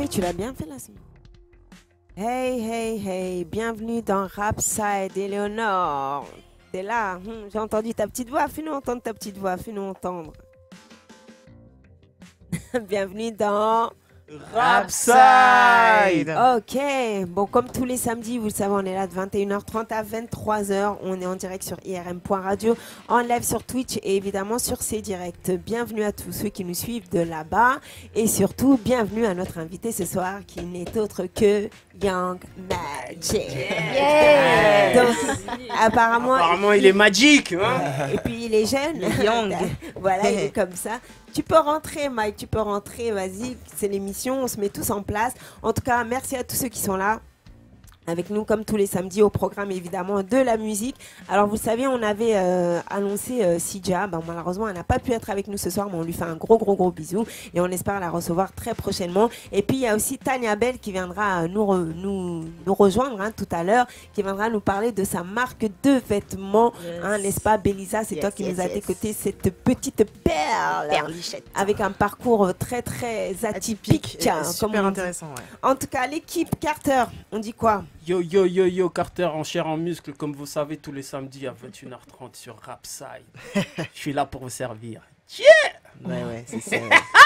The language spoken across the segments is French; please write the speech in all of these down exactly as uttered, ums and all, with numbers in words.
fait, tu l'as bien fait là. Hey, hey, hey, bienvenue dans Rapside, Éléonore. T'es là, hum, j'ai entendu ta petite voix, fais-nous entendre ta petite voix, fais-nous entendre. Bienvenue dans Rapside. Ok, bon comme tous les samedis, vous le savez, on est là de vingt et une heures trente à vingt-trois heures. On est en direct sur I R M point radio, en live sur Twitch et évidemment sur C Direct. Bienvenue à tous ceux qui nous suivent de là-bas et surtout bienvenue à notre invité ce soir qui n'est autre que Young Magic. Yeah. Donc apparemment, Apparemment il, il est magique. Hein. Et puis il est jeune. Young. Voilà, il est comme ça. Tu peux rentrer, Mike, tu peux rentrer, vas-y, c'est l'émission, on se met tous en place. En tout cas, merci à tous ceux qui sont là avec nous, comme tous les samedis, au programme évidemment de la musique. Alors, vous savez, on avait euh, annoncé euh, Sidja. Ben, malheureusement, elle n'a pas pu être avec nous ce soir, mais on lui fait un gros, gros, gros bisou et on espère la recevoir très prochainement. Et puis, il y a aussi Tania Bell qui viendra nous, re, nous, nous rejoindre hein, tout à l'heure, qui viendra nous parler de sa marque de vêtements, yes. hein, n'est-ce pas, Belisa? C'est yes, toi qui yes, nous as yes. décoté cette petite perle Perlichette. Avec un parcours très, très atypique. atypique hein, super intéressant, ouais. En tout cas, l'équipe Carter, on dit quoi? Yo, yo, yo, yo, Carter en chair en muscle, comme vous savez, tous les samedis à vingt et une heures trente sur Rapside. Je suis là pour vous servir. Yeah. Ouais, ouais, c'est ça.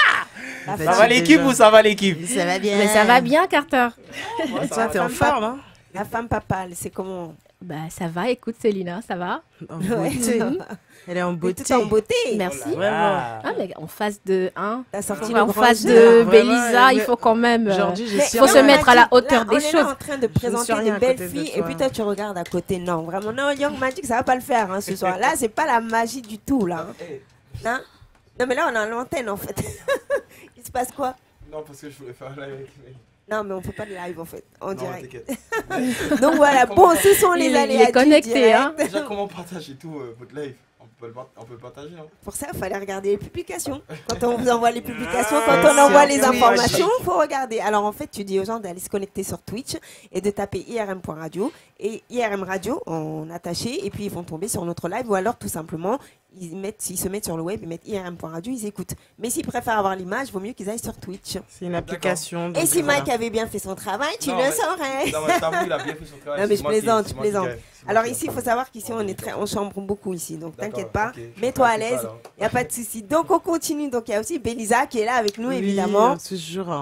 Ça va l'équipe ou ça va l'équipe? Ça va bien. Mais ça va bien, Carter. Ouais, toi, t'es en forme, hein? La femme papale, c'est comment? Bah, ça va, écoute, Célina, ça va? En beauté. Elle est en beauté. Tout en beauté. Merci. Oh là. Ah, mais en phase de un, T'as sorti en phase de Belisa, il faut quand même. Il faut se mettre à la hauteur là, des on choses. On est là en train de présenter des belles filles et puis toi tu regardes à côté. Non, vraiment, non, Young Magic, ça va pas le faire hein, ce soir. Là, c'est pas la magie du tout là. Hein? Non, mais là, on est à l'antenne en fait. Il se passe quoi? Non, parce que je voulais faire un live avec mes... Non, mais on fait pas de live en fait, en non, direct. Donc voilà, bon, ce sont les il, aléas il est connecté, hein. Déjà, comment partager tout euh, votre live? On peut, le, on peut le partager, hein. Pour ça, il fallait regarder les publications. Quand on vous envoie les publications, quand on envoie les informations, il faut regarder. Alors en fait, tu dis aux gens d'aller se connecter sur Twitch et de taper I R M point radio et I R M radio en attaché et puis ils vont tomber sur notre live ou alors tout simplement ils, mettent, s'ils se mettent sur le web, ils mettent I R M point radio, ils écoutent. Mais s'ils préfèrent avoir l'image, il vaut mieux qu'ils aillent sur Twitch. C'est une application. Et si Mike avait bien fait son travail, tu non, le mais, saurais. Non, mais t'avoue, il a bien fait son travail. Non, mais je plaisante, je plaisante. Qui, alors ici, il faut savoir qu'ici, on est très, on chambre beaucoup ici, donc t'inquiète pas, okay, mets-toi à l'aise, il n'y a pas de souci. Donc on continue, donc il y a aussi Belisa qui est là avec nous, oui, évidemment. Toujours.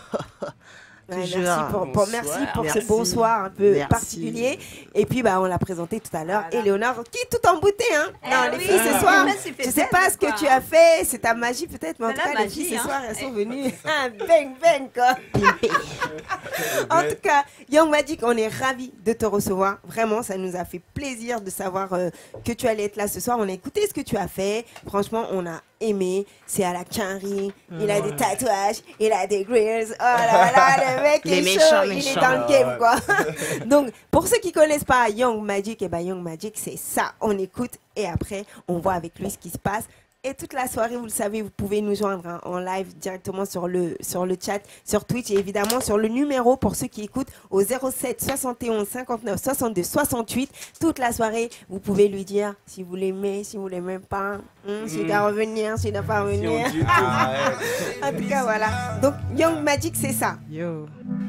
Ouais, merci pour, pour, merci pour merci. ce bonsoir un peu merci. particulier. Et puis, bah, on l'a présenté tout à l'heure. Voilà. Éléonore, qui est tout embouttée. Hein eh non, les oui, filles, ce soir, je ne sais pas ce que quoi. tu as fait. C'est ta magie peut-être, mais en tout cas, magie, les filles, hein. ce soir, elles sont venues. Ah, bang, bang, quoi. En tout cas, Young Magic, on est ravis de te recevoir. Vraiment, ça nous a fait plaisir de savoir euh, que tu allais être là ce soir. On a écouté ce que tu as fait. Franchement, on a aimé. C'est à la Quinry. Mmh. Il a des tatouages. Il a des grills. Oh là là, le mec Les est méchants, chaud. méchants. Il est dans le game, quoi. Donc, pour ceux qui connaissent pas Young Magic, et ben Young Magic, c'est ça. On écoute et après, on voit avec lui ce qui se passe. Et toute la soirée, vous le savez, vous pouvez nous joindre hein, en live directement sur le, sur le chat, sur Twitch et évidemment sur le numéro pour ceux qui écoutent au zéro sept soixante et onze cinquante-neuf soixante-deux soixante-huit. Toute la soirée, vous pouvez lui dire si vous l'aimez, si vous l'aimez pas, hein, s'il doit revenir, s'il ne doit pas revenir. Si en tout cas, voilà. Donc, Young Magic, c'est ça. Yo.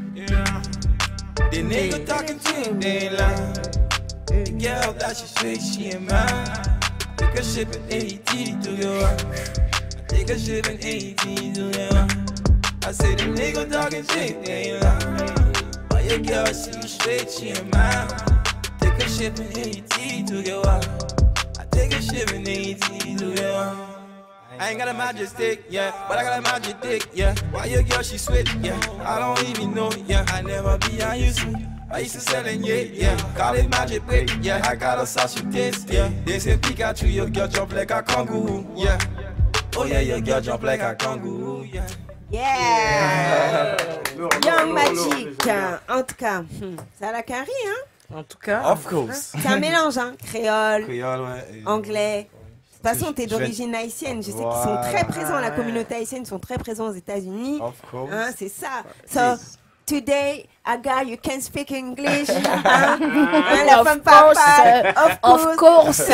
The nigga talking to him, they lie. The girl that she say she ain't mine. Take a ship in A T to your wife. Take a ship in A T to your wife. I say the nigga talking shit, they ain't lying. But your girl, she straight, she ain't mine. Take a ship in A T to your wife. I take a ship in A T to your wife. I ain't got a magic stick, yeah, but I got a magic dick, yeah. Why your girl, she sweet, yeah. I don't even know, yeah. I never be, I used to. I used to selling, yeah, yeah. Call it magic brick, yeah. I got a saucy taste, yeah. They say Pikachu, your girl jump like a kangaroo, yeah. Oh yeah, your girl jump like a kangaroo, yeah. Yeah, Young Magic. En tout cas, hmm, ça a la carré, hein. En tout cas. Of course. C'est un mélange, hein. Créole, Créole, ouais. Et... anglais. De toute façon, tu es Je vais- d'origine haïtienne. Je sais Voilà. qu'ils sont très présents, la communauté haïtienne sont très présents aux États-Unis. Of course. Hein, c'est ça. So, today, Aga, you can speak English. Hein? Ah, La of femme course, papa. of course.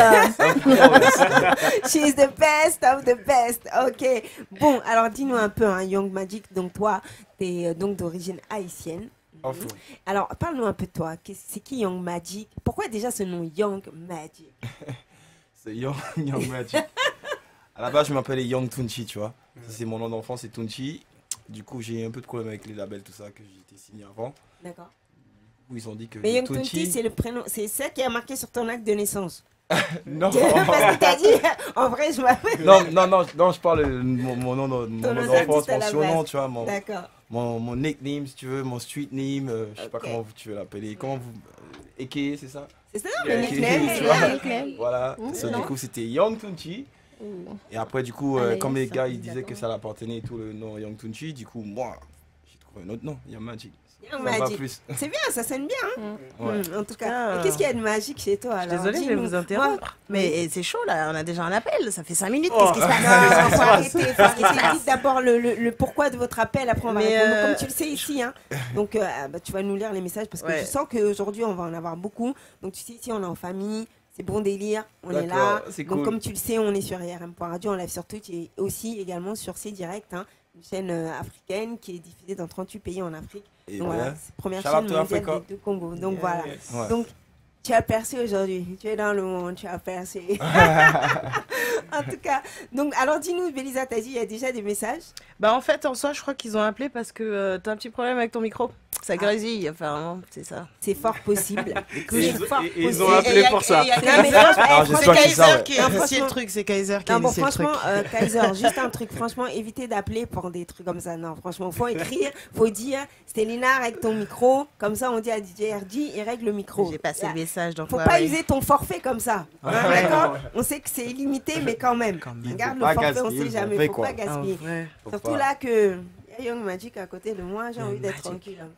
She's the best of the best. Ok. Bon, alors dis-nous un peu, hein, Young Magic. Donc toi, tu es donc d'origine haïtienne. Off. Alors, parle-nous un peu de toi. Qu'est- C'est qui Young Magic? Pourquoi déjà ce nom Young Magic? C'est Young, Young Magic. À la base, je m'appelais Young Tunchi, tu vois. C'est mon nom d'enfant, c'est Tunchi. Du coup, j'ai un peu de problème avec les labels, tout ça, que j'étais signé avant. D'accord. Où ils ont dit que Mais Young Tunchi... Tunchi, c'est le prénom, c'est ça qui a marqué sur ton acte de naissance. Non. Parce que t'as dit, en vrai, je m'appelle. non, non, non, non, je parle de mon, mon nom, mon Ton nom nom d'enfance, d'artiste à mon la surnom, base. tu vois, mon, D'accord. mon, mon nickname, si tu veux, mon street name, euh, je sais pas Ok. comment tu veux l'appeler. Comment vous... euh, Eke, c'est ça? C'est ça, Yeah, le ok. nickname. Tu c'est vois. ça. Nickname. Voilà. Mmh, So, non. du coup, c'était Young Tunchi. Et après, du coup, euh, Ah, comme yes, les gars, ça, ils disaient d'accord. que ça l'appartenait et tout, le nom Young Tunchi, du coup, moi, j'ai trouvé un autre nom, Young Magic. Young Ça va Magic. plus. C'est bien, ça sonne bien. Hein. Ouais. Mm, en tout cas, Ah. et qu'est-ce qu'il y a de magique chez toi alors? Désolée, je vais Dis-nous. vous interrompre. Moi- Mais eh, c'est chaud là, on a déjà un appel, ça fait cinq minutes. Oh. Qu'est-ce qui se passe? Non, faut arrêter, faut arrêter. Dites d'abord le, le, le pourquoi de votre appel, après on va Mais, répondre. euh, Comme tu le sais ici, hein. Donc euh, bah, tu vas nous lire les messages parce que Ouais. je sens qu'aujourd'hui on va en avoir beaucoup. Donc tu sais, ici on est en famille, c'est bon délire, on est D'accord, là. c'est Donc cool. comme tu le sais, on est sur I R M point radio, on live sur Twitch et aussi également sur C Direct, hein, une chaîne euh, africaine qui est diffusée dans trente-huit pays en Afrique. Et Donc ben, voilà, c'est la première shout chaîne out to mondiale Africa. des deux Congo. Donc voilà. ouais. Donc, tu as percé aujourd'hui. Tu es dans le monde, tu as percé. En tout cas, donc, alors dis-nous, Bélisa, t'as dit, il y a déjà des messages. Bah en fait, en soi, je crois qu'ils ont appelé parce que euh, t'as un petit problème avec ton micro. Ça grésille, apparemment, c'est ça. C'est fort possible. Et C'est ils, fort et- et ils possible. ont appelé pour ça. Non, mais franchement, Non, eh, j'espère franchement, que c'est ça, ouais. qui a Non, initié le franchement- truc, c'est Kaiser qui a Non, bon, initié le truc. franchement, euh, Kaiser, juste un truc, franchement, évitez d'appeler pour des trucs comme ça. Non, franchement, faut écrire, faut dire, Stélina, règle ton micro. Comme ça, on dit à D J R D, il règle le micro. J'ai passé Là, le message, donc faut ouais, pas ouais. user ton forfait comme ça. Hein, Ouais. d'accord. On sait que c'est illimité, mais quand même. Quand même. Il Regarde faut le pas forfait, on gaspiller sait le jamais. forfait, Faut quoi. pas gaspiller. Ah, ouais. Faut Surtout pas. là que y a Young Magic à côté de moi, j'ai envie d'être tranquille. hein.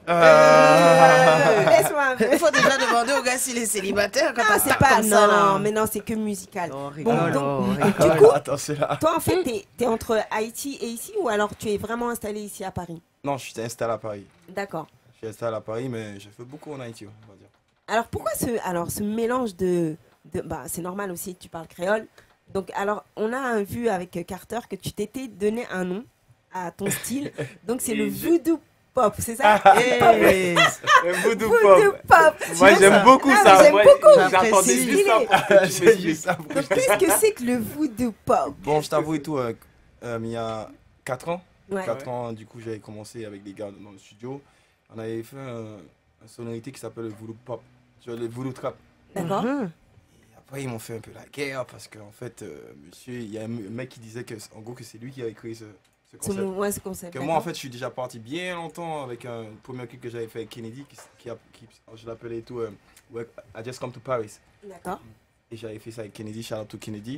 Euh, Laisse-moi un peu. Il faut déjà demander au gars s'il est célibataire quand Non, on c'est tape pas. comme ça, là. Non, mais non, c'est que musical. On Bon, rigole, donc, on du rigole. coup, Attends, c'est là. toi, en fait, t'es es entre Haïti et ici ou alors tu es vraiment installé ici à Paris? Non, je suis installé à Paris. D'accord. Je suis installé à Paris, mais j'ai fait beaucoup en Haïti, on va dire. Alors, pourquoi ce, alors, ce mélange de. de bah, c'est normal aussi, tu parles créole. Donc, alors, on a vu avec Carter que tu t'étais donné un nom à ton style. Donc, c'est le Et je- voodoo pop, c'est ça? Eh, Le voodoo Voodoo pop. pop. Moi Tu vois j'aime ça? beaucoup Ah, ça. mais j'aime Moi, beaucoup. J'attendais J'apprécie. juste ça pour que tu me J'ai dises. dit ça pour Donc, qu'est-ce que c'est que le voodoo pop? Bon, je t'avoue et tout, euh, euh, il y a quatre ans, Ouais. quatre ans, du coup, j'avais commencé avec des gars dans le studio. On avait fait un- une sonorité qui s'appelle le voodoo pop, tu vois, le voodoo trap. D'accord. Mhm. Et après, ils m'ont fait un peu la guerre parce qu'en fait, euh, monsieur, il y a un mec qui disait que, en gros, que c'est lui qui avait créé ce, ce Ce concept. mot- ouais, ce concept. Que moi, en fait, je suis déjà parti bien longtemps avec un premier clip que j'avais fait avec Kennedy, qui, qui, a- qui- je l'appelais et tout, euh, ouais, I Just Come to Paris. D'accord. Et j'avais fait ça avec Kennedy, shout out to Kennedy.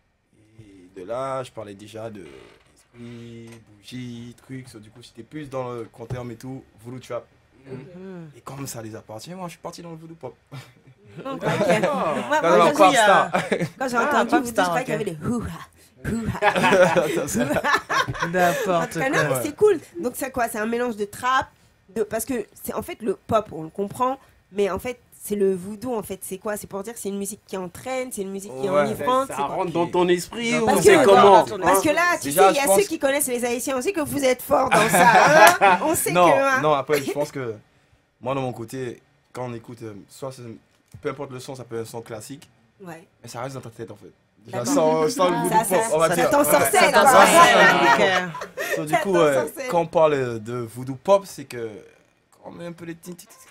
Et de là, je parlais déjà de esprit, bougie, trucs. So, du coup, j'étais plus dans le terme et tout, voodoo trap. Mhm. Et comme ça les appartient, moi, je suis parti dans le voodoo pop. Donc, ok. Donc, moi, Quand moi, même, je- pop il y a- star. quand j'ai Ah, entendu pop voodoo, je star, croyais qu'il y ok. avait des hoo-ha. Hoo-ha. Attends, c'est là. En N'importe tout cas, non, quoi. mais c'est cool. Donc, c'est quoi? C'est un mélange de trap, de... parce que c'est en fait le pop, on le comprend, mais en fait, c'est le voodoo. En fait, c'est quoi? C'est pour dire que c'est une musique qui entraîne, c'est une musique qui est Ouais, enivrante. Ça c'est quoi? rentre dans ton esprit ou Parce c'est que- comment? Parce que là, tu Déjà, sais, il y je a pense- ceux qui connaissent les Haïtiens. On sait que vous êtes forts dans ça. hein. On sait Non, que. hein. non, après, je pense que moi, de mon côté, quand on écoute, euh, soit c'est- peu importe le son, ça peut être un son classique, Ouais. mais ça reste dans ta tête en fait. Déjà, D'accord. sans, sans le Ça, voodoo ça- pop, on va ça dire. t'ensorcelle, Ouais. quoi. Attends, Ouais. ça, Ouais. ok. So, du Ça coup, ouais, t'ensorcelle. quand on parle de voodoo pop, c'est que quand on met un peu les tic tic tic.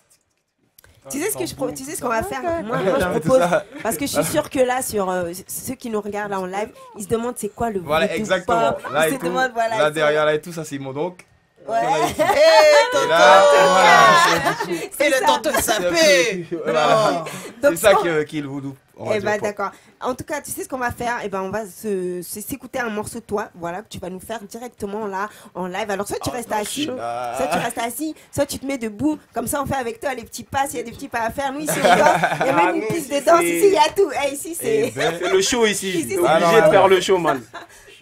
Tu sais ce que je pro- tu sais ce qu'on va faire? Ok. Moi, moi, je Tout propose ça. parce que je suis sûre que là sur euh, ceux qui nous regardent là en live, ils se demandent c'est quoi le Voilà, voodoo exactement. pop. Là, Ils et se tout, demandent voilà. là ils derrière, là et tout, ça c'est mon donc. Ouais. Et là, voilà, C'est C'est le ça. temps de c'est- saper. voilà. Donc, C'est ça ce qu'on- qui, qui est le voodoo. on va Eh dire, ben pop. d'accord. En tout cas, tu sais ce qu'on va faire? Eh ben on va se se- s'écouter un morceau de toi, voilà, que tu vas nous faire directement là en live. Alors soit tu restes assis, Ah. soit tu restes assis, soit tu te mets debout. Comme ça, on fait avec toi les petits pas. S'il y a des petits pas à faire, nous ici on danse. Il y a même une nous, piste ici, de danse c'est- ici. Il y a tout. Eh, ici Eh c'est. ben, C'est le show ici. Ici, T'es c'est obligé le de show. faire le show, man.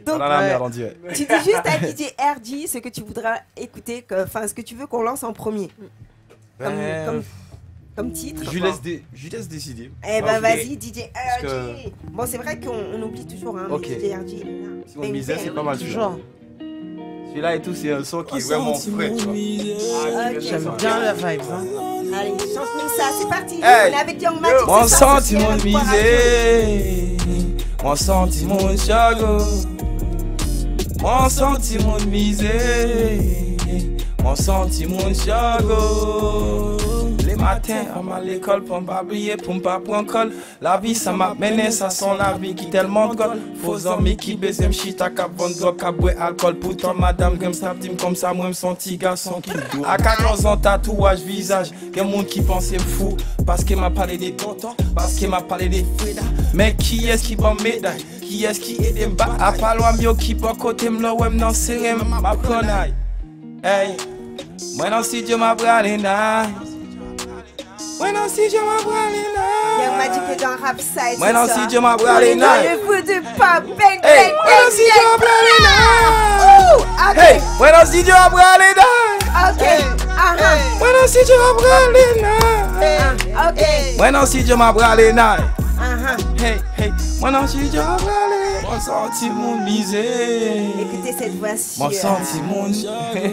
Donc, dans la ouais. merde, on dirait. tu dis juste à D J R G ce que tu voudras écouter, enfin ce que tu veux qu'on lance en premier. Comme, Ben, comme, comme titre. Je lui laisse, dé- je lui laisse décider. Eh ben Ok. vas-y, D J R G. que- Bon, c'est vrai qu'on on oublie toujours, hein, Ok. mais D J R G, il est là. Si on Bang, misait, bang. c'est pas mal. Toujours. Celui-là et tout, c'est un son qui est vraiment frais, tu vois. Ok. J'aime bien la vibe. Hein. Allez, chante-nous ça, c'est parti. Hey. On est avec Young Magic. Mon c'est ça, c'est sentiment de sur F un Radio. misère, mon sentiment de chagrin, mon sentiment de misère, mon sentiment de chagrin. Les matins, à l'école, pour ne pas briller, pour ne pas prendre col. La vie, ça m'a mené, ça sent la vie qui tellement de colle. Faux amis qui baisent, me chita, cap, vendre drogue, cap, boire alcool. Pourtant, madame, comme ça, dit comme ça, moi, me son petit garçon qui. À quatorze ans, tatouage, visage. Y'a monde qui pensait me fou. Parce qu'il m'a parlé des tontons, parce qu'il m'a parlé des Frida. Mais qui est-ce qui va médaille? Qui est-ce qui aide me battre? À pas loin, mieux qui pas côté, m'la, ouais, m'nan, serré, m'a pronaille. Hey, moi, non, si Dieu m'a bralé, naï. Moi, non, si Dieu m'a bralé, naï. Young Magic est dans Rap Side. Moi, non, c'est si ça. Dieu m'a On bralé, est dans naï. le fou du pop. Bang, bang, Hey, bang, moi, non, si Dieu m'a bralé, naï. bang. Ok, Hey, moi, non, si Dieu m'a bralé, naï. ok. Ah, ah. Moi, non, si Dieu m'a bralé, naï. Ah, ok. Moi, non, si Dieu m'a bralé, naï. Ah, ah. Hey, hey, moi, non, si Dieu m'a bralé. Mon sentiment de misère. Écoutez cette voix-ci. Mon euh, sentiment de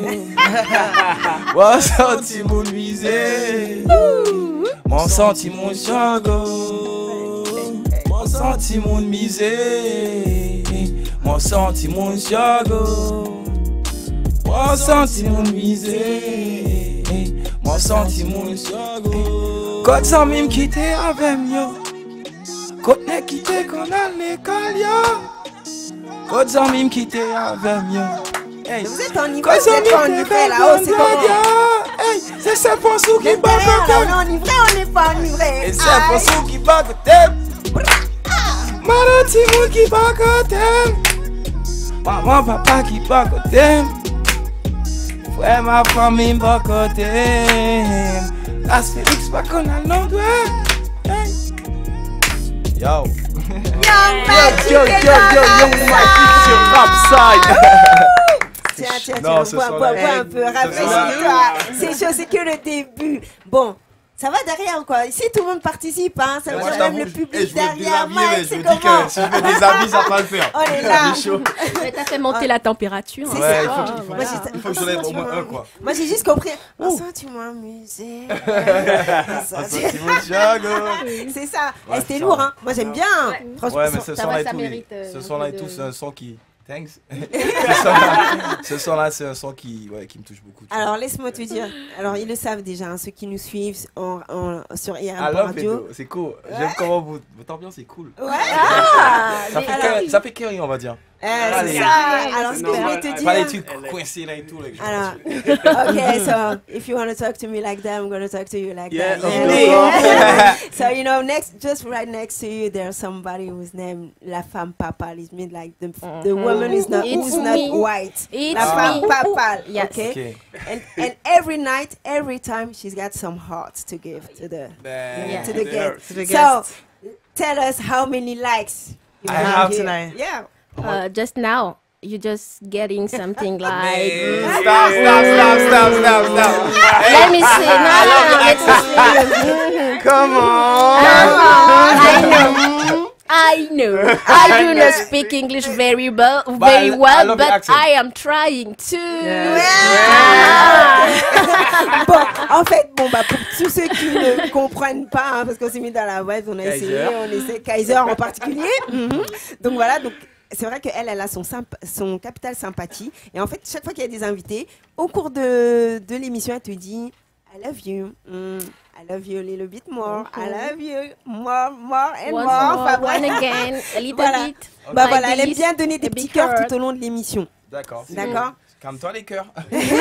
Mon sentiment de misère. Mon sentiment de chagrin. Mon sentiment de misère. Mon sentiment de chagrin. Mon sentiment de misère. Mon sentiment de chagrin. Quand ça m'a quitté avec moi. Quand on quitté qu'on a l'école, yo. Quand ça m'a quitté avec moi. Hey. Vous êtes enivré, vous êtes pas enivré là-haut, c'est comment? Hey, c'est ça pour ceux qui Derrière, battent là, au on est enivré, on n'est pas enivré. Et c'est pour ceux qui battent au thème. Maman, petit monde qui bat au thème. Maman, papa qui bat au thème. Frère, ma famille bat au thème. La Félix, pas qu'on a l'endroit. Yo. Young Magic Yo, yo, est yo, dans yo, Rap Young Magic sur Rap Side. Tiens, tiens, Non, tiens, ce bois, son-là- bois, bois un peu, ce son-là- rafraîchis-toi. C'est chaud, c'est que le début. Bon, ça va derrière quoi. Ici, tout le monde participe, hein. Ça veut Moi, dire je même t'avoue, le je- eh, public je veux derrière. déshabiller, mais Mike, je c'est me dis comment? que si je mets des habits, ça va pas le faire. On est là. C'est chaud. Mais t'as fait monter la température. C'est hein. Ouais, ça. il faut que- Ah, il faut- voilà. Moi, j'ai- il faut que je lève au moins un, quoi. Moi, j'ai juste compris. Oh, ça, tu m'as amusé. Ça, Un tu- sentiment de chagrin. C'est ça. Ouais, Eh, C'était ça. lourd, hein. Moi, j'aime bien. Ouais. Franchement, Ouais, mais son- ce ça son-là va, et ça tout, mérite, euh, ce un son-là peu et tout, de- c'est un son qui. Thanks. Ce son-là, ce son-là, c'est un son qui, ouais, qui me touche beaucoup. tu vois. alors, laisse-moi te dire. Alors, ils le savent déjà, hein, ceux qui nous suivent en, en- sur I R M I love it, Radio. though. C'est cool. J'aime comment vous, votre ambiance est cool. Ouais. Ça fait, alors- que- ça fait carré, on va dire. Eh, Allez. c'est ça. Alors, ce que je voulais te Pas les dire. trucs coincés là et tout. Là, que je Alors, pense. okay, so if you want to talk to me like that, I'm going to talk to you like Yeah, that. of Yeah. So, you know, next, just right next to you, there's somebody who's named La Femme Papale. It means like the, the woman is not, It's who's not me. white. It's La Femme me. Papale. Yes. Okay? Ok. And, and every night, every time, she's got some hearts to give to the, Ben, to the they guest. hurt. To the So, guest. tell us how many likes you I have have here. tonight. Yeah. Uh, just now, you just getting something like. Stop, stop, stop, stop, stop, stop. Let me see. No, no, no. Let me see. Come on. I know. I know. I do not speak English very well, very I- I well, love the but accent. I am trying to. Bon, en fait, bon, bah, pour tous ceux qui ne comprennent pas, hein, parce qu'on s'est mis dans la web, on a Kaiser. essayé, on essaie, Kaiser en particulier. Mhm. Donc voilà, donc c'est vrai qu'elle, elle a son, symp- son capital sympathie. Et en fait, chaque fois qu'il y a des invités, au cours de, de l'émission, elle te dit I love you. Mm, I love you a little bit more. I love you more, more and Once more. more, Enfin, one bref. again, a little Voilà. bit. Bah like voilà, elle aime this, bien donner des a petits big cœurs heart. tout au long de l'émission. D'accord. D'accord. Calme-toi les cœurs.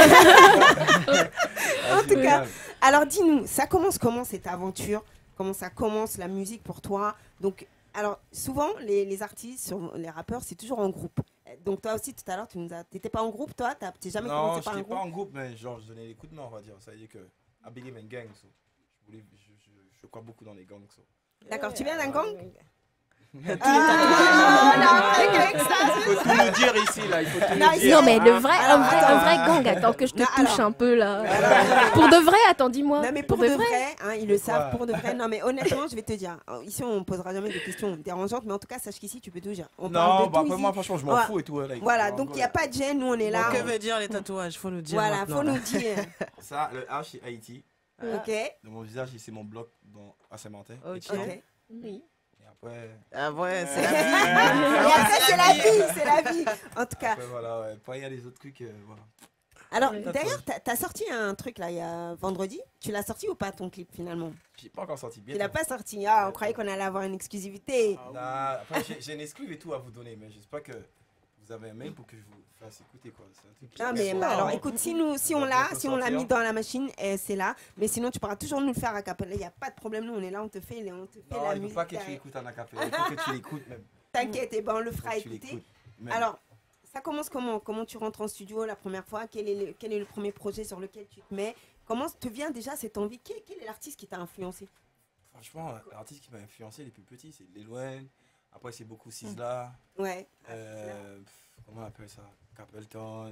En tout cas, alors dis-nous, ça commence comment cette aventure? Comment ça commence la musique pour toi? Donc, alors souvent les, les artistes, sur les rappeurs, c'est toujours en groupe. Donc toi aussi tout à l'heure, tu nous as, t'étais pas en groupe toi? T'as t'es jamais Non, commencé je par un n'étais pas groupe? en groupe, mais genre je donnais des coups de main, on va dire. Ça veut dire que I believe in gang, so. je, voulais, je, je, je crois beaucoup dans les gangs. So. D'accord, tu viens d'un gang? Ah, non, avec ça, Il faut tout nous dire ici, là. Il faut tout Non, nous ici- dire. Non, mais le hein. vrai, Alors, un vrai, attends. un vrai gang, attends que je te Non, touche alors. un peu là. Pour de vrai, attends, dis-moi. Non mais pour, de, de vrai. vrai, hein, ils le savent, Ouais. pour de vrai. Non mais honnêtement, je vais te dire, euh, ici on posera jamais de questions dérangeantes, mais en tout cas sache qu'ici tu peux tout dire. On parle Non, de bah tout après ici. moi franchement je m'en Ouais. fous et tout. Like, Voilà, en donc gros, il n'y a pas de gêne, nous on est là. Que veut dire les tatouages? Faut nous dire. Voilà, maintenant, faut là. nous dire. Ça, le H c'est Haïti. Ok, Dans mon visage, c'est mon bloc dans, à Saint-Martin. Ok. Étudiant. ok. Oui. Et après, Ah ouais, c'est la vie. Et après c'est la vie, c'est la vie. En tout cas, après voilà, ouais. Après il y a les autres trucs, euh, voilà. alors Ouais. d'ailleurs, t'as as sorti un truc là il y a vendredi. Tu l'as sorti ou pas ton clip finalement? J'ai pas encore sorti bien. Tu l'as pas sorti. Ah, on croyait qu'on allait avoir une exclusivité. Nah, après, j'ai- j'ai une exclue et tout à vous donner, mais j'espère que vous avez un mail pour que je vous fasse écouter quoi. C'est un truc qui Non est mais fort, bah, alors hein. écoute, si nous si on Ça va l'a, bientôt si on l'a sortir. mis dans la machine, eh, c'est là. Mais sinon tu pourras toujours nous le faire à cappella. Il y a pas de problème, nous on est là, on te fait, les- on te fait Non, la il faut musique. pas que tu derrière. l'écoutes en acapella, il faut que tu l'écoutes même. T'inquiète, et ben on le Il faut fera que tu écouter. l'écoutes même. Alors, ça commence comment? Comment tu rentres en studio la première fois? Quel est le, quel est le premier projet sur lequel tu te mets? Comment te vient déjà cette envie? Quel, quel est l'artiste qui t'a influencé? Franchement, l'artiste qui m'a influencé les plus petits, c'est Lil Wayne. Après, c'est beaucoup Sizzla. Ouais. Euh, pff, comment on appelle ça? Capleton.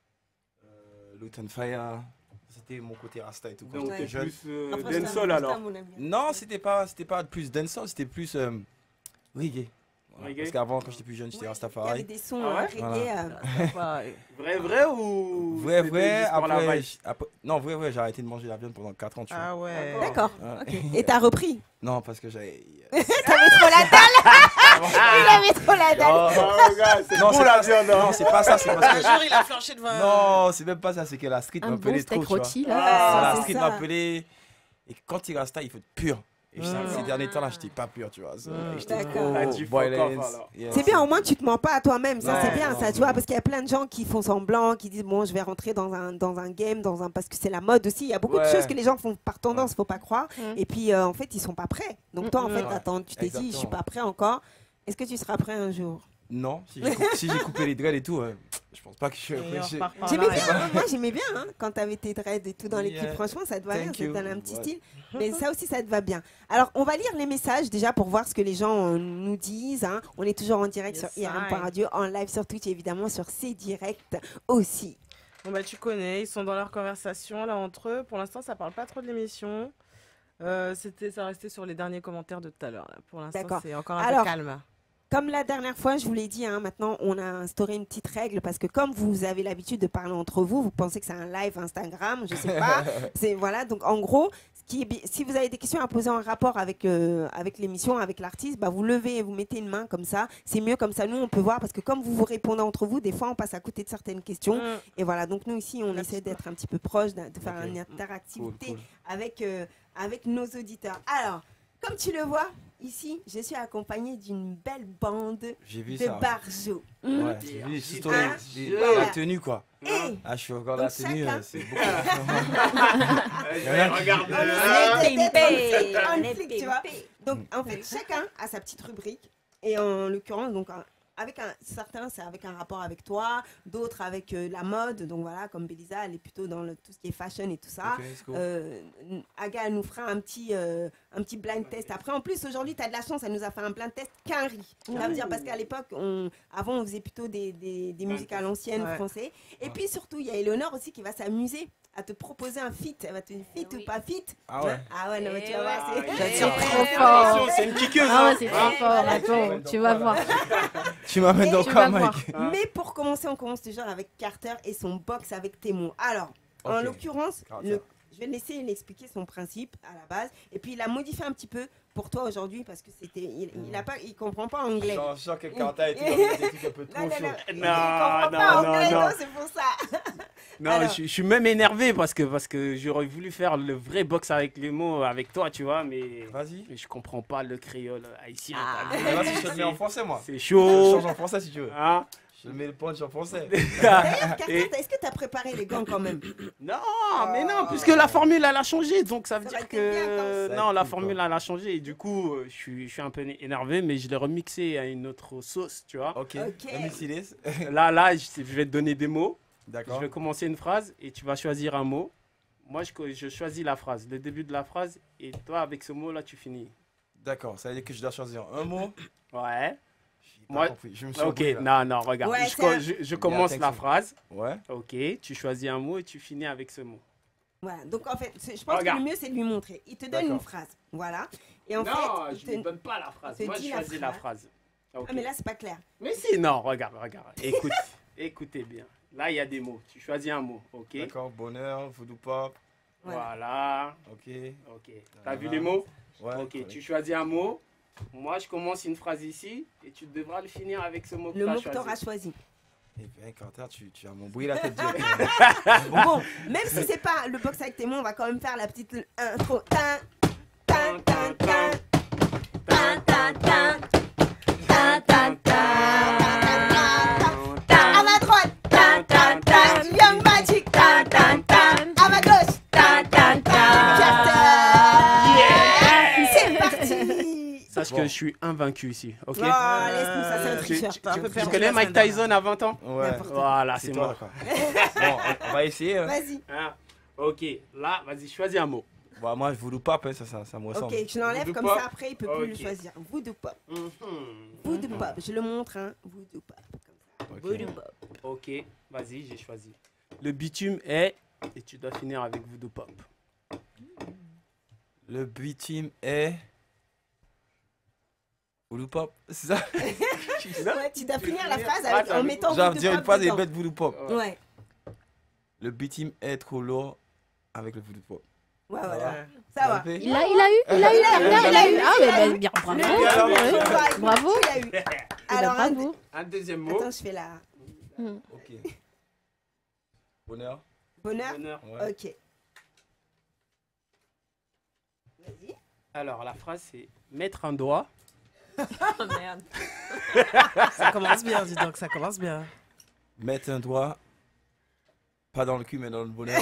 Euh, Luton Fire. C'était mon côté Rasta et tout. Quand Donc, Ouais. t'es j'étais jeune. plus euh, Après, je dancehall t'aime, alors. je t'aime, mon ami. Non, c'était pas, c'était pas plus dancehall, c'était plus euh, reggae. Voilà. Reggae. Parce qu'avant, quand j'étais plus jeune, j'étais Ouais, Rastafari. il y avait des sons Ah ouais euh, reggae. euh, Ouais. Vrai, vrai ou. Vrai, c'était vrai, juste pour la après, vibe j- après- non, vrai, vrai, j'ai arrêté de manger la viande pendant quatre ans, tu vois. Ah ouais. D'accord. Ouais. Ok. Et t'as repris? Non, parce que j'avais... T'avais trop la dalle. Il avait trop la dalle. Non, Oh, gars, c'est non, bon c'est la pas, viande. hein. non, c'est pas ça, c'est parce Un que... jour, il a flanché devant. Non, c'est même pas ça, c'est que la street Un bon m'appelait trop, steak tu vois. rôti Ah, là. Voilà, la c'est street ça. m'appelait... Et quand tu restes là, il faut être pur. Et Mm. ces derniers temps là, j'étais pas pur, tu vois. So, Mm. J'étais D'accord. trop Ah, tu fuck off, violence. alors. Yeah, C'est bien, au moins tu te mens pas à toi-même, ça Ouais, c'est bien non, ça, tu non. vois, parce qu'il y a plein de gens qui font semblant, qui disent bon je vais rentrer dans un, dans un game, dans un parce que c'est la mode aussi, il y a beaucoup de Ouais. choses que les gens font par tendance, faut pas croire, Mm. et puis euh, en fait ils sont pas prêts, donc toi en Mm, fait mm. attends, tu t'es dit je suis Exactement. pas prêt encore, est-ce que tu seras prêt un jour? Non, si j'ai coupé, si j'ai coupé les dreads et tout, euh, je pense pas que je suis Et on après. repart par J'aimais là, bien, et- hein, moi j'aimais bien hein, quand t'avais tes dreads et tout dans les Yeah. clips, franchement ça te va bien, Thank ça te you. donne un petit Ouais. style, mais ça aussi ça te va bien. Alors on va lire les messages déjà pour voir ce que les gens euh, nous disent, hein. On est toujours en direct Yes, sur I R M I. point radio, en live sur Twitch et évidemment sur C Direct aussi. Bon bah tu connais, ils sont dans leur conversation là entre eux. Pour l'instant, ça parle pas trop de l'émission. Euh, c'était, ça restait sur les derniers commentaires de tout à l'heure. là. Pour l'instant, D'accord. c'est encore un Alors, peu calme. Comme la dernière fois, je vous l'ai dit, hein, maintenant on a instauré une petite règle parce que comme vous avez l'habitude de parler entre vous, vous pensez que c'est un live Instagram, je sais pas. C'est voilà, donc en gros, ce qui est bi- si vous avez des questions à poser en rapport avec euh, avec l'émission, avec l'artiste, bah vous levez et vous mettez une main comme ça. C'est mieux comme ça, nous on peut voir parce que comme vous vous répondez entre vous, des fois on passe à côté de certaines questions. Mm. Et voilà, donc nous ici on Merci. essaie d'être un petit peu proche, de de faire Ok. une Cool, interactivité cool. avec, euh, avec nos auditeurs. Alors, comme tu le vois, ici, je suis accompagnée d'une belle bande J'ai vu de ça. barjots. Ouais, j'ai vu les Ah, stories, les- voilà. la tenue quoi. Et Ah, je suis encore la Donc, tenue, chacun- euh, c'est beaucoup. Il y en a qui- Regarde. on euh, essaie d'être pimpé, en on flic, est tu vois. pimpé. Donc, en fait, chacun a sa petite rubrique. Et en l'occurrence, donc, un- avec un, certains, c'est avec un rapport avec toi, d'autres avec euh, la mode. Donc voilà, comme Belisa, elle est plutôt dans le- tout ce qui est fashion et tout ça. Ok, let's go. Euh, Aga elle nous fera un petit, euh, un petit blind test. Après, en plus, aujourd'hui, tu as de la chance, elle nous a fait un blind test qu'un riz. Ça veut dire parce qu'à l'époque, on, avant, on faisait plutôt des, des, des musiques à l'ancienne Ouais. français. Et Ouais. puis surtout, il y a Eleonore aussi qui va s'amuser à te proposer un feat. Elle va te dire feat ou pas feat. Ah ouais. Ah ouais, non, mais tu vas Eh voir, ouais. c'est- Eh C'est ouais. trop fort. C'est une kickeuse. Ah ouais, hein. c'est trop fort. Attends, tu vas voir. Tu m'amènes Et dans tu quoi, vas voir. Mike? Hein. Mais pour commencer, on commence toujours avec Carter et son box avec tes mots. Alors, en Ok. l'occurrence, Carter. le- je vais laisser l'expliquer son principe à la base. Et puis, il a modifié un petit peu pour toi aujourd'hui parce que c'était, il, il a pas, il comprend pas anglais. Je sens que Carta et tout, on met des trucs un peu Non, trop non, non, chauds. il Non, comprend non, pas non, anglais, non. non, c'est pour ça. Non, Alors. je, je suis même énervé parce que, parce que j'aurais voulu faire le vrai box avec les mots avec toi, tu vois, mais, Vas-y. mais je comprends pas le créole haïtien. Ah. t'as vu. Mais Vas-y, je te le mets en français, moi. C'est Je chaud. change en français si tu veux. Hein. Je te mets le punch en français. D'ailleurs, Carter, Et- t'as- est-ce que tu as préparé les gants quand même? Non, mais non, puisque la formule elle a changé, donc ça veut Ça dire aurait été bien, que comme ça. non, la Cool, formule quoi. elle a changé et du coup euh, je suis, je suis un peu énervé, mais je l'ai remixé à une autre sauce, tu vois. Ok. Ok. Let me see this. Là, là, je je vais te donner des mots. Je D'accord. vais commencer une phrase et tu vas choisir un mot. Moi, je, je choisis la phrase, le début de la phrase, et toi, avec ce mot-là, tu finis. D'accord, ça veut dire que je dois choisir un mot. Ouais. J'ai pas Moi- compris. Je me suis Ok, embrouillé, là. non, non, regarde. Ouais, je, c'est co- un- je- je commence la attention. phrase. Ouais. Ok, tu choisis un mot et tu finis avec ce mot. Voilà, donc en fait, c'est- je pense Regarde. que le mieux c'est de lui montrer. Il te donne une D'accord. phrase, voilà. Et en non, fait, il je te- ne donne pas la phrase. te Moi, je dit la choisis la phrase. phrase. Ok. Ah mais là c'est pas clair. Mais si, non, regarde, regarde. Écoute, écoutez bien. Là, il y a des mots. Tu choisis un mot, ok? D'accord, bonheur, voodoo pop. Voilà. Ok. Ok. T'as vu Voilà. les mots? Ouais. Ok, correct. tu choisis un mot. Moi, je commence une phrase ici et tu devras le finir avec ce mot que Le tu as mot que tu auras choisi. choisi. Eh bien, Carter, tu, tu as m'embrouillé la tête directement. Bon, même si c'est pas le box avec tes mots, on va quand même faire la petite intro. Tin, tin, tin, tin. Tin, tin, tin. Tin, tin, tin. À ma droite, tin, tin, tin. Young Magic, tin, tin, tin. À ma gauche, tin, tin, tin. Carter. C'est parti. Sache Bon. que je suis invaincu ici, ok? Oh, laisse-nous ça, c'est un Tu, tricheur. tu- T'as un tu- peu tu perdu connais la Mike semaine Tyson à vingt ans? Ouais. N'importe Voilà, C'est c'est toi, moi. quoi. Bon, on, on va essayer. Hein. Vas-y. Hein? Ok, là, vas-y, choisis un mot. Bon, moi, je voodoo pop, hein, ça, ça, ça me ressemble. Ok, je l'enlève Voodoo comme pop. ça, après il peut plus le Ok. choisir. Voodoo pop. Mhm. Voodoo pop, je le montre, hein. Voodoo pop. Comme ça. Ok. Voodoo pop. Ok, vas-y, j'ai choisi. Le bitume est, et tu dois finir avec Voodoo Pop. Le bitume est. Voodoo pop, c'est ça? Ouais, tu dois finir la phrase Ah, avec, t'as en vu. mettant Genre, Voodoo dire une pop phrase et dedans. mettre voodoo pop. Ouais, Le bitume est trop lourd avec le voodoo pop. ouais, Ça voilà. va? Ça va. fait? Il a, il a eu, il a eu, Carter, il a eu. Ah, mais ben, bien, bravo. Le Et alors, bitume, ouais. faut voir, Bravo. il a eu. Eh ben, Alors, un- bravo. Un deuxième mot. attends, je fais la Ok. Bonheur. bonheur. Bonheur. Ouais. Ok. Vas-y. Alors, la phrase, c'est mettre un doigt. Oh merde. Ça commence bien, dis donc, ça commence bien. Mettre un doigt. Pas dans le cul, mais dans le bonheur.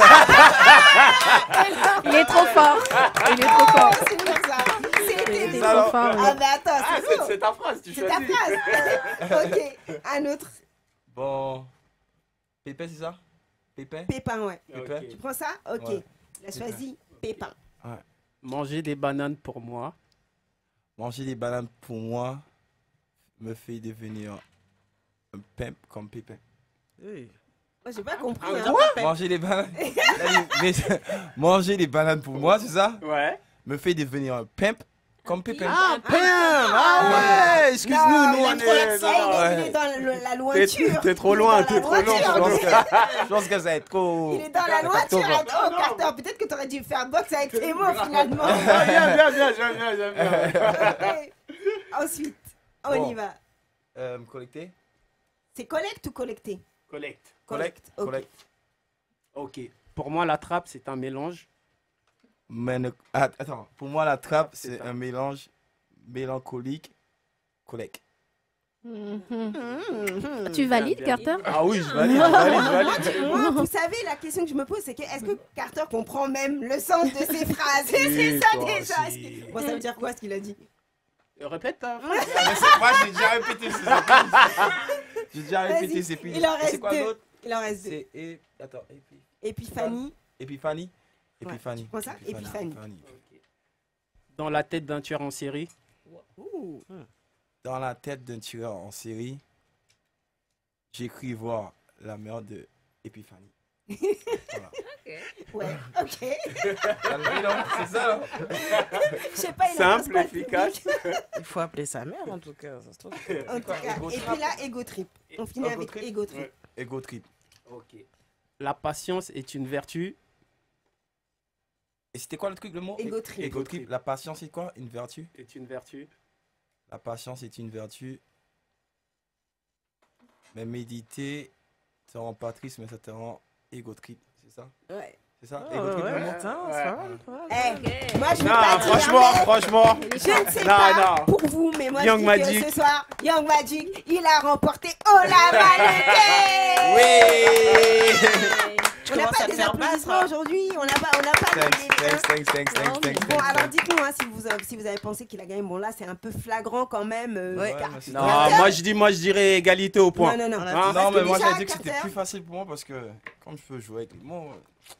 Il est trop fort. Il est trop fort. C'est lourd ça. C'était Il est ça, trop alors. fort. Ah, oui. mais attends, Ah, c'est c'est lourd. c'est ta phrase, tu C'est ta choisis. phrase. Ok, un autre. Bon. Pépé, c'est ça? Pépé? Pépin, ouais. Ok. Tu prends ça? Ok. Ouais. Il a choisi Pépin. Manger des bananes pour moi. Manger des bananes pour moi me fait devenir un pimp comme Pépin. Oui. Moi, j'ai pas compris. Ah, hein. quoi? Manger des bananes. Mais- manger des bananes pour moi, c'est ça? Ouais. Me fait devenir un pimp comme Pépin. Ah, pimp! Ah ouais! Excuse-nous, Non, nous, il a on trop l'accent, est. il est- Ouais. il est dans le- la T'es lointure. t'es trop Il est loin, dans t'es la trop loin. Je lointure. pense que, je pense que ça va être trop. Il est dans la lointure. Octobre. Oh, Carter, peut-être que tu aurais dû faire boxe avec tes mots finalement. Ah, bien, bien, bien, j'aime bien, j'aime bien. Ok. Ensuite, on Bon. y va. Euh, collecter. C'est collecte ou collecter? Collecte. Collecte. Ok. Collecte. Ok. Pour moi, la trappe, c'est un mélange. Mais ne- ah, attends, pour moi, la trappe, C'est c'est ça. un mélange mélancolique. Collecte. Mhm. Mhm. Tu valides, Bien. Carter? Ah oui, je valide, je valide, je valide. Moi, vous savez, la question que je me pose, c'est que est-ce que Carter comprend même le sens de ses phrases? C'est Oui, ça toi déjà. aussi. Est-ce que- Bon, ça veut dire quoi ce qu'il a dit? Euh, Répète ta Moi, j'ai déjà répété ces épices. J'ai déjà répété Vas-y, ces épices. il en Et c'est reste quoi deux. l'autre? Il en reste deux. C'est. et- Attends, épi- Épiphanie. Épiphanie. Ouais, Épiphanie. tu prends ça? Épiphanie. Dans la tête d'un tueur en série. Ouh. Dans la tête d'un tueur en série, j'écris voir la mère de Épiphanie. Voilà. Ouais, ok. Calmez, non? C'est ça, non? Je sais pas, il en pense Simple, quoi, le efficace. public. Il faut appeler sa mère en tout cas. Ça se trouve. En tout quoi, cas. ego Et trip? puis là, ego trip. On finit Ego avec trip? ego trip. Ouais. Ego trip. Ok. La patience est une vertu. Et c'était quoi le truc, le mot? Ego trip. Ego trip. La patience, c'est quoi? Une vertu? Est une vertu. La patience est une vertu. Mais méditer te rend pas triste, mais ça te rend ego trip. C'est ça? Ouais. C'est ça? Ah, Ego ouais, trip, ouais, le mot? putain, c'est pas mal, pas mal. Eh, moi je veux Non, pas dire, franchement, mais franchement. je ne sais Non, pas non. pour vous, mais moi Young je dis Magic. que ce soir, Young Magic, il a remporté Ola Maleke. Oui! On n'a commences pas à te des faire applaudissements battre, hein. aujourd'hui, on n'a pas, on n'a pas Thanks, les- les- thanks, thanks, thanks, thanks, thanks, Bon, thanks, alors thanks. dites-nous hein, si, vous, avez- si vous avez pensé qu'il a gagné. Bon, là, c'est un peu flagrant quand même. euh, Ouais. car- mais c'est- Non, moi je dis, moi je dirais égalité au point. Non, non, non. On a Hein? Parce Non, que mais moi déjà, j'avais dit que c'était Carter- plus facile pour moi parce que comme je peux jouer avec les mots,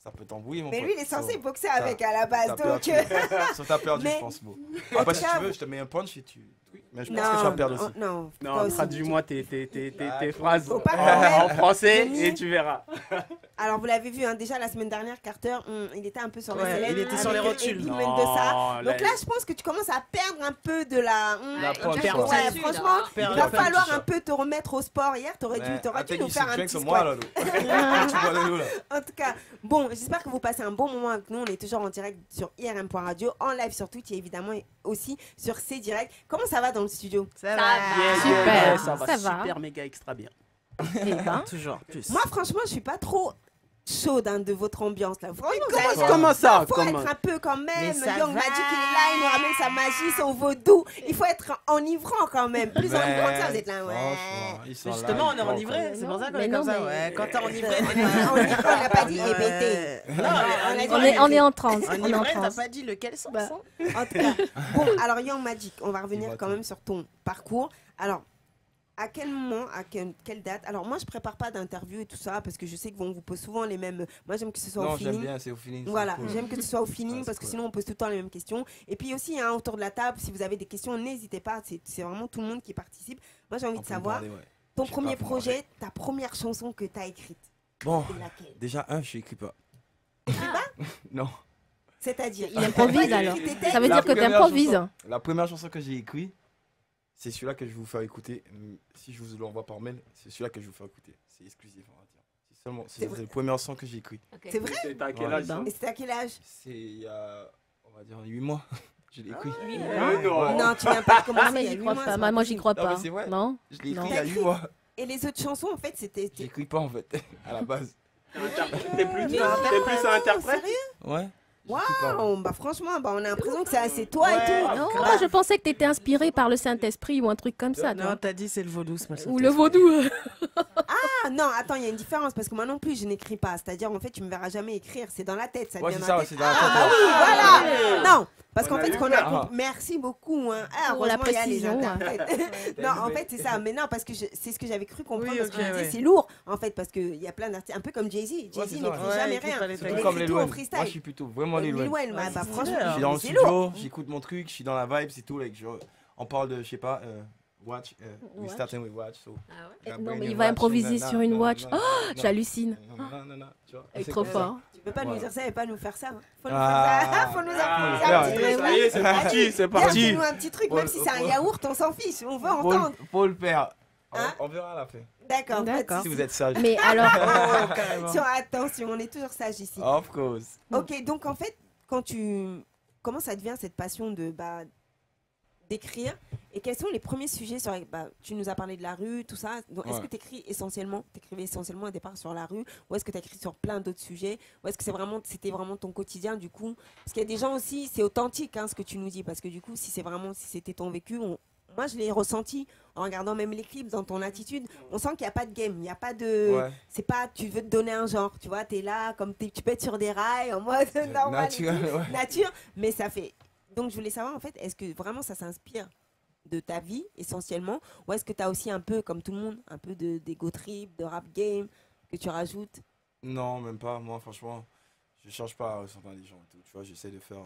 ça peut t'embrouiller, mon Mais pote. lui, il est censé So, boxer t'as- avec à la base. t'as Donc, perdu. euh, So, t'as perdu, Mais- je pense, bon. en Après, tout si cas, tu veux, je te mets un punch et tu. Oui, mais je pense non, que tu vas perdre aussi. oh, non, pas Non, aussi. traduis-moi tes, tes, tes, tes, Ah, tes phrases faut pas en, quand même. en français Denis. et tu verras. Alors, vous l'avez vu, hein, déjà la semaine dernière, Carter, hum, il était un peu sur les Ouais, élèves. il était sur avec les rotules. Eddie Non, Mendoza. Donc là, là, je pense que tu commences à perdre un peu de la. hum, La ouais, pointe, ouais, quoi. franchement, il Perdre va la pointe, falloir ça. un peu te remettre au sport. Hier, t'aurais dû, t'aurais dû nous faire un petit moi, squat. là, là. Tu vois, là, là. En tout cas, bon, j'espère que vous passez un bon moment avec nous. On est toujours en direct sur I R M point radio, en live sur Twitch et évidemment aussi sur C Direct. Comment ça va dans le studio? Ça va. Yeah, Super, yeah, yeah, ça va ça va. super méga extra bien. Eh ben, Toujours plus. Moi, franchement, je suis pas trop chaude hein, de votre ambiance là. Franchement, vous allez- Comment ça faut Comment être un peu quand Mais même. ça Young va. Magic, il est là, il nous ramène sa magie, son vaudou. Il faut être enivrant quand même. Plus enivrant que ça, vous êtes là, ouais. Franchement, ils sont là, Justement, on ils est parlent, enivré, c'est pour ça qu'on Mais est non, comme ça. mais- Ouais, quand t'es enivré, On n'a pas dit hébété. Non, on a dit on est, on est en transe. On est en enivré, t'as transe. pas dit lequel sens. Bah. hein. En tout cas, bon, alors Young Magic, on va revenir Dis-moi quand tout. même sur ton parcours. Alors, à quel moment, à quelle, quelle date? Alors, moi, je prépare pas d'interview et tout ça parce que je sais qu'on vous pose souvent les mêmes. Moi, j'aime que ce soit Non, au j'aime feeling. bien, c'est au feeling. c'est Voilà, cool. j'aime que ce soit au feeling Ouais, parce c'est que cool. sinon on pose tout le temps les mêmes questions. Et puis aussi, hein, autour de la table, si vous avez des questions, n'hésitez pas. C'est c'est vraiment tout le monde qui participe. Moi, j'ai envie On de peut me savoir parler, ouais. ton Je sais premier pas, faut projet, ta première chanson que tu as écrite. Bon, C'est laquelle? déjà, un, je n'écris pas. Non. C'est-à-dire, Il improvise a alors. écrit tes textes. Ça veut La dire que première t'improvises. chanson- La première chanson que j'ai écrite, c'est celui-là que je vais vous faire écouter. Hum, Si je vous l'envoie par mail, c'est celui-là que je vais vous faire écouter. C'est exclusif, on va dire. C'est seulement, C'est c'est vrai. le premier son que j'ai écrit. C'est vrai? C'est à quel Ouais. âge ça Et c'était à quel âge? C'est il y a, on va dire, huit mois. Je l'ai écrit. Euh, non. Non, tu viens pas de commencer. Ah, mais il y a j'y huit crois mois, pas. c'est Moi, moi, j'y possible. crois Non, mais pas. c'est vrai. Non. Je l'ai Non. écrit il y a T'as huit écrit mois. Et les autres chansons, en fait, c'était. J'écris pas en fait, à la base. T'es plus, t'es plus un interprète? Sérieux? Ouais. j'écris pas. Waouh, bah franchement, bah, on a l'impression que c'est assez toi et Ouais. tout. Non, moi, je pensais que t'étais inspiré par le Saint-Esprit ou un truc comme ça. Non, toi. t'as dit c'est le vaudou ce matin. Ou le vaudou. Ah non, attends, il y a une différence parce que moi non plus, je n'écris pas. C'est-à-dire, en fait, tu me verras jamais écrire. C'est dans la tête, ça Ouais, vient c'est dans la ça, tête. c'est dans la Ah, tête. bah ouais. oui, voilà. Non, parce On qu'en a fait, eu ce qu'on a peur. compris- merci beaucoup. Hein. Ah, Pour la heureusement, il y a les précision, hein. interprètes. Non, en fait, c'est ça. Mais non, parce que je- c'est ce que j'avais cru comprendre. Oui, parce que ok, je me disais, ouais. c'est lourd, en fait, parce qu'il y a plein d'artistes, un peu comme Jay-Z. Jay-Z Ouais, c'est ça, n'écrit ouais. jamais Ouais, il écrit rien. pas les Il textes. Tout écrit comme tout les en Louen. freestyle. Moi, je suis plutôt vraiment les Lil Louen. Wayne, bah, Ouais, bah, c'est franchement, stylé, Je hein. suis dans le c'est studio, lourd. j'écoute mon truc, je suis dans la vibe, c'est tout. Like, je- on parle de, je sais pas, euh, watch. euh, we Watch. starting with watch. So, Eh, I non, bring mais in il va watch, improviser nanana, sur une nanana, watch. nanana, Oh, nanana, j'hallucine. nanana, nanana, tu vois, Il est c'est trop comme ça. fort. Tu peux pas nous Voilà. dire ça et pas nous faire ça. hein. Faut nous Ah. faire ça. Faut nous Ah, apprendre ça ça. un y petit est, truc. ça y est, c'est parti, c'est Viens, parti. fais-nous un petit truc, même si c'est un yaourt, on s'en fiche. On veut Faut entendre. le- Faut le faire. On- Hein On verra à la fin. D'accord. pas de D'accord. Si souci. vous êtes sage. Mais alors, Oh, carrément. Attention, attention, on est toujours sage ici. Of course. Ok, donc en fait, quand tu. Comment ça devient cette passion de bah, d'écrire et quels sont les premiers sujets sur. Bah, tu nous as parlé de la rue, tout ça. Donc, est-ce Ouais. que tu écris essentiellement, t'écrivais essentiellement au départ sur la rue ou est-ce que tu as écrit sur plein d'autres sujets ou est-ce que c'est vraiment, c'était vraiment ton quotidien du coup? Parce qu'il y a des gens aussi, c'est authentique hein, ce que tu nous dis parce que du coup, si c'est vraiment, si c'était ton vécu, on- moi je l'ai ressenti en regardant même les clips, dans ton attitude, on sent qu'il n'y a pas de game, il n'y a pas de. Ouais. C'est pas, tu veux te donner un genre, tu vois, tu es là, comme t'es- tu peux être sur des rails en mode normal. et Naturel, tout, ouais. Nature, mais ça fait. Donc je voulais savoir en fait, est-ce que vraiment ça s'inspire de ta vie essentiellement ou est-ce que tu as aussi un peu, comme tout le monde, un peu de d'ego trip, de rap game que tu rajoutes? Non, même pas. Moi, franchement, je cherche pas à ressentir les gens. et tout. Tu vois, j'essaie de faire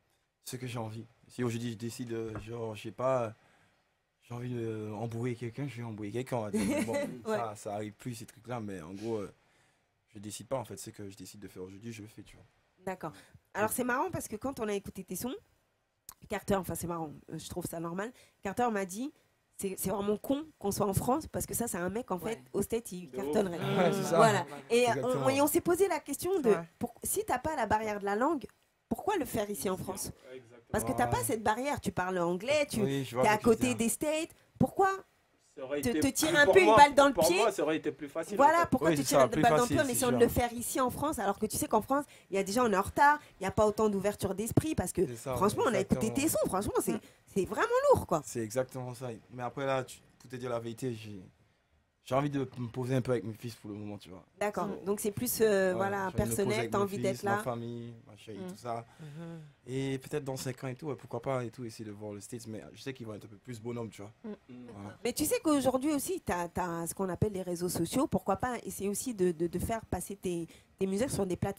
ce que j'ai envie. Si aujourd'hui je décide, euh, genre, je sais pas, euh, j'ai envie d'embrouiller quelqu'un, je vais embrouiller quelqu'un. on va dire. Mais Bon, Ouais. ça, ça arrive plus ces trucs-là, mais en gros, euh, je décide pas en fait. Ce que je décide de faire aujourd'hui, je le fais, tu vois. D'accord. Alors c'est marrant parce que quand on a écouté tes sons, Carter, enfin c'est marrant, euh, je trouve ça normal, Carter m'a dit c'est c'est vraiment con qu'on soit en France parce que ça c'est un mec en fait Ouais. au States il De cartonnerait. Ouais, c'est ça. Voilà. Et euh, Exactement. on, et on s'est posé la question de Ouais. pour- si t'as pas la barrière de la langue, pourquoi le faire ici en France? Exactement. Parce que t'as Ouais. pas cette barrière, tu parles anglais, tu Oui, je vois es ce à que tu veux côté dire. des States. Pourquoi Ça aurait te- été- te tirer pour un peu une moi- balle dans le pour pied. moi, ça aurait été plus facile. en Voilà, fait. pourquoi Oui, te c'est tirer ça, une plus balle dans le facile, pied en c'est essayant de sûr. le faire ici en France alors que tu sais qu'en France, il y a déjà on est en retard, il n'y a pas autant d'ouverture d'esprit parce que C'est ça, franchement on a écouté exactement. tes sons, franchement c'est c'est vraiment lourd quoi. C'est exactement ça. Mais après là, tu- pour te dire la vérité, j'ai j'ai envie de me poser un peu avec mes fils pour le moment, tu vois. D'accord, donc c'est plus euh, Ouais, voilà j'ai envie de me poser personnel, avec tu as mes envie fils, d'être ma là. famille, ma chérie, Mm. tout ça. Mhm. Et peut-être dans cinq ans et tout, ouais, pourquoi pas et tout, essayer de voir le States. Mais je sais qu'ils vont être un peu plus bonhommes, tu vois. Mm. Voilà. Mais tu sais qu'aujourd'hui aussi, tu as, ce qu'on appelle les réseaux sociaux. Pourquoi pas essayer aussi de, de, de faire passer tes, tes musiques sur des plateformes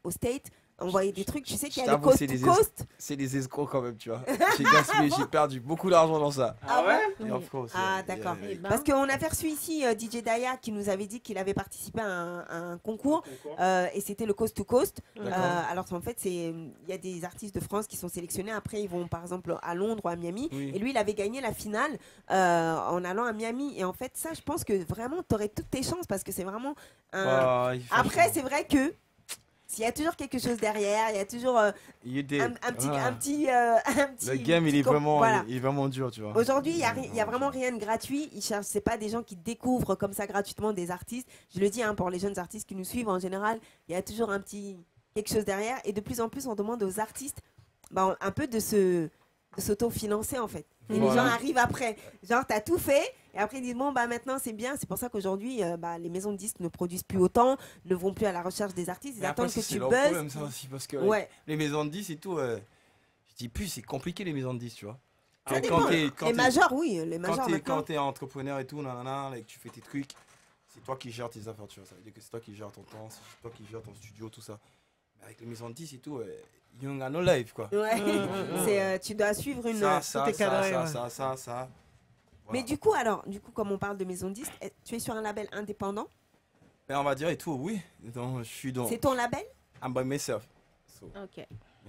aux States, envoyer des trucs. Tu sais qu'il y Je a les t'avoue, coast c'est to des coast. C'est des escrocs quand même, tu vois. J'ai gaspillé, j'ai perdu beaucoup d'argent dans ça. Ah ouais? Et of course, Ah, yeah, d'accord. yeah, yeah. Parce qu'on avait reçu ici euh, D J Daya qui nous avait dit qu'il avait participé à un, à un concours euh, et c'était le Coast to Coast. Euh, D'accord. alors en fait, c'est il y a des artistes de France qui sont sélectionnés. Après, ils vont par exemple à Londres ou à Miami. Oui. Et lui, il avait gagné la finale euh, en allant à Miami. Et en fait, ça, je pense que vraiment, tu aurais toutes tes chances parce que c'est vraiment un... Ah, il- Après, franchement, c'est vrai que s'il y a toujours quelque chose derrière, il y a toujours euh, il est des- un, un petit, ah. un petit, euh, un petit. Le game, il petit est com- vraiment, voilà. il est vraiment dur, tu vois. Aujourd'hui, il n'y a, ri- il y a vraiment vraiment dur. rien de gratuit. Ils cherchent, c'est pas des gens qui découvrent comme ça gratuitement des artistes. Je le dis hein, pour les jeunes artistes qui nous suivent en général, il y a toujours un petit quelque chose derrière. Et de plus en plus, on demande aux artistes bah, un peu de se de s'auto-financer en fait. Et Voilà. les gens arrivent après. Genre, t'as tout fait. Et après, ils disent, bon, bah maintenant, c'est bien. C'est pour ça qu'aujourd'hui, euh, bah, les maisons de disques ne produisent plus autant, ne vont plus à la recherche des artistes. Ils Mais après, attendent que c'est tu leur buzzes. problème, ça aussi, parce que Ouais. les maisons de disques et tout, euh, je dis plus, c'est compliqué les maisons de disques, tu vois. Ça Quand dépend. t'es- quand Les t'es- majors, oui. Les Quand majors, t'es maintenant. quand t'es entrepreneur et tout, nanana, là, et que tu fais tes trucs, c'est toi qui gères tes affaires, tu vois. Ça veut dire que c'est toi qui gères ton temps, c'est toi qui gères ton studio, tout ça. Mais avec les maisons de disques et tout, euh, you got no life, quoi. Ouais. C'est, euh, tu dois suivre une. Ça, euh, ça, tout est ça, cadré, ça, ouais. ça, ça, ça. Mais Voilà. du coup, alors, du coup, comme on parle de maison de disques, est- tu es sur un label indépendant. Mais on va dire et tout, oui. Donc, je suis dans. C'est ton label. I'm by myself. So, Ok.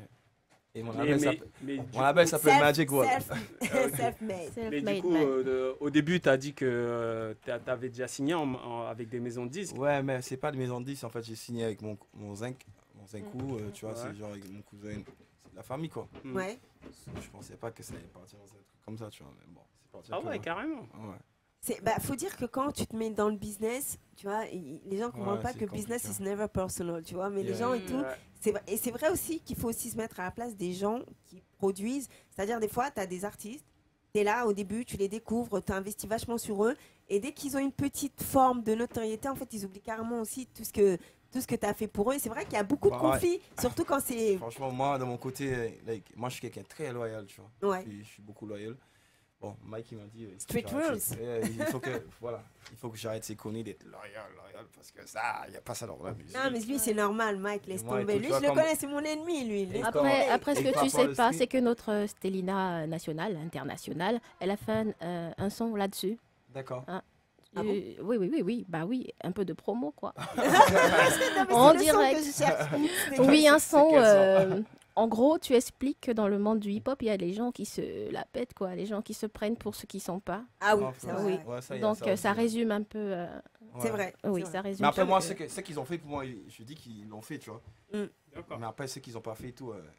et mon Mais, label mais, s'appelle- mais du mon label coup- s'appelle Self- Magic World. self- Self-made. mais du Self-made coup, man. euh, de- au début, tu as dit que tu avais déjà signé en- en- avec des maisons de disques. Ouais, mais c'est pas de maison de disques, en fait, j'ai signé avec mon, mon zinc, mon zinkou, euh, tu vois, Ouais. c'est genre avec mon cousin, c'est de la famille, quoi. Mm. Ouais. Je pensais pas que ça allait partir dans un truc comme ça, tu vois, mais bon, c'est parti un Ah peu ouais, loin. carrément. Ouais. C'est, bah, faut dire que quand tu te mets dans le business, tu vois, i- les gens comprennent Ouais, pas c'est que business compliqué. is never personal, tu vois, mais les Yeah. gens et tout, Ouais. c'est vrai- et c'est vrai aussi qu'il faut aussi se mettre à la place des gens qui produisent, c'est-à-dire des fois, tu as des artistes, tu es là au début, tu les découvres, tu investis vachement sur eux, et dès qu'ils ont une petite forme de notoriété, en fait, ils oublient carrément aussi tout ce que tout ce que tu as fait pour eux, et c'est vrai qu'il y a beaucoup de Bah ouais. conflits, surtout quand c'est... Franchement, moi, de mon côté, like, moi, je suis quelqu'un de très loyal, tu vois. Ouais. Je, suis, je suis beaucoup loyal. Bon, Mike, il m'a dit... euh, il faut Street que j'arrête rules. ces- ouais, il faut que, voilà, il faut que j'arrête ces conneries d'être loyal, loyal, parce que ça, il n'y a pas ça dans la musique. Non, mais lui, c'est normal, Mike, laisse Moi, tomber. écoute, Lui, tu vois, je le comme- connais, c'est mon ennemi, lui. laisse Et tomber. comme- Après, après, ce et que par tu rapport au sais pas, street- c'est que notre euh, Stélina nationale, internationale, elle a fait un, euh, un son là-dessus. D'accord. Ah Euh, bon oui, oui, oui, oui, bah oui, un peu de promo, quoi. Non, mais c'est En le son direct. que je cherche. C'est- Oui, un c'est son. quel son euh, en gros, tu expliques que dans le monde du hip-hop, il y a les gens qui se la pètent, quoi. Les gens qui se prennent pour ceux qui sont pas. Ah oui, Ah, c'est ouais, vrai. oui. ouais, ça, il y a Donc, euh, aussi, ça ouais. résume un peu. euh, C'est Ouais. vrai. oui, c'est ça vrai. résume. Mais après, un peu, moi, euh, ce que- ce qu'ils ont fait pour moi, je dis qu'ils l'ont fait, tu vois. D'accord. Mais après, ceux qu'ils ont pas fait et tout, euh,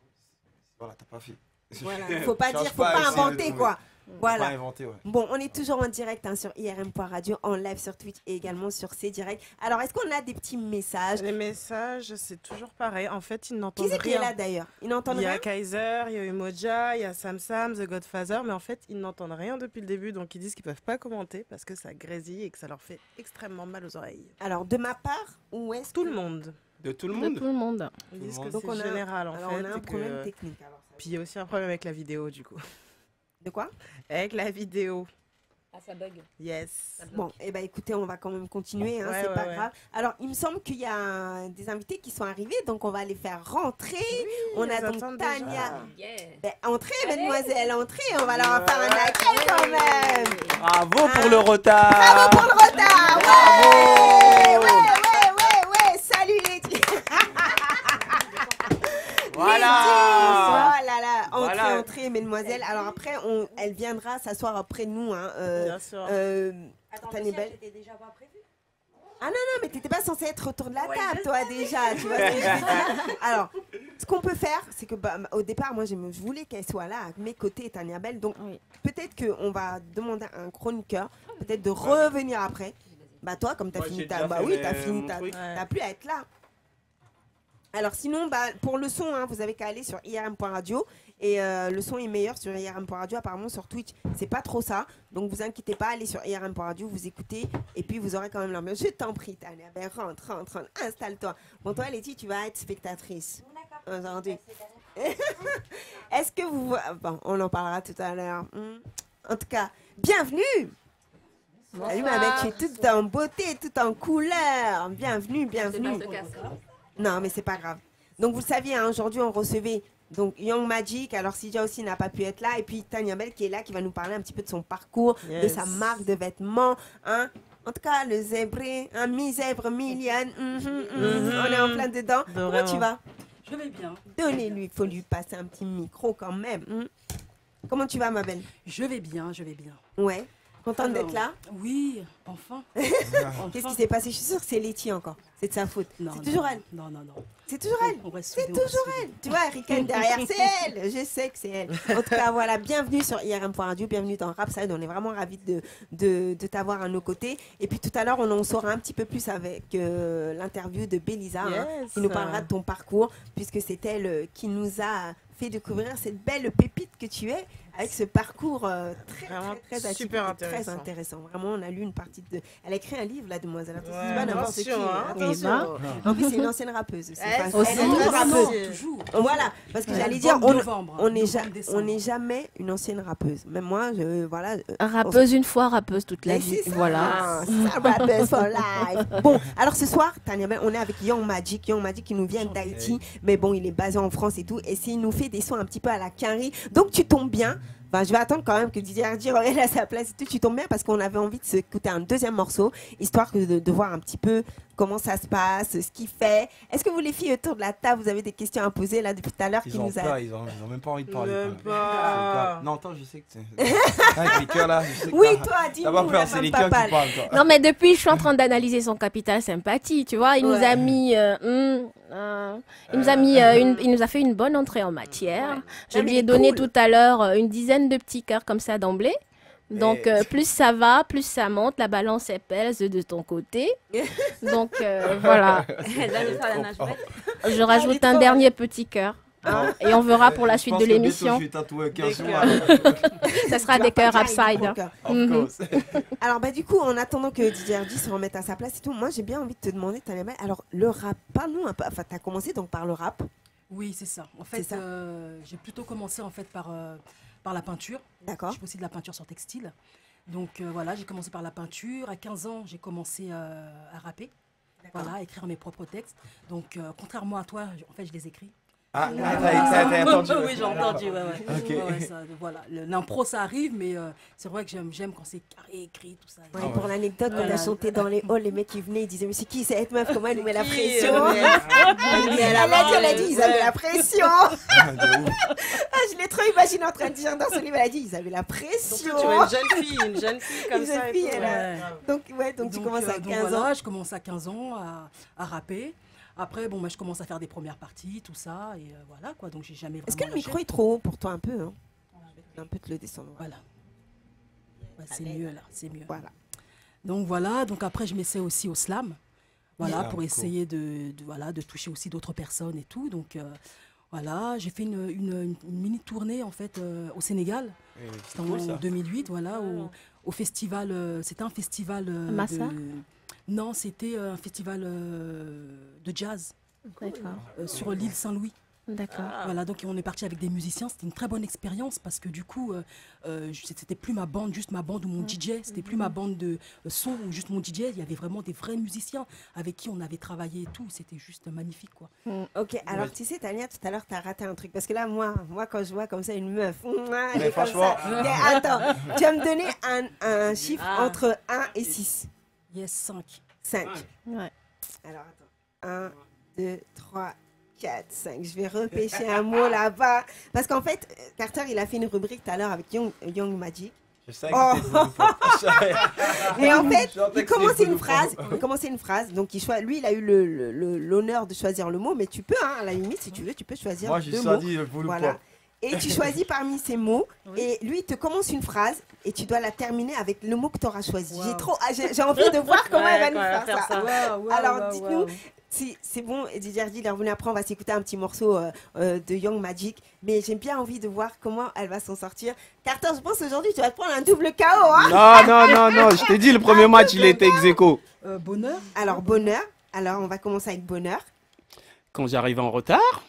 voilà, t'as pas fait. Voilà. Faut pas Cherche dire, faut pas à pas essayer de inventer, trouver. quoi. Faut Voilà. Pas inventé, ouais. Bon, on est toujours en direct hein, sur I R M point radio, en live sur Twitch et également sur C Direct. Alors, est-ce qu'on a des petits messages? Les messages, c'est toujours pareil. En fait, ils Qui n'entendent c'est qui est rien. là d'ailleurs? Ils n'entendent Il y a rien? Kaiser, il y a Umoja, il y a Sam Sam, The Godfather, mais en fait, ils n'entendent rien depuis le début, donc ils disent qu'ils peuvent pas commenter parce que ça grésille et que ça leur fait extrêmement mal aux oreilles. Alors, de ma part, où est-ce Tout que- le monde. De tout le de monde. tout le monde. Ils Tout le disent que monde. Donc, c'est on a, général en alors, fait. on a un et que- problème technique. Alors, ça- Puis il y a aussi un problème avec la vidéo du coup. De quoi? Avec la vidéo. Ah, ça bug. Yes. Bon, eh ben écoutez, on va quand même continuer, hein, Ouais, c'est ouais, pas ouais. grave. Alors, il me semble qu'il y a des invités qui sont arrivés, donc on va les faire rentrer. on a ils donc attendent Tania. déjà. Ben, entrez, mesdemoiselles, entrez, on va leur faire un accueil quand même. Bravo pour le retard. Bravo pour le retard. Ouais, ouais, ouais, ouais, ouais. Salut les filles. Voilà. Oh là là, entrez, Voilà. entrez, mesdemoiselles. Alors après, on, elle viendra s'asseoir après nous. Hein, euh, Bien sûr. euh, Tania Belle. Ah non, non, mais t'étais pas censée être autour de la table, toi, déjà. Tu vois ce que je veux dire. Alors, ce qu'on peut faire, c'est que bah, au départ, moi, je, me- je voulais qu'elle soit là, à mes côtés, Tania Belle. Donc, Oui. peut-être qu'on va demander à un chroniqueur, peut-être de revenir après. Bah, toi, comme t'as Moi, fini j'ai ta. déjà Bah fait oui, mes- t'as fini mon ta. truc. Ouais. T'as plus à être là. Alors sinon, bah, pour le son, hein, vous avez qu'à aller sur I R M point radio et euh, le son est meilleur sur I R M point radio. Apparemment sur Twitch, c'est pas trop ça. Donc vous inquiétez pas, allez sur I R M point radio, vous écoutez et puis vous aurez quand même l'ambiance. Je t'en prie, Tania, ben, rentre, rentre, rentre, installe-toi. Bon, toi, Letty, tu vas être spectatrice aujourd'hui. Est-ce que vous... Bon, on en parlera tout à l'heure. Hmm. En tout cas, bienvenue. Salut ma belle, tu es toute en beauté, toute en couleur. Bienvenue, bienvenue. Non, mais c'est pas grave. Donc, vous le saviez, hein, aujourd'hui, on recevait donc Young Magic. Alors, Sidia aussi n'a pas pu être là. Et puis, Tania Bell qui est là, qui va nous parler un petit peu de son parcours, Yes. de sa marque de vêtements. Hein. En tout cas, le zébré, un mi-zèbre, mi-liane. mhm, mhm, Mhm. On est en plein dedans. Comment Vraiment. tu vas? Je vais bien. Donnez-lui, il faut lui passer un petit micro quand même. hmm. Comment tu vas, ma belle? Je vais bien, je vais bien. Ouais. Contente Alors, d'être là? Oui, enfin. Qu'est-ce qui s'est passé? Je suis sûre que c'est Letty encore. C'est de sa faute. Non, C'est non, toujours elle. Non, non, non. C'est toujours elle. On reste C'est soudés, on reste toujours soudés. Tu vois, Ricane derrière, c'est elle. Je sais que c'est elle. En tout cas, voilà, bienvenue sur I R M point radio, bienvenue dans Rapside. On est vraiment ravis de, de, de t'avoir à nos côtés. Et puis tout à l'heure, on en saura un petit peu plus avec euh, l'interview de Belisa, hein, Yes. qui nous parlera de ton parcours, puisque c'est elle euh, qui nous a fait découvrir cette belle pépite que tu es, avec ce parcours euh, très, Vraiment très, très atypique super et très intéressant. intéressant. Vraiment, on a lu une partie de... Elle a écrit un livre, la demoiselle. Attention, c'est Ouais, pas n'importe qui. attention, hein, hein. attention. En plus, c'est une ancienne rappeuse aussi. Elle, Enfin, aussi. elle est une Vraiment. rappeuse. Toujours. Voilà, parce que Ouais. j'allais dire, Novembre, on novembre, on n'est novembre, ja- décembre. on n'est jamais une ancienne rappeuse. Même moi, je, voilà. euh, Rappeuse une fois, rappeuse toute la mais vie. c'est ça, Voilà. c'est ça, rappeuse for life. Bon, alors ce soir, Tania Bell, on est avec Young Magic. Young Magic qui nous vient d'Haïti, mais bon, il est basé en France et tout. Et s'il nous fait des sons un petit peu à la Quinry. Donc tu tombes bien. Enfin, je vais attendre quand même que Didier Hardy revienne à sa place. et tout. Tu tombes bien parce qu'on avait envie de s'écouter un deuxième morceau, histoire que de, de voir un petit peu comment ça se passe, ce qu'il fait. Est-ce que vous, les filles autour de la table, vous avez des questions à poser là depuis tout à l'heure qui Ils ont nous a... peur, ils ont, ils ont même pas envie de parler. Même quoi. pas. Non, attends, je sais que c'est. Avec les cœurs là, je sais que Oui, t'as- toi, T'as dis-nous, pas la peur, c'est femme les cœurs qui papale. parlent. Toi. Non, mais depuis, je suis en train d'analyser son capital sympathie, tu vois. Il nous Ouais. a mis, euh, hum, euh, il nous a mis, euh, une, il nous a fait une bonne entrée en matière. Je Non, mais lui il ai est donné cool. tout à l'heure euh, une dizaine de petits cœurs comme ça d'emblée. Donc, Mais- euh, plus ça va, plus ça monte, la balance est pèse de ton côté. Donc, euh, voilà. Je rajoute trop un dernier petit cœur. Ah. hein, et on verra pour la Je suite pense de que bientôt, l'émission. Je vais tatouer un cœur Des sur cœurs. moi. Ça sera Tu des vas pas cœurs dire, il upside. faut hein. cœur. Of Mhm. course. Alors, bah, du coup, en attendant que Didier Hardy se remette à sa place et tout, moi, j'ai bien envie de te demander, Tania Bell, alors, le rap, parle-nous un peu. Enfin, tu as commencé donc par le rap. Oui, c'est ça. En C'est fait, ça. euh, j'ai plutôt commencé en fait par, euh, par la peinture. D'accord. Je fais aussi de la peinture sur textile. Donc euh, voilà, j'ai commencé par la peinture. À quinze ans, j'ai commencé euh, à rapper. Voilà, à écrire mes propres textes. Donc euh, contrairement à toi, je- en fait, je les écris. Ah, Ouais, t'as ouais, t'as- t'as entendu. Oui, oui, j'ai entendu. Ouais, ouais. Ok. Ouais, ouais, ça, voilà. Le- L'impro, ça arrive, mais euh, c'est vrai que j'aime, j'aime quand c'est carré, écrit, tout ça. Ouais, Ah ouais. Pour l'anecdote, on a Voilà. chanté dans les halls, les mecs qui venaient, ils disaient, mais c'est qui cette meuf? Comment elle nous met la Qui, pression? euh, Elle mais- a dit, elle a dit, ils avaient la pression. Ah, de ouf. Ah, je l'ai trop imaginé en train de dire dans ce livre, elle a dit, ils avaient la Surtout, pression. tu vois une jeune fille, une jeune fille comme Une ça. jeune et fille, tout, elle a- ouais. Donc, ouais, donc, tu commences à euh, donc quinze voilà, ans. je commence à quinze ans à, à rapper. Après, bon, bah, je commence à faire des premières parties, tout ça, et euh, voilà quoi. Donc j'ai jamais vraiment. Est-ce que le lâché. micro est trop haut pour toi un peu hein? Un peu te le descendre. Voilà. Ouais, c'est mieux là, c'est mieux. Voilà. Donc voilà, donc après je m'essaie aussi au slam. Voilà, Slam, pour cool. essayer de, de- voilà, de toucher aussi d'autres personnes et tout. Donc euh, voilà, j'ai fait une, une- une mini tournée en fait euh, au Sénégal. Eh, c'est C'était cool, en ça. deux mille huit, voilà, au, au festival. euh, c'était un festival. euh, Massa de- Non, c'était euh, un festival euh, de jazz D'accord. euh, sur l'île Saint-Louis. D'accord. Voilà, donc on est parti avec des musiciens. C'était une très bonne expérience parce que du coup, euh, euh, je- c'était plus ma bande, juste ma bande ou mon D J. C'était plus ma bande de euh, son ou juste mon D J. Il y avait vraiment des vrais musiciens avec qui on avait travaillé et tout. C'était juste magnifique, quoi. Ok, alors Ouais. tu sais, Tania, tout à l'heure, tu as raté un truc. Parce que là, moi, moi quand je vois comme ça une meuf, mouah, elle Mais est comme franchement- ça. Mais attends, tu vas me donner un, un chiffre Ah. entre un et six. Yes, cinq. cinq. Ouais. Alors attends. un, deux, trois, quatre, cinq. Je vais repêcher un mot là-bas. Parce qu'en fait, euh, Carter, il a fait une rubrique tout à l'heure avec Young, Young Magic. Je savais Oh. que c'était voulu pour- Je savais. Et en fait, Je sentais il que commençait c'était une voulu phrase. pour- Il commençait une phrase. Donc, il choi- lui, il a eu le- le- le- l'honneur de choisir le mot. Mais tu peux, hein, à la limite, si tu veux, tu peux choisir Moi, j'ai deux ça mots. dit le voulu Voilà. pas. Et tu choisis parmi ces mots. Oui. Et lui, il te commence une phrase. Et tu dois la terminer avec le mot que tu auras choisi. Wow. J'ai trop, ah, j'ai j'ai envie de voir comment Ouais, elle va nous quand elle faire, va faire ça. ça. Waouh, waouh, Alors, waouh, dites-nous, waouh. si c'est bon, et Didier Hardy, il est revenu après, on va s'écouter un petit morceau euh, euh, de Young Magic. Mais j'ai bien envie de voir comment elle va s'en sortir. Carter, je pense aujourd'hui, tu vas te prendre un double K O. Hein. Non, non, non, non, je t'ai dit, le premier match, il était ex aequo. Euh, bonheur. Alors, bonheur. Alors, on va commencer avec bonheur. Quand j'arrive en retard,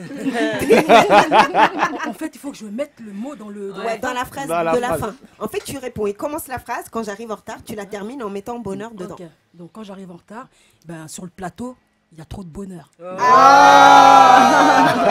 En fait, il faut que je mette le mot dans le. Ouais, dans la phrase Dans la de la phrase. fin. En fait, tu réponds. Il commence la phrase. Quand j'arrive en retard, tu la termines en mettant bonheur dedans. Ok. Donc quand j'arrive en retard, ben, sur le plateau, il y a trop de bonheur. Ah.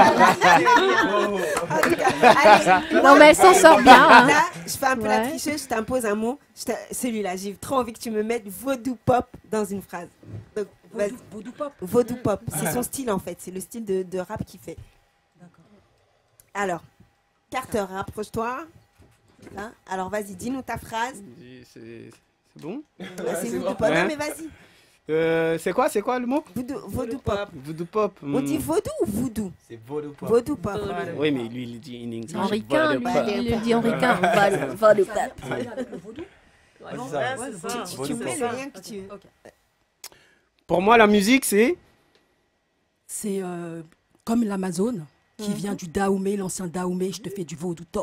Allez, Non, mais elle s'en sort bien. Hein. Là, je fais un peu la Ouais. tricheuse, je t'impose un mot. Je t'a- Celui-là, j'ai trop envie que tu me mettes vaudou pop dans une phrase. Donc, vas-y. Vaudou, vaudou pop. Vaudou pop, c'est son style en fait, c'est le style de, de rap qu'il fait. D'accord. Alors, Carter, rapproche-toi. Hein, alors vas-y, dis-nous ta phrase. C'est c'est bon? Ouais, c'est c'est vaudou bon. pop. Ouais. Non mais vas-y. Euh, c'est quoi, c'est quoi le mot? Vaudou, vaudou pop. Voodoo pop. On hmm. dit vaudou ou voodoo? C'est vaudou pop. Vaudou pop. Oui, mais lui, il dit in English. Henriquin, lui, Voodoo pop. il le dit Henriquin. Va le- va le pape. Avec le vaudou. Ouais, Ouais, c'est ça. c'est ça. Tu, tu Vaudou mets pop. le lien que tu veux. Ok. Pour moi, la musique, c'est. C'est euh, comme l'Amazone qui vient du Dahomey, l'ancien Dahomey. Je te fais du vaudou top.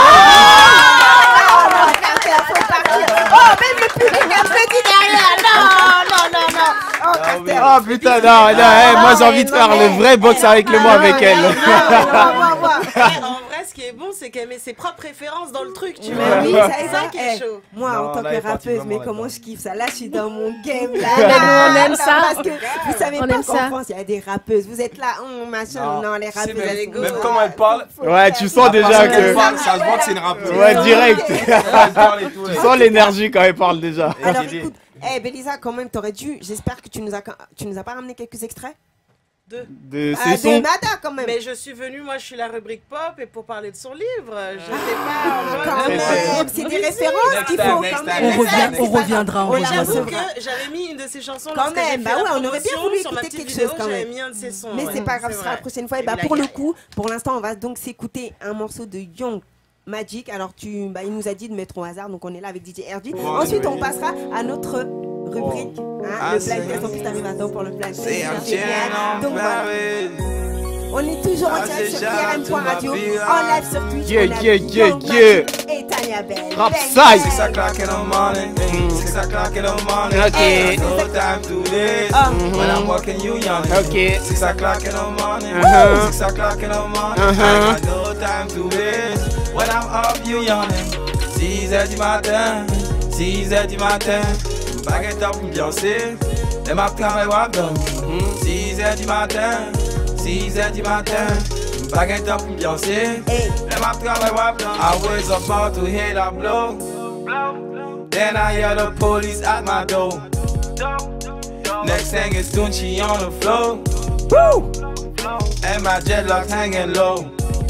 Ah, Carter, faut partir. Oh, même le public applaudit derrière. Non, non, non, non. Oh, Carter. Oh putain, non, non, Ah, eh, moi j'ai mais envie de non, faire mais- le vrai box avec le mot avec elle. Non, non, non, non. Eh, en vrai, ce qui est bon, c'est qu'elle met ses propres références dans le truc, tu Mais vois. oui, C'est ça ça va. qui est Eh, chaud. moi, Non, en tant là, que elle est partie rappeuse, vraiment mais là-dedans. comment je kiffe ça. Là, je suis dans mon game. Là, Mais nous, on là, aime là, ça. Parce que vous savez On pas aime qu'en ça. France, il y a des rappeuses. Vous êtes là, hum, machin. Non, Non, les c'est rappeuses. même- elles sont- même comment elle parle. Faut Ouais, faire tu ça. sens La déjà façon qu'elle que. parle, ça se voit que c'est une rappeuse. Ouais, direct. Elle parle et tout, Tu ouais. sens l'énergie quand elle parle déjà. Alors J'ai dit- écoute, eh Bélisa, quand même, t'aurais dû. J'espère que tu nous as, tu nous as pas ramené quelques extraits. De Ah, ces de sons. Nada quand même. Mais je suis venue, moi je suis la rubrique pop et pour parler de son livre, je sais pas. en mode- Quand c'est- même, c'est des références Next qu'il time, faut next quand time, même. On next revient, time. on reviendra, on On la reviendra. J'avoue recevra. que j'avais mis une de ses chansons Quand lorsque j'ai même, fait bah la ouais, on aurait bien promotion voulu sur ma écouter petite quelque vidéo, chose quand j'avais même. mis un de ses sons. Mais ouais. c'est pas grave, C'est ce sera la vrai. prochaine fois. Et Et bah puis la pour le gueule. coup, pour l'instant, on va donc s'écouter un morceau de Young Magic. Alors tu, bah, il nous a dit de mettre au hasard, donc on est là avec D J R G. Ouais, Ensuite, ouais. on passera à notre rubrique, hein, Ah, le c'est- blind test. En plus, t'arrives à temps pour le blind test. Say I'm C'est chilling génial. on Donc voilà, Paris. on est toujours en Ah, direct c'est sur I R M point radio, Jean de en live sur Twitch. Yeah, on a yeah, yeah, Young yeah. Magic et Tanya Bell. Rap Bang, side. bang. Six o'clock in the morning, six o'clock in the morning. Okay. I got no time to waste. Ah. When I'm walking, you young. Okay. Six o'clock in the morning, Uh-huh. six o'clock in the morning. Uh-huh. I got no time to waste. When I'm up, you yawning. six heures du matin, six heures du matin. Baguette up, Beyoncé. Les ma travail wap done. six heures du matin, six heures du matin. Baguette up, Beyoncé. Hey. Les ma travail wap done. I was about to hit a blow. Then I hear the police at my door. Next thing is Tunchi on the floor. Woo! And my dreadlocks hanging low.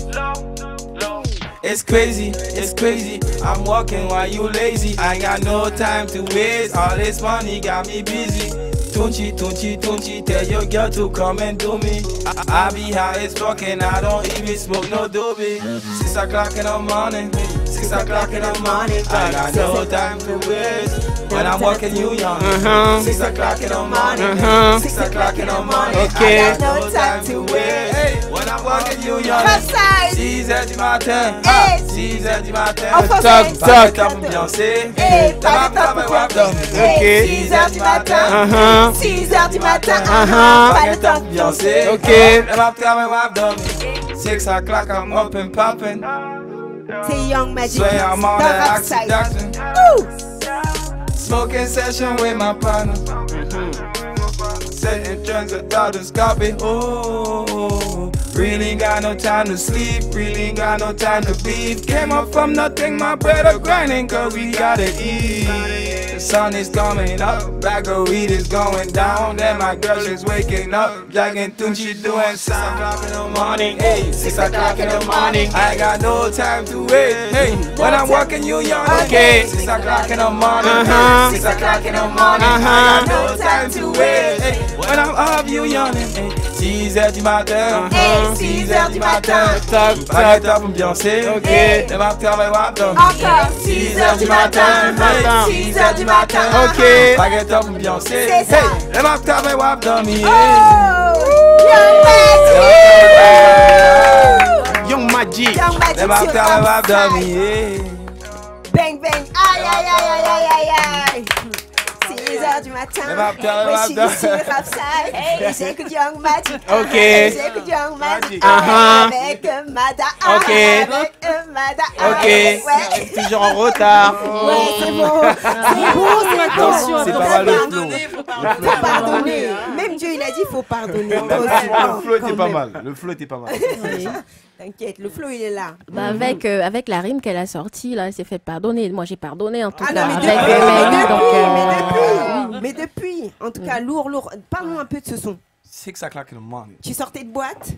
It's crazy, it's crazy. I'm walking while you lazy. I got no time to waste. All this money got me busy. Tunchi, Tunchi, Tunchi, tell your girl to come and do me. I, I be high as fuck and I don't even smoke no doobie. Six o'clock in the morning, six o'clock in the morning. I got no time to waste. When I'm walking, you young. Uh-huh. Six o'clock in the morning, Uh-huh. six o'clock in the morning. Okay. I got no time to waste. Hey, when I'm walking, you young. Upside. six heures du matin, Hey. six heures du matin. En français. Toc, Baguette toc. up pour Beyoncé. Hey, T'as ma baguette up femme, pour wap Beyoncé. done. Hey, six six heures du matin. Uh-huh. six heures du matin. Uh-huh. Pas le Baguette temps up pour Beyoncé. Okay. T'as ma femme, wap done. Six o'clock, I'm up and popping. C'est Young Magic Swear I'm on dans that Upside. oxydoxin. Woo! Smoking session with my partner. Setting trends with daughters copy. Oh, really got no time to sleep. Really got no time to breathe. Came up from nothing, my brother grinding, cause we gotta eat. The sun is coming up, bag of weed is going down. Then my girl is waking up, dragging Tunchi doing six o'clock in the morning. Hey, six o'clock in the morning. I got no time to wait. Hey, when I'm walking, you young. Okay. Six o'clock in the morning. Uh-huh. Six o'clock in the morning. Uh-huh. I got no time to wait. Hey, when I'm up, you yawning. Hey, six heures du matin. Hey, six heures du matin. Toc, Baguette toc. up pour Beyoncé. Ok. Les ma travail wap done. Encore six heures du matin. matin. six heures du matin. Ok. Baguette up pour Beyoncé. C'est ça. Hey, les ma travail wap done. Yeah. Oh! Young Magic! Young Magic. Young Les Magic ma sur travail wap done. Upside. Yeah. Bang bang. Aïe aïe aïe aïe aïe aïe aïe. six heures du matin. Les ma travail Ouais, wap je suis done. sur Upside. Et j'écoute Young Magic. Ok. J'écoute Young Magic. Uh-huh. Avec Mada. Ok. Avec Mada. Ok. Ouais. J'arrive toujours en retard. Ouais, c'est bon. C'est bon, c'est Attention, bon. C'est Faut pas mal le flow. pardonner, faut Faut pardonner. pardonner. Même Dieu, il a dit faut pardonner. Toi aussi, Le non, flow était quand pas même. mal. Le flow était pas mal. Oui. T'inquiète, le flow, il est là. Bah, avec, euh, avec la rime qu'elle a sortie, là, elle s'est fait pardonner. Moi, j'ai pardonné en tout Ah cas. non, mais avec depuis, euh, mais Mehdi, depuis, donc, mais euh, depuis, mais depuis. En tout cas, lourd, lourd. Parle-nous un peu de ce son. C'est que ça claque le man. Tu sortais de boîte?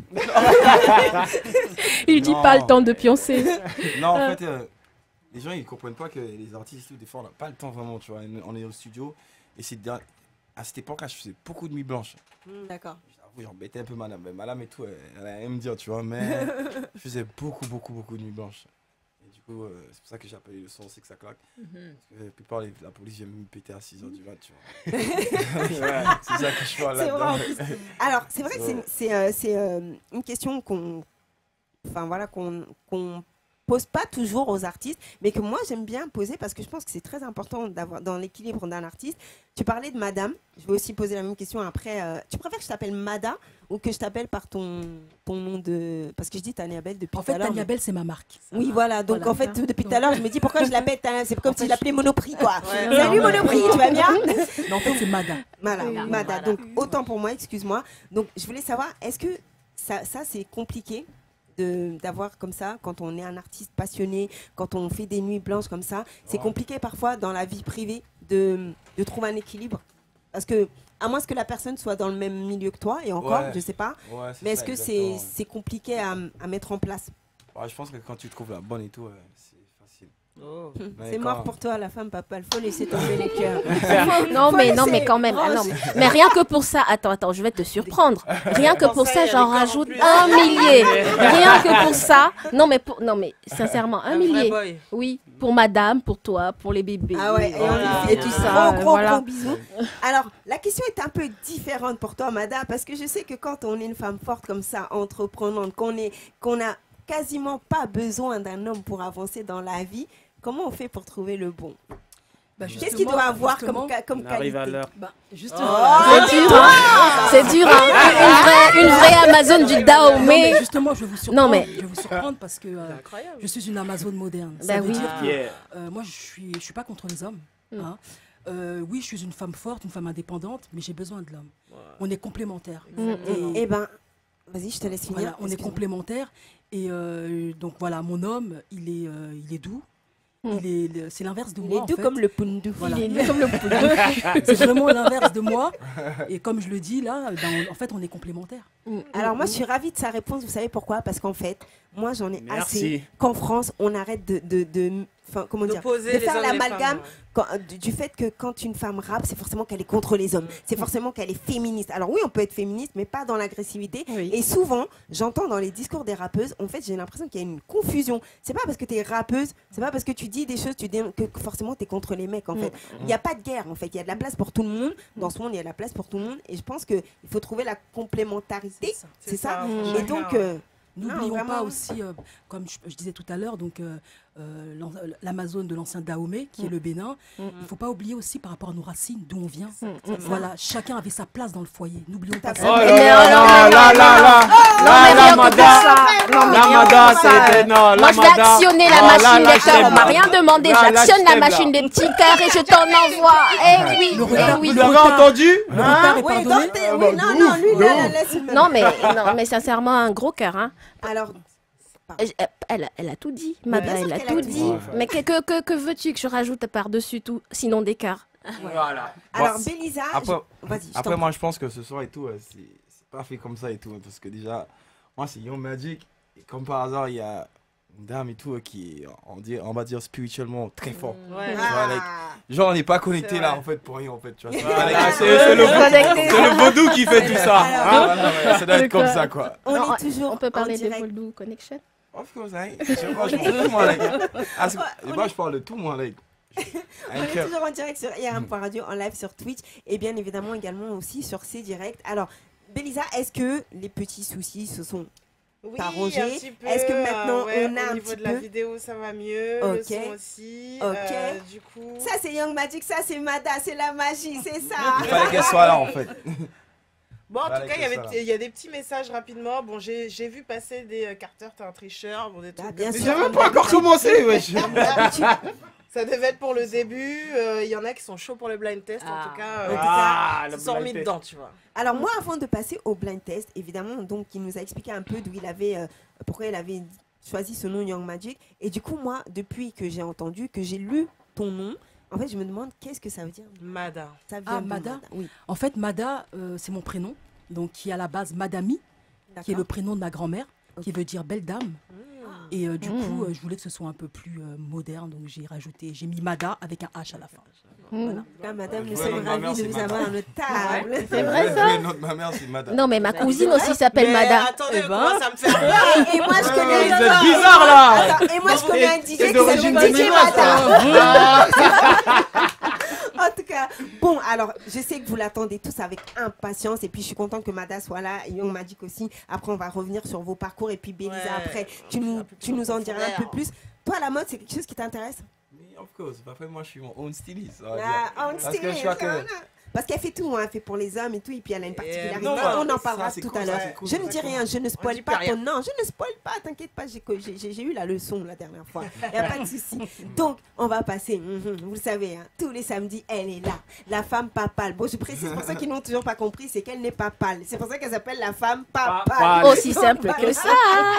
il dit Non. pas le temps de pioncer. Non, en fait, euh, les gens ils comprennent pas que les artistes, des fois, on n'a pas le temps vraiment, tu vois. On est au studio et c'est der- à cette époque-là, je faisais beaucoup de nuits blanches. D'accord. J'avoue, j'embêtais un peu madame. Mais madame et tout, elle, elle allait rien me dire, tu vois. Mais je faisais beaucoup, beaucoup, beaucoup de nuits blanches. Et du coup, euh, c'est pour ça que j'ai appelé le son, c'est que ça claque. Parce que la plupart, les- la police vient me péter à six heures du mat, tu vois. Ouais, c'est ça que je parle C'est vrai, là-dedans. en plus. Alors, c'est vrai que c'est- c'est euh, c'est, euh, une question qu'on enfin, voilà, qu'on qu'on pose pas toujours aux artistes, mais que moi j'aime bien poser parce que je pense que c'est très important d'avoir dans l'équilibre d'un artiste. Tu parlais de madame, je vais aussi poser la même question après. euh, tu préfères que je t'appelle Mada ou que je t'appelle par ton, ton nom de... Parce que je dis Tania Bell depuis En tout fait, à l'heure. Tania mais- Bell, c'est ma marque. Oui, voilà. Donc, Voilà. en fait, depuis tout à l'heure, je me dis pourquoi je l'appelle Tania. C'est comme En si je fait, l'appelais Monoprix, quoi. Ouais. Salut Monoprix, tu vas bien? Non, en fait, c'est Mada. Voilà, Oui, Mada. voilà. Donc, autant pour moi, excuse-moi. Donc, je voulais savoir, est-ce que ça, ça c'est compliqué de- d'avoir comme ça, quand on est un artiste passionné, quand on fait des nuits blanches comme ça, c'est Ouais. compliqué parfois dans la vie privée de, de trouver un équilibre? Parce que, à moins que la personne soit dans le même milieu que toi, et encore, Ouais. je sais pas, Ouais, c'est mais est-ce ça, que c'est exactement. c'est compliqué à, à mettre en place? Ouais, je pense que quand tu trouves la bonne et tout, ouais, c'est facile. Oh. Mais C'est quand- mort pour toi, la femme, papa. Il faut laisser tomber les cœurs. Non, Faut mais, non, laisser. mais quand même. ah, non, Range. mais rien que pour ça, attends, attends, je vais te surprendre. Rien que pour ça, il y a j'en des corps en rajoute plus. un millier. Rien que pour ça. Non, mais, pour, non, mais sincèrement, un Un vrai millier. boy. Oui, pour madame, pour toi, pour les bébés. Ah ouais, et on Voilà. lui fait Et tout tout ça. ça, Gros, gros, voilà. gros bisous. Alors, la question est un peu différente pour toi, Mada, parce que je sais que quand on est une femme forte comme ça, entreprenante, qu'on est, qu'on a quasiment pas besoin d'un homme pour avancer dans la vie, comment on fait pour trouver le bon? Bah, Qu'est-ce qu'il justement- doit avoir justement, comme, ca- comme On arrive à qualité? l'heure. bah, Oh, justement. C'est dur, hein. C'est dur, hein. Une vraie, une vraie Amazon du Non, mais Dahomey. justement, je vais vous surprendre. Non, mais- Je vais vous surprendre parce que euh, Incroyable. je suis une Amazone moderne. Ça Bah veut oui. dire que Yeah. euh, moi, je suis, je suis pas contre les hommes. Mm. hein. Euh, oui, je suis une femme forte, une femme indépendante, mais j'ai besoin de l'homme. On est complémentaires. Mm, Eh ben, vas-y, je te laisse finir. Voilà, on est Excuse-moi. complémentaires. Et euh, donc voilà, mon homme, il est, euh, il est doux. Mm. Il est, le- c'est l'inverse de Il moi. est en doux fait. comme le pundu. Voilà. Il est comme le poulet. C'est vraiment l'inverse de moi. Et comme je le dis là, ben, on- en fait, on est complémentaires. Alors moi, je suis ravie de sa réponse. Vous savez pourquoi? Parce qu'en fait, moi, j'en ai Merci. assez qu'en France, on arrête de, de, de, enfin, comment dire, D'opposer de les faire hommes et les l'amalgame femmes, ouais. quand- du, du fait que quand une femme rappe, c'est forcément qu'elle est contre les hommes. C'est forcément qu'elle est féministe. Alors oui, on peut être féministe, mais pas dans l'agressivité. Oui. Et souvent, j'entends dans les discours des rappeuses, en fait, j'ai l'impression qu'il y a une confusion. C'est pas parce que tu es rappeuse, c'est pas parce que tu dis des choses tu dis que forcément tu es contre les mecs, en fait. Il n'y a pas de guerre, en fait. Il y a de la place pour tout le monde. Dans ce monde, il y a de la place pour tout le monde. Et je pense qu'il faut trouver la complémentarité. ça. C'est ça. franchement, Et donc, clair. euh, N'oublions vraiment. pas aussi, euh, comme je, je disais tout à l'heure, donc euh, euh, l'an- l'Amazone de l'ancien Dahomey, qui est le Bénin. Il ne faut pas oublier aussi par rapport à nos racines, d'où on vient. Voilà, chacun avait sa place dans le foyer. N'oublions pas Oh ça. Oh là Mais là non, là non, là non, là là Non, là mais là rien que pour Mada ça. Non, mais là rien que Mada pour ça. c'était non là Moi, je vais Mada actionner la Oh, là, machine là, des je cœurs. On m'a t'aime, rien demandé. là. Là, là, J'actionne je la t'aime, là. machine des petits cœurs et je t'en envoie. Eh oui, Le eh retard- oui. vous l'avez entendu Le retard est oui, pardonné. donc, t'es- oui, non, non, lui, là, là, laisse. Non, mais, non, mais sincèrement, un gros cœur. Hein. Alors, Elle, elle, elle a tout dit. Mais Mada, bien sûr elle a qu'elle a tout tout dit. dit. Ouais. Mais que, que, que, que veux-tu que je rajoute par-dessus tout, sinon des cœurs? voilà alors Bon, Bélisa, après- je- vas-y, je t'en Après, prie. moi, je pense que ce soir et tout, euh, c'est c'est pas fait comme ça et tout. hein, Parce que déjà, moi, c'est Young Magic. Et comme par hasard, il y a une dame et tout euh, qui est, on, dit, on va dire, spirituellement très fort. Ouais. Ah. like, Genre, on n'est pas connecté C'est là, vrai. en fait, pour rien, en fait. Tu vois, c'est pas Voilà, like- c'est c'est le Connecté. c'est le vaudou qui fait tout ça Ah, hein. ouais, ouais, ouais, ça doit être comme ça, quoi. On Non, est toujours On peut parler en de direct. Voodoo Connection? Of course, hein. Je sais pas, je m'en fous, moi, like. Ah, c'est- et moi, je parle de tout, moi, like. On I est care. toujours en direct sur I R M point radio, en live sur Twitch et bien évidemment également aussi sur C Direct. Alors, Bélisa, est-ce que les petits soucis se sont Oui, T'arranger. un petit peu, Est-ce que maintenant, euh, ouais, on a au un niveau petit de la peu vidéo, ça va mieux, Ok. le son aussi. Ok. euh, du coup, Ça, c'est Young Magic, ça, c'est Mada, c'est la magie, c'est ça. Il fallait qu'elle soit là, en fait. Bon, en Bah, tout cas, il y, avec avait, ça, il y a des petits messages rapidement. Bon, j'ai j'ai vu passer des euh, Carter, t'es un tricheur. Bon, des trucs Bah, bien comme sûr. ça. J'ai même pas encore commencé, wesh. Ça devait être pour le début. euh, Il y en a qui sont chauds pour le blind test. Ah. En tout cas, euh, En tout Ah, ils le se sont blind mis test. dedans, tu vois. Alors moi, avant de passer au blind test, évidemment, donc il nous a expliqué un peu d'où il avait, euh, pourquoi il avait choisi ce nom Young Magic. Et du coup, moi, depuis que j'ai entendu, que j'ai lu ton nom, en fait, je me demande qu'est-ce que ça veut dire. Mada. Ça vient Ah, d'où, Mada Oui. En fait, Mada, euh, c'est mon prénom, donc qui est à la base Madami, qui est le prénom de ma grand-mère, qui veut dire belle dame. Et euh, du Mmh. coup, euh, je voulais que ce soit un peu plus euh, moderne, donc j'ai rajouté, j'ai mis Mada avec un H à la fin. Mm. Là, madame, nous Ouais, sommes non, ma mère, ravis de c'est vous Mada. avoir à notre table. C'est vrai ça? Le nom de ma mère, c'est Mada. Non, mais ma cousine aussi s'appelle Mais Mada. attendez, Eh ben. moi, ça me fait peur. Et, et moi, je connais Ouais, un vous êtes bizarre là. Attends, et moi, je connais un D J C'est qui d'origine s'appelle D J béninoise, Mada. ça. En tout cas, bon, alors, je sais que vous l'attendez tous avec impatience. Et puis, je suis contente que Mada soit là. Et Young Magic aussi. Après, on va revenir sur vos parcours. Et puis, Bélisa, Ouais. après, tu nous, Un peu plus tu nous en diras un peu profondeur. plus. Toi, la mode, c'est quelque chose qui t'intéresse? Mais of course, après moi je suis mon own styliste. on va dire. Ah, on Parce sait, que je crois que. voilà. Parce qu'elle fait tout, hein. Elle fait pour les hommes et tout, et puis elle a une particularité. non, on en ça, parlera c'est tout cool, à ça, l'heure. c'est cool, Je ne ça, dis c'est rien, je ne spoil dit pas plus rien. ton nom, je ne spoil pas, t'inquiète pas, j'ai j'ai- j'ai- j'ai eu la leçon la dernière fois. Il n'y a pas de souci. Donc, on va passer, mhm, vous le savez, hein, tous les samedis, elle est là, la femme papale. Bon, je précise pour ceux qui n'ont toujours pas compris, c'est qu'elle n'est pas pâle. C'est pour ça qu'elle s'appelle la femme papale. Papale. Aussi simple que ça.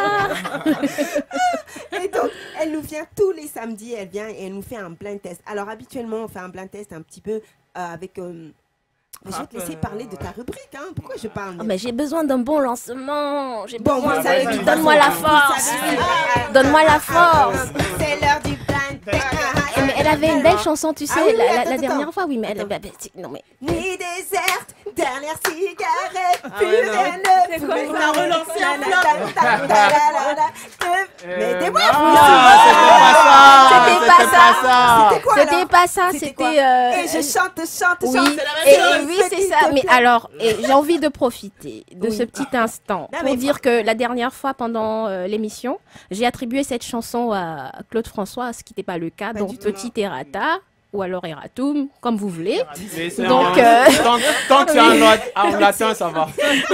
Et donc, elle nous vient tous les samedis, elle vient et elle nous fait un blind test. Alors, habituellement, on fait un blind test un petit peu euh, avec... euh, je vais te laisser parler de ta rubrique, hein. Pourquoi je parle Oh, mais j'ai besoin d'un bon lancement. J'ai Bon, besoin vous savez, de- de toute Donne-moi la façon, vous force. savez, ah, Donne-moi la ah, force. ah, C'est l'heure du blind test. Eh, mais elle avait une belle chanson, tu sais, Ah oui, oui, la, la- attends, la attends. dernière fois. Oui, mais elle. Attends. bah, bah, c'est- non, mais. Nuit déserte, dernière cigarette, Ah plus ouais, non. rien ne C'est quoi pouvait ça? Relancé un flop. Ta- ta- ta- ta- la- la- la- Mais Euh, dis-moi, non, vous- c'était C'était pas pas ça. ça. C'était quoi C'était alors? pas ça, C'était c'était. quoi euh, Et je chante, chante, Oui, chante. et, chose. et oui, c'est S'il ça. te Mais plaît. alors, et j'ai envie de profiter de Oui. ce petit instant Non, mais pour dire que la dernière fois, pendant euh, l'émission, j'ai attribué cette chanson à Claude François, ce qui n'était pas le cas. Pas donc, du tout. Petit Errata ou alors Erratum, comme vous voulez. Mais c'est Donc, un- euh, tant, tant que c'est en, lat- en latin, ça va.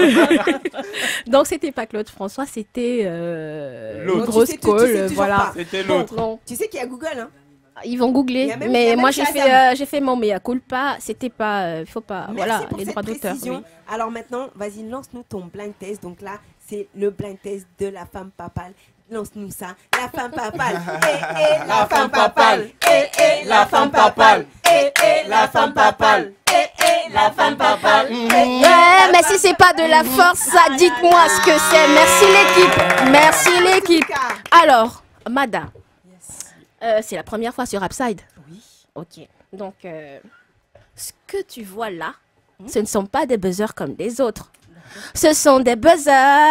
Donc, c'était pas Claude François, c'était euh, L'autre. une Tu grosse sais tout, tu sais colle. toujours Voilà. pas. C'était Bon, l'autre. non. Tu sais qu'il y a Google, hein? Ils vont Il y googler, a même- il y a mais même moi j'ai Shazam. fait, euh, j'ai fait mon mea culpa. C'était pas, euh, faut pas, Merci voilà, pour les cette droits d'auteur. précision. oui. Alors maintenant, vas-y, lance-nous ton blind test. Donc là, c'est le blind test de la femme papale. Lance-nous ça. La femme papale. Eh, eh, la femme papale. Eh, eh, la femme papale. Eh, eh, la femme papale. Eh, eh, la femme papale. Eh, eh, Ouais, mais si c'est pas de la force, ça, dites-moi ce que c'est. Merci l'équipe. Merci l'équipe. Alors, Mada, euh, c'est la première fois sur Upside. Oui. Ok. Donc, euh, ce que tu vois là, ce ne sont pas des buzzers comme les autres. Ce sont des buzzers.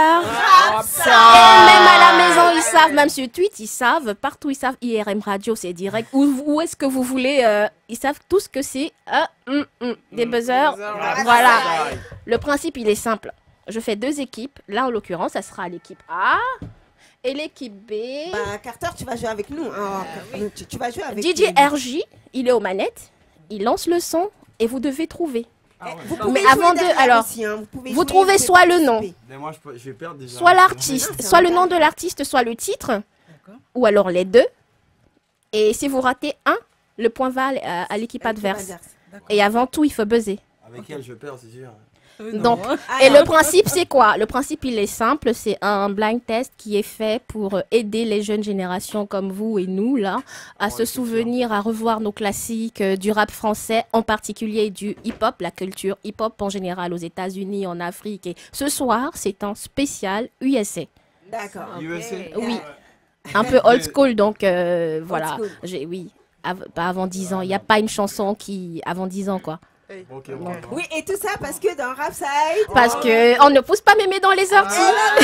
Et même à la maison, ils savent, même sur Twitch, ils savent, partout, ils savent, I R M Radio, c'est direct. Où, où est-ce que vous voulez, euh, ils savent tout ce que c'est. Ah, hum, hum, des buzzers. buzzers, Voilà. Le principe, il est simple. Je fais deux équipes. Là, en l'occurrence, ça sera l'équipe A et l'équipe B. Bah, Carter, tu vas jouer avec nous. hein. tu, tu vas jouer avec D J R J, il est aux manettes. Il lance le son et vous devez trouver. Eh, Vous pouvez Mais jouer avant de- derrière alors, aussi, hein. Vous, pouvez vous jouer, trouvez vous pouvez soit le nom. participer. Mais moi je, peux- je vais perdre déjà. Soit l'artiste, Ah, c'est soit le un nom gars. de l'artiste, soit le titre, D'accord. ou alors les deux. Et si vous ratez un, le point va à, à l'équipe adverse. D'accord. Et avant tout, il faut buzzer. Avec elle, je perds, c'est sûr. Euh, non. Donc, et le principe, c'est quoi? Le principe, il est simple. C'est un blind test qui est fait pour aider les jeunes générations comme vous et nous, là, à se souvenir, à revoir nos classiques euh, du rap français, en particulier du hip-hop, la culture hip-hop en général aux États-Unis, en Afrique. Et ce soir, c'est un spécial U S A. D'accord. U S A. Oui, un peu old school, donc euh, voilà. school. J'ai, oui, av- pas avant dix ans. Il n'y a pas une chanson qui... Avant dix ans, quoi. Ok, bon. Oui, et tout ça parce que dans Rapside, Parce que on ne pousse pas mémé dans les orties.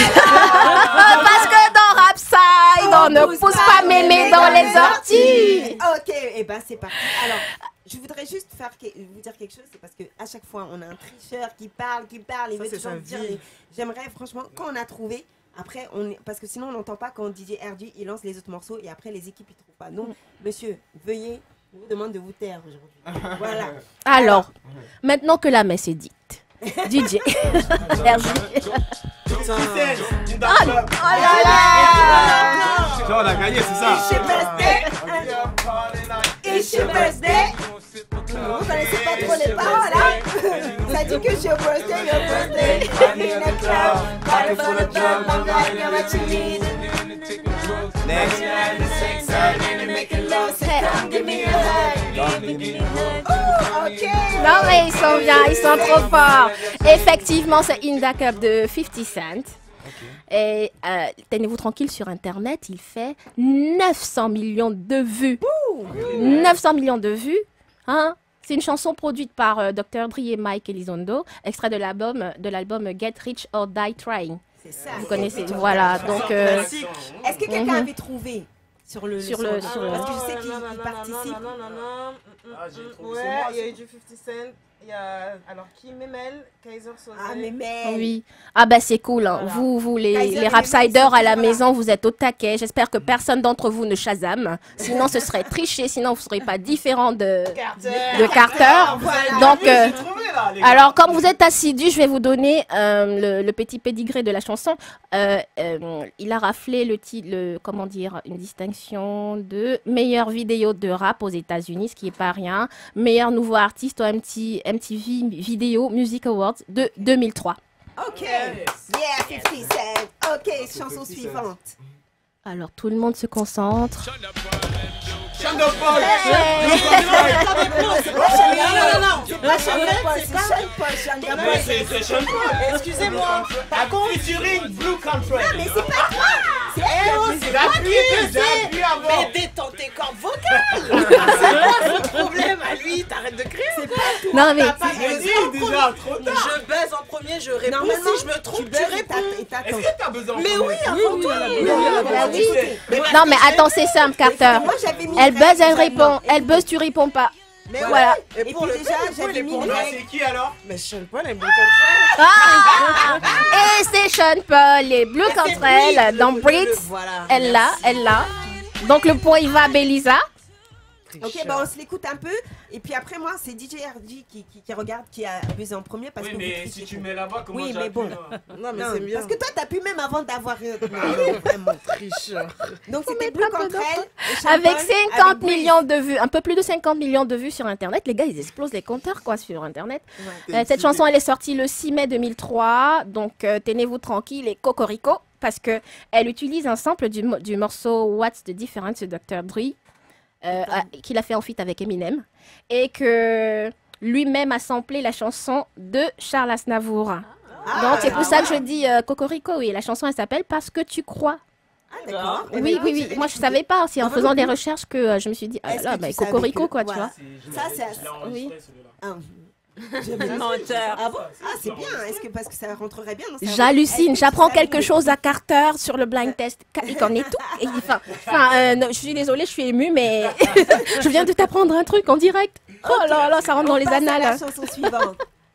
Parce que dans Rapside, on ne pousse pas mémé dans les orties. Ok, et ben c'est parti. Alors, je voudrais juste faire que- vous dire quelque chose, c'est parce que à chaque fois on a un tricheur qui parle, qui parle, il Ça, veut c'est toujours sa dire. vie. mais J'aimerais franchement quand on a trouvé. Après, on est- parce que sinon on n'entend pas quand D J R J il lance les autres morceaux et après les équipes ils trouvent pas. Donc, monsieur, veuillez, je vous demande de vous taire aujourd'hui. Voilà. Alors, maintenant que la messe est dite, D J. R J. Putain. Oh là là. Tu vois, on a gagné, c'est ça. It's your birthday. It's your birthday. Vous connaissez pas trop les paroles, hein? Ça dit que c'est your birthday, your birthday. I'm in a club, party for the club, I'm like, you're what you need. Next. Come give me a hug. Give me a hug. Oh, ok. Non mais ils sont bien, ils sont trop forts. Effectivement, c'est In Da Cup de fifty Cent. Et euh, tenez-vous tranquille, sur internet, il fait neuf cents millions de vues. neuf cents millions de vues. Hein? C'est une chanson produite par euh, docteur Dre et Mike Elizondo, extrait de l'album de l'album Get Rich or Die Trying. C'est ça. Vous connaissez, voilà. Donc, euh, est-ce que quelqu'un mhm. avait trouvé sur le Sur son, le- là? sur le- Parce que je sais Ah, qu'il non, il non, participe. non, non, non, non. Ah, j'ai trouvé, Ouais, c'est moi, il y a c'est- eu du fifty Cent. Il y a alors qui Memel, Kaiser Soze. Ah, mais merde. oui. Ah bah c'est cool. Hein. Voilà. Vous, vous les, Kaiser les et rapsiders Memel, à la ils sont maison, vous êtes au taquet. J'espère que personne d'entre vous ne Shazam. Sinon, ce serait triché. Sinon, vous ne serez pas différent de, de Carter. Donc, euh, J'ai trouvé, là, les gars. alors, comme vous êtes assidus, je vais vous donner euh, le, le petit pédigré de la chanson. Euh, euh, il a raflé le titre, le, comment dire, une distinction de meilleure vidéo de rap aux États-Unis, ce qui est pas rien. Meilleur nouveau artiste au M T V Video Music Awards de deux mille trois. Ok. Yeah, fifty Cent. Ok, chanson suivante. Alors, tout le monde se concentre. Sean da Paul. C'est pas Sean Paul, c'est pas Sean Paul, c'est Sean Paul, Sean Paul. Ouais, c'est c'est Sean Paul. Excusez-moi. Par contre, featuring Blue Country. Mais c'est pas toi. C'est elle qui a J'ai appuyé, j'ai appuyé avant. Mais détends tes cordes vocales. C'est quoi son problème à lui? T'arrêtes de crier ou quoi? Non, mais J'ai dit déjà, trop tard. Je baise en premier, je réponds. Normalement, Si je me trompe, tu baises et réponds. t'att- et t'attends. Est-ce que t'as besoin Mais oui, avant toi. bah oui. Mais Non, mais attends, c'est simple, Carter. Moi, j'avais mis Elle Ray, buzz, elle déjà, répond. non. Elle buzz, tu réponds pas. Mais Voilà. ouais. Et pour puis le déjà, coup, il j'avais est mis pour Ray. Là, c'est qui alors? Mais Sean Paul est Blue Country. Ah Et c'est Sean Paul et Blue Cantrell dans Brits. Voilà. Elle l'a, elle l'a. Donc le point il va à Belisa. Ok, bah on se l'écoute un peu. Et puis après, moi, c'est D J R G qui, qui, qui regarde, qui a buzzé en premier. Parce Oui, que vous mais trichez si tu trop. mets là-bas, comment Oui, j'ai mais appuyé, bon. là Non, mais Non, c'est bien. parce que toi, t'as pu même avant d'avoir. euh, non, vraiment. Tricheur. Donc c'était Blue Cantrell. et Sean Avec Paul, cinquante Breeze. millions de vues, un peu plus de cinquante millions de vues sur internet. Les gars, ils explosent les compteurs quoi sur internet. Euh, cette chanson, elle est sortie le six mai deux mille trois. Donc euh, tenez-vous tranquille et cocorico. Parce que elle utilise un sample du, mo- du morceau What's the Difference de docteur Dre. Euh, à- qu'il a fait en feat avec Eminem, et que lui-même a samplé la chanson de Charles Aznavour. Donc c'est pour ça que je dis euh, Cocorico, oui, la chanson elle s'appelle Parce que tu crois. Ah, d'accord. Oui, oui, oui, moi je savais pas, c'est en Ah, bah, faisant non des plus. recherches que euh, je me suis dit, ah Est-ce là, que bah, tu savais Cocorico que- quoi, tu voilà. vois. Ça, c'est. Oui. Ah, menteur. Ah bon? Ah, c'est bien. Est-ce que parce que ça rentrerait bien dans sa- J'hallucine, Est-ce que j'apprends tu savais quelque que- chose à Carter sur le blind test. Il connaît tout. Et il- Enfin, enfin, euh, non, je suis désolée, je suis émue, mais je viens de t'apprendre un truc en direct. Oh là là, ça rentre dans On les passe à annales. la chanson suivante.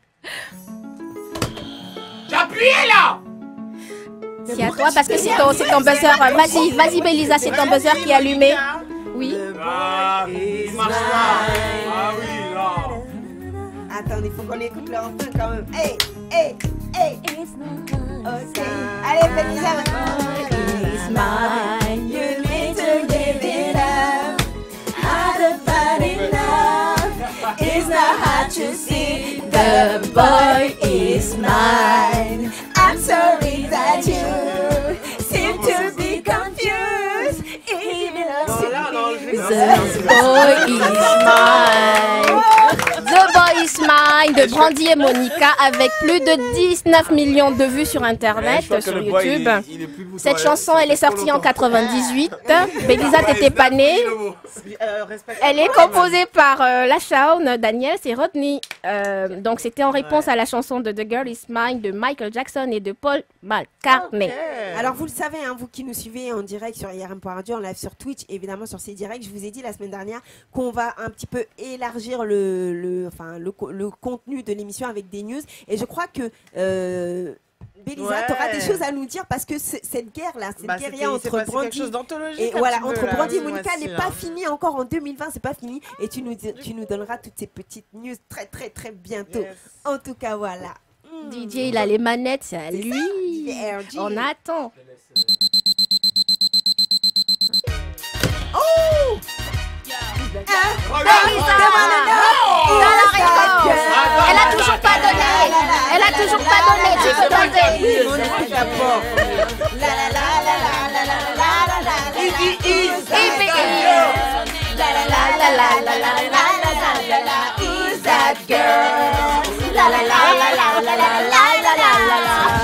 J'ai appuyé là. C'est à toi parce que c'est ton, c'est ton buzzer. Vas-y, vas-y, Belisa, c'est ton buzzer qui est allumé. Oui. Ah, il marche pas. Ah oui, là. Attendez, il faut qu'on écoute le refrain quand même. Hey, hey, hey. Ok. Allez, Belisa. It's mine. You need to give it up. Had about enough. It's not hard to see. The boy is mine. I'm sorry that you seem to be confused. He belongs to me. The boy is mine. The Boy is Mine de Brandy et Monica avec plus de dix-neuf millions de vues sur internet, Je crois que sur le boy, il YouTube. est- il est plus bouton, Cette elle- chanson, ça elle fait est sortie trop en longtemps. quatre-vingt-dix-huit. Belisa, t'étais pas née. Euh, respecte- Elle est composée par euh, Lashawn, Daniels et Rodney. Euh, donc c'était en réponse à la chanson de The Girl Is Mine de Michael Jackson et de Paul McCartney. Alors vous le savez, hein, vous qui nous suivez en direct sur I R M point radio, en live sur Twitch, évidemment sur ces directs, je vous ai dit la semaine dernière qu'on va un petit peu élargir le, le, enfin, le, co- le contenu de l'émission avec des news. Et je crois que euh, Belisa, Ouais. tu auras des choses à nous dire parce que c'est- cette guerre-là, cette Bah, guerrière c'était- entre c'est passé quelque Brandy chose d'anthologique et un voilà, petit peu, entre là, Brandy et ce Monica mois-ci, n'est hein. pas fini encore en deux mille vingt, c'est pas fini. Et tu nous, tu nous donneras toutes ces petites news très très très bientôt. Yes. En tout cas, voilà. D J, il a les manettes, c'est à lui. D J R G. On attend. Oh! Elle a toujours pas donné. Elle a toujours pas donné. Tu peux donner. On écoute d'abord. La la la la la la la la la. Iggy is La la la la la la la la la. Who's that girl? La la la la la la la la la la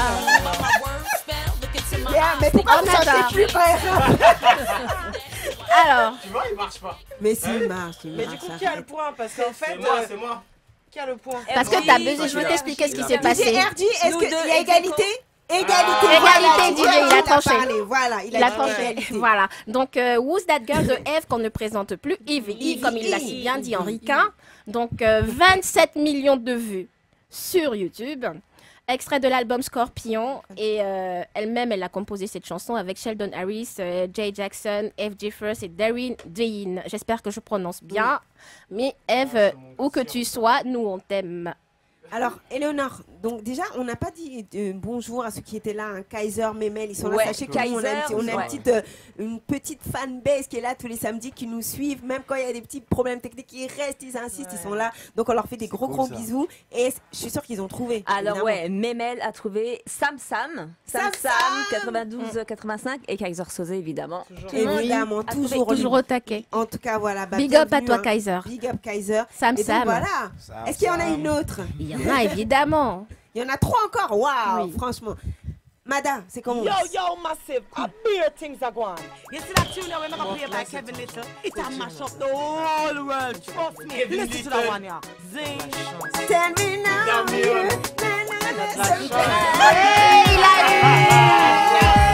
la. Yeah, mais pourquoi vous chantez plus quand même? Alors. Tu vois, il marche pas. Mais si, il marche, il Mais marche. du coup, qui a le point? Parce qu'en fait. C'est moi, euh, c'est moi. Qui a le point? Parce que t'as besoin, je vais t'expliquer ce qui s'est D J passé. R G, est-ce qu'il y a égalité? Égalité, Ah. voilà, Égalité, D J, il a tranché. parlé, voilà, il a, Il a dit tranché. égalité. Voilà. Donc, euh, Who's That Girl de Eve qu'on ne présente plus. Eve, comme il l'a si bien dit en ricain. Donc, euh, vingt-sept millions de vues sur YouTube. Extrait de l'album Scorpion. Et euh, elle-même, elle a composé cette chanson avec Sheldon Harris, euh, Jay Jackson, Eve Jeffers et Darren Dean. J'espère que je prononce bien. Mais Eve, euh, où que tu sois, nous, on t'aime. Alors, Eleonore, donc déjà, on n'a pas dit euh, bonjour à ceux qui étaient là, hein, Kaiser, Memel, ils sont Ouais, là. Sachez que nous, on a, un petit- on a une, ouais. petite, euh, une petite fanbase qui est là tous les samedis, qui nous suivent, même quand il y a des petits problèmes techniques, ils restent, ils insistent, ils sont là. Donc, on leur fait des gros, cool, gros ça. bisous. Et c- je suis sûre qu'ils ont trouvé. Alors évidemment. ouais, Memel a trouvé Sam Sam, Sam Sam Sam, Sam. quatre-vingt-douze quatre-vingt-cinq et Kaiser Soze évidemment. Évidemment, a trouvé toujours, Toujours au taquet. En tout cas, voilà. Bah, Big up à bienvenue, toi, hein. Kaiser. Big up, Kaiser. Sam Et donc, Sam. voilà. Sam, Est-ce qu'il y en a Sam. une autre? Il y en a évidemment. Il y en a trois encore. Waouh, Oui. franchement. Mada, c'est comment? Yo, yo, massive, a beer things are going. You see that tune that we're gonna play by Kevin Little? It a mash up the whole world. Trust me. Listen to that one, yeah. Zing. Tell me now. Tell me, you- uh, na, na, na, something. Hey, il a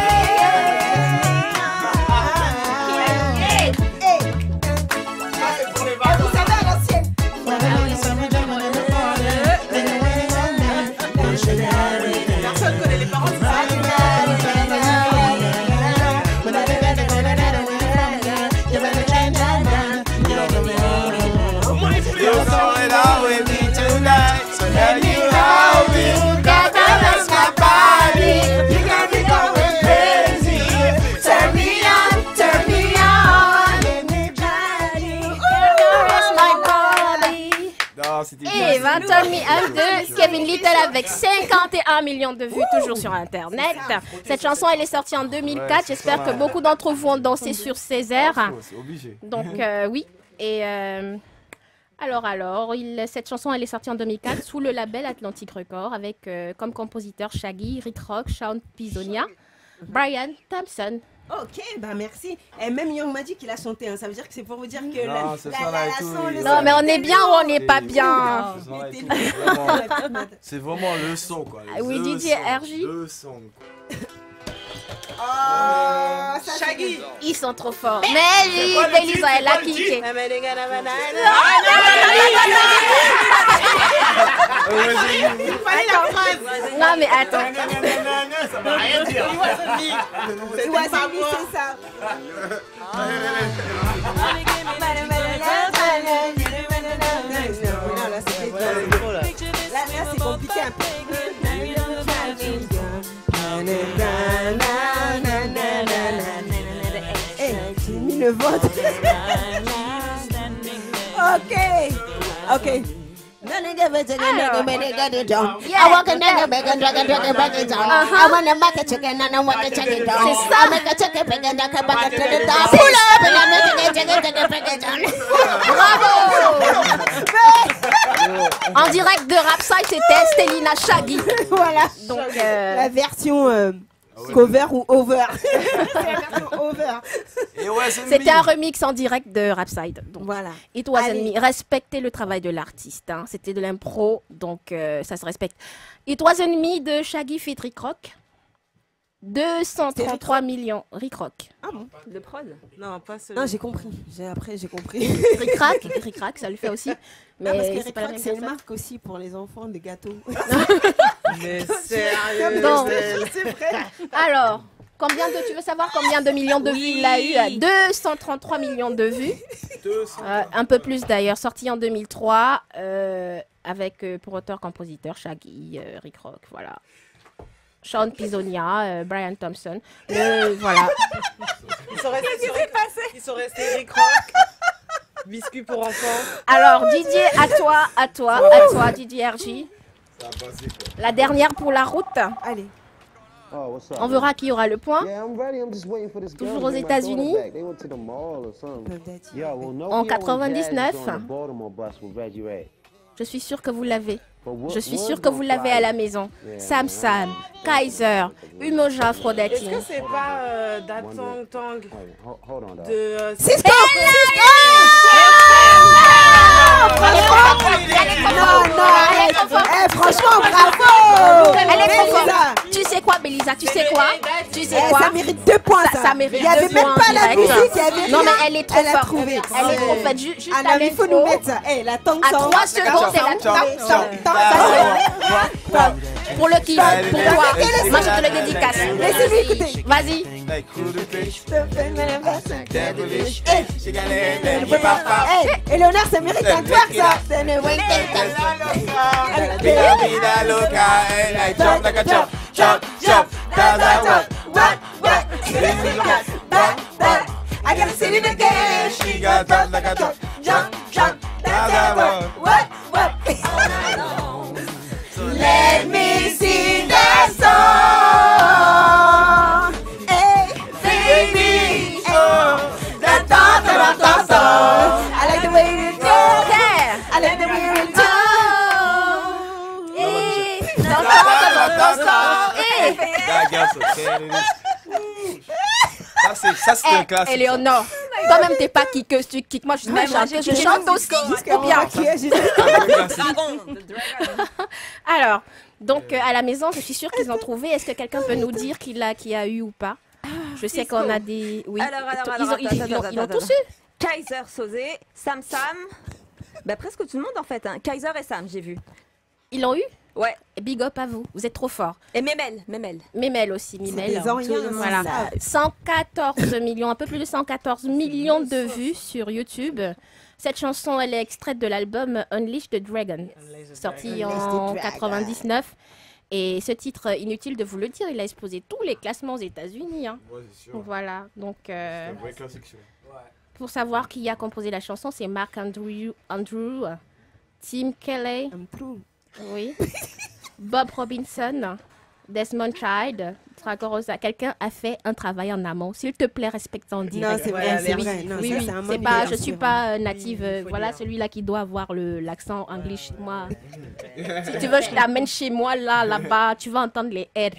Hey, hey. Ah, vous savez à l'ancienne. Personne connaît les paroles. You're going out with me tonight, so let me hold you. Got to rest my body. You got me going crazy. Turn me on, turn me on. Non, c'était Et vingt Turn Me On de Kevin Little avec cinquante et un millions de vues toujours sur internet. Cette chanson elle est sortie en deux mille quatre. J'espère que beaucoup d'entre vous ont dansé sur ces airs. C'est obligé. Donc euh, oui. Et euh, alors alors, il- cette chanson elle est sortie en deux mille quatre sous le label Atlantic Records avec euh, comme compositeurs Shaggy, Rick Rock, Sean Pisonia, Brian Thompson. Ok, bah merci. Et même Young Magic, il a chanté. Hein. Ça veut dire que c'est pour vous dire que la, Non, ce la, son-là la, et la tout, son, il- le Non son mais on était est bien ou lourd. on n'est pas bien? Ce son-là et Il tout, était vraiment, C'est vraiment le son, quoi. Ah oui, Le D J son, R J. Le son, quoi. Oh, ça Shaggy. Ils sont trop forts. Mais lui, Elisa, elle a kické. Il fallait la phrase. Non mais attends. Ça va rien dire. C'est Wasabi, c'est ça. Non, là, c'est là, là, c'est compliqué un peu. Hey, j'ai mis le vote. Ok, ok. Alors. I walk in there, beg and drag and drag and break it down. I want to back a chicken and I want to check it down. C'est ça. I make a chicken, beg and drag and back it to the top. Pull up and I make a chicken, chicken, break it down. Bravo. En direct de Rapside, c'était Stelina Shaggy. Voilà. Donc, euh, La version euh, cover ou over. C'est la version over. Et ouais, c'est c'était un me. remix en direct de Rapside. Donc, Voilà. It wasn't Allez. me. Respectez le travail de l'artiste. Hein. C'était de l'impro, donc euh, ça se respecte. It wasn't me de Shaggy Fit Rick Rock. deux cent trente-trois millions. Rick Rock. Ah bon? De prod. Non, pas celui. Non, j'ai compris. J'ai, après, j'ai compris. Rick Rack, Rick Rack, ça lui fait aussi. Mais Ah, parce que c'est Rick pas la Rock, même c'est une personne. marque aussi pour les enfants des gâteaux. Mais sérieux. Donc, C'est vrai. alors, combien de, tu veux savoir combien de millions de vues il a eu? deux cent trente-trois millions de vues. Euh, un peu plus d'ailleurs, sorti en deux mille trois. Euh, avec euh, pour auteur-compositeur Shaggy, euh, Rick Rock, voilà. Sean Pisonia, euh, Brian Thompson. Le, voilà. Ils sont restés sur Rick- Ils sont restés Rick Rock. Biscuit pour enfants. Alors, Didier, à toi, à toi, à toi, Didier R J. La dernière pour la route. Allez. On verra qui aura le point. Toujours aux États-Unis. En quatre-vingt-dix-neuf. Je suis sûre que vous l'avez. Je suis sûre que vous l'avez à la maison. Sam Sam, Kaiser, Umoja Aphrodite. Est-ce que c'est pas euh, Da Tang Tang de. Euh, C'est stop. Non, non, elle est trop forte. Eh, franchement, bravo. Elle est trop Bélisa. forte. Tu sais quoi, Bélisa? Tu sais quoi? Tu sais Eh, quoi? ça mérite deux points, ça. Ça mérite Il y avait deux même points pas la direct. musique, il y avait Non, rien. mais elle est trop Elle a forte. trouvé. Elle est Ah, trop forte. Ju- Juste ah, à non, il faut nous l'info. mettre ça. Eh, la tang À tang. trois secondes, c'est la Tang, tang, tang, tang, tang. Pour le kiff, pour toi. Moi, je te le dédicace. Laissez-lui écouter. Vas-y. Eh, et l'honneur, ça mérite un twerk, ça. I gotta see it again. She got jump like a jump, jump, jump, dance, what, what? Let me sing that song. Hey, baby, oh, da da da da da. I like the way you go. I like the way you do. Da da da da da. Ça, c'est ça, c'est un classique. Éléonore, toi-même t'es pas kickeuse, tu kicks. Moi je suis pas chanteuse, je chante aussi. Ou bien. Alors, donc euh, à la maison, je suis sûre qu'ils ont trouvé. Est-ce que quelqu'un peut nous dire qui l'a, qui a eu ou pas? Je sais qu'on a des. Oui. Alors, alors, Ils alors, ont- ils- attends, ils attends, l'ont- attends, Ils l'ont attends. tous eu. Kaiser Sosé, Sam Sam. Bah presque tout le monde en fait. Hein. Kaiser et Sam, j'ai vu. Ils l'ont eu? Ouais. Et big up à vous, vous êtes trop forts. Et Memel, Memel. Memel aussi, Memel. des anciens, Voilà. ça. cent quatorze millions, un peu plus de cent quatorze millions de vues sur YouTube. Cette chanson, elle est extraite de l'album Unleash the Dragon, sorti en quatre-vingt-dix-neuf. Et ce titre, inutile de vous le dire, il a explosé tous les classements aux États-Unis. Hein. Ouais, c'est sûr. Voilà, donc euh, C'est un vrai classique, sûr. pour savoir qui a composé la chanson, c'est Mark Andrew, Andrew Tim Kelly, oui, Bob Robinson, Desmond Child, Tragorosa. Quelqu'un a fait un travail en amont. S'il te plaît, respecte en direct. Non, c'est vrai, c'est oui, vrai. Non, oui, ça, oui. c'est un C'est monde pas, bien je suis sûr. pas euh, native. euh, faut voilà, dire. celui-là qui doit avoir le l'accent anglais chez moi. Si tu veux, je t'amène chez moi là, là-bas, tu vas entendre les R.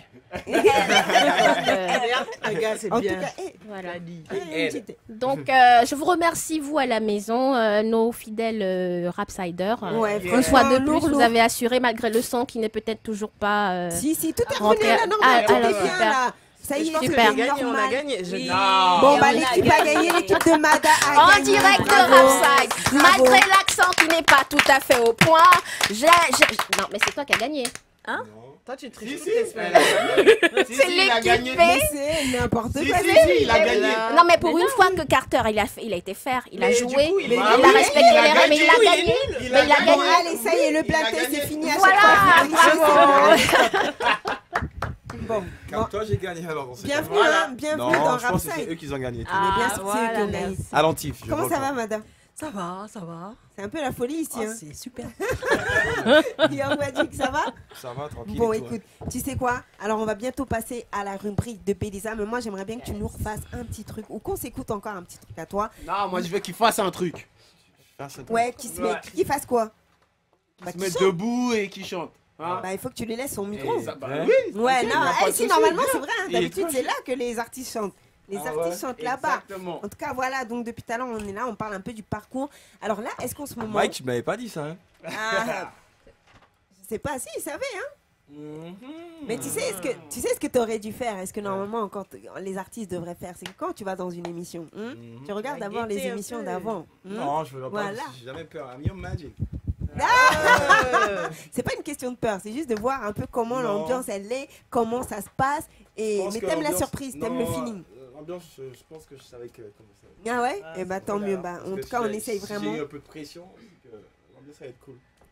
Un gars, c'est En bien. tout cas, eh, Voilà. eh, petite- Donc, euh, je vous remercie, vous, à la maison, euh, nos fidèles euh, Rapsiders. Ouais, Une fois de franchement, plus, lourd, vous lourd. avez assuré, malgré le son qui n'est peut-être toujours pas... euh, Si, si, tout est rentré revenu à à- la normale, Ah, tout alors, est bien super. là. Ça y est, Je pense tout que super. est j'ai gagné, on a normal. gagné. Je- Non. Bon, Et bah on a l'équipe a gagné, l'équipe de Mada a En gagné. direct de Bravo. Rapside, Bravo. malgré l'accent qui n'est pas tout à fait au point, j'ai... j'ai- Non, mais c'est toi qui as gagné. Toi, tu triches Si, toutes si, les elle semaines. a gagné. Si, C'est si, il a l'équipe gagné. B. Mais c'est n'importe Si, quoi. si, c'est- si, il a gagné. Non, mais pour une fois que Carter, il a, fait, il a été faire, il a Mais joué, du coup, il il, est- a Ah oui, respecté il a les règles, mais il a gagné, gagné. il Mais il a a gagné. Bon, gagné. allez, ça y est, le blind test, c'est fini. À chaque Voilà, fois, bravo. Bon, Comme toi, j'ai gagné alors. dans ce cas. bienvenue, Voilà. hein, bienvenue Non, dans je pense que c'est Rapside. eux qui ont gagné. Mais bien sûr, c'est eux voilà, qui ont gagné. merci. Attentif. je Comment ça reprends. va, madame? Ça va, ça va. C'est un peu la folie ici. Ah, Hein. c'est super. Guillaume m'a dit que ça va? Ça va, tranquille. Bon, et toi écoute, tu sais quoi? Alors, on va bientôt passer à la rubrique de Bélisa, mais moi, j'aimerais bien que tu nous refasses un petit truc ou qu'on s'écoute encore un petit truc à toi. Non, moi je veux qu'il fasse un truc. Ah, c'est Ouais, qui se met, Ouais. qui fasse quoi? Bah, Se qui mettre chante. debout et qui chante. Hein. Bah, il faut que tu lui laisses son micro. Et ça- bah Ouais. oui. Ouais, ok, non, y a pas eh, de si, souci, normalement, bien. c'est vrai, hein, Il est d'habitude, tranquille. c'est là que les artistes chantent. Les Ah artistes ouais, chantent là-bas. Exactement. En tout cas, voilà, donc depuis tout à l'heure, on est là, on parle un peu du parcours. Alors là, est-ce qu'en ce moment. Mike, tu m'avais pas dit ça, hein? Ah, je sais pas, si, il savait, hein. Mhm. Mais tu sais ce que tu sais ce que tu aurais dû faire. Est-ce que normalement quand les artistes devraient faire, c'est que quand tu vas dans une émission, hein, Mhm. tu regardes La d'abord les gaieté un émissions peu. d'avant. hein. Non, je veux pas. Voilà. J'ai jamais peur. I'm your magic. Euh, C'est pas une question de peur, c'est juste de voir un peu comment Non. l'ambiance elle est, comment ça se passe. Et Je pense mais que t'aimes la l'ambiance- surprise, t'aimes le non, feeling. euh, L'ambiance, je, je pense que je savais que comment ça. Ah ouais. Ah, Et bah c'est tant cool, mieux. alors. Bah Parce en que tout cas, on si- essaye si vraiment. J'ai eu un peu de pression, c'est que l'ambiance ça va être cool.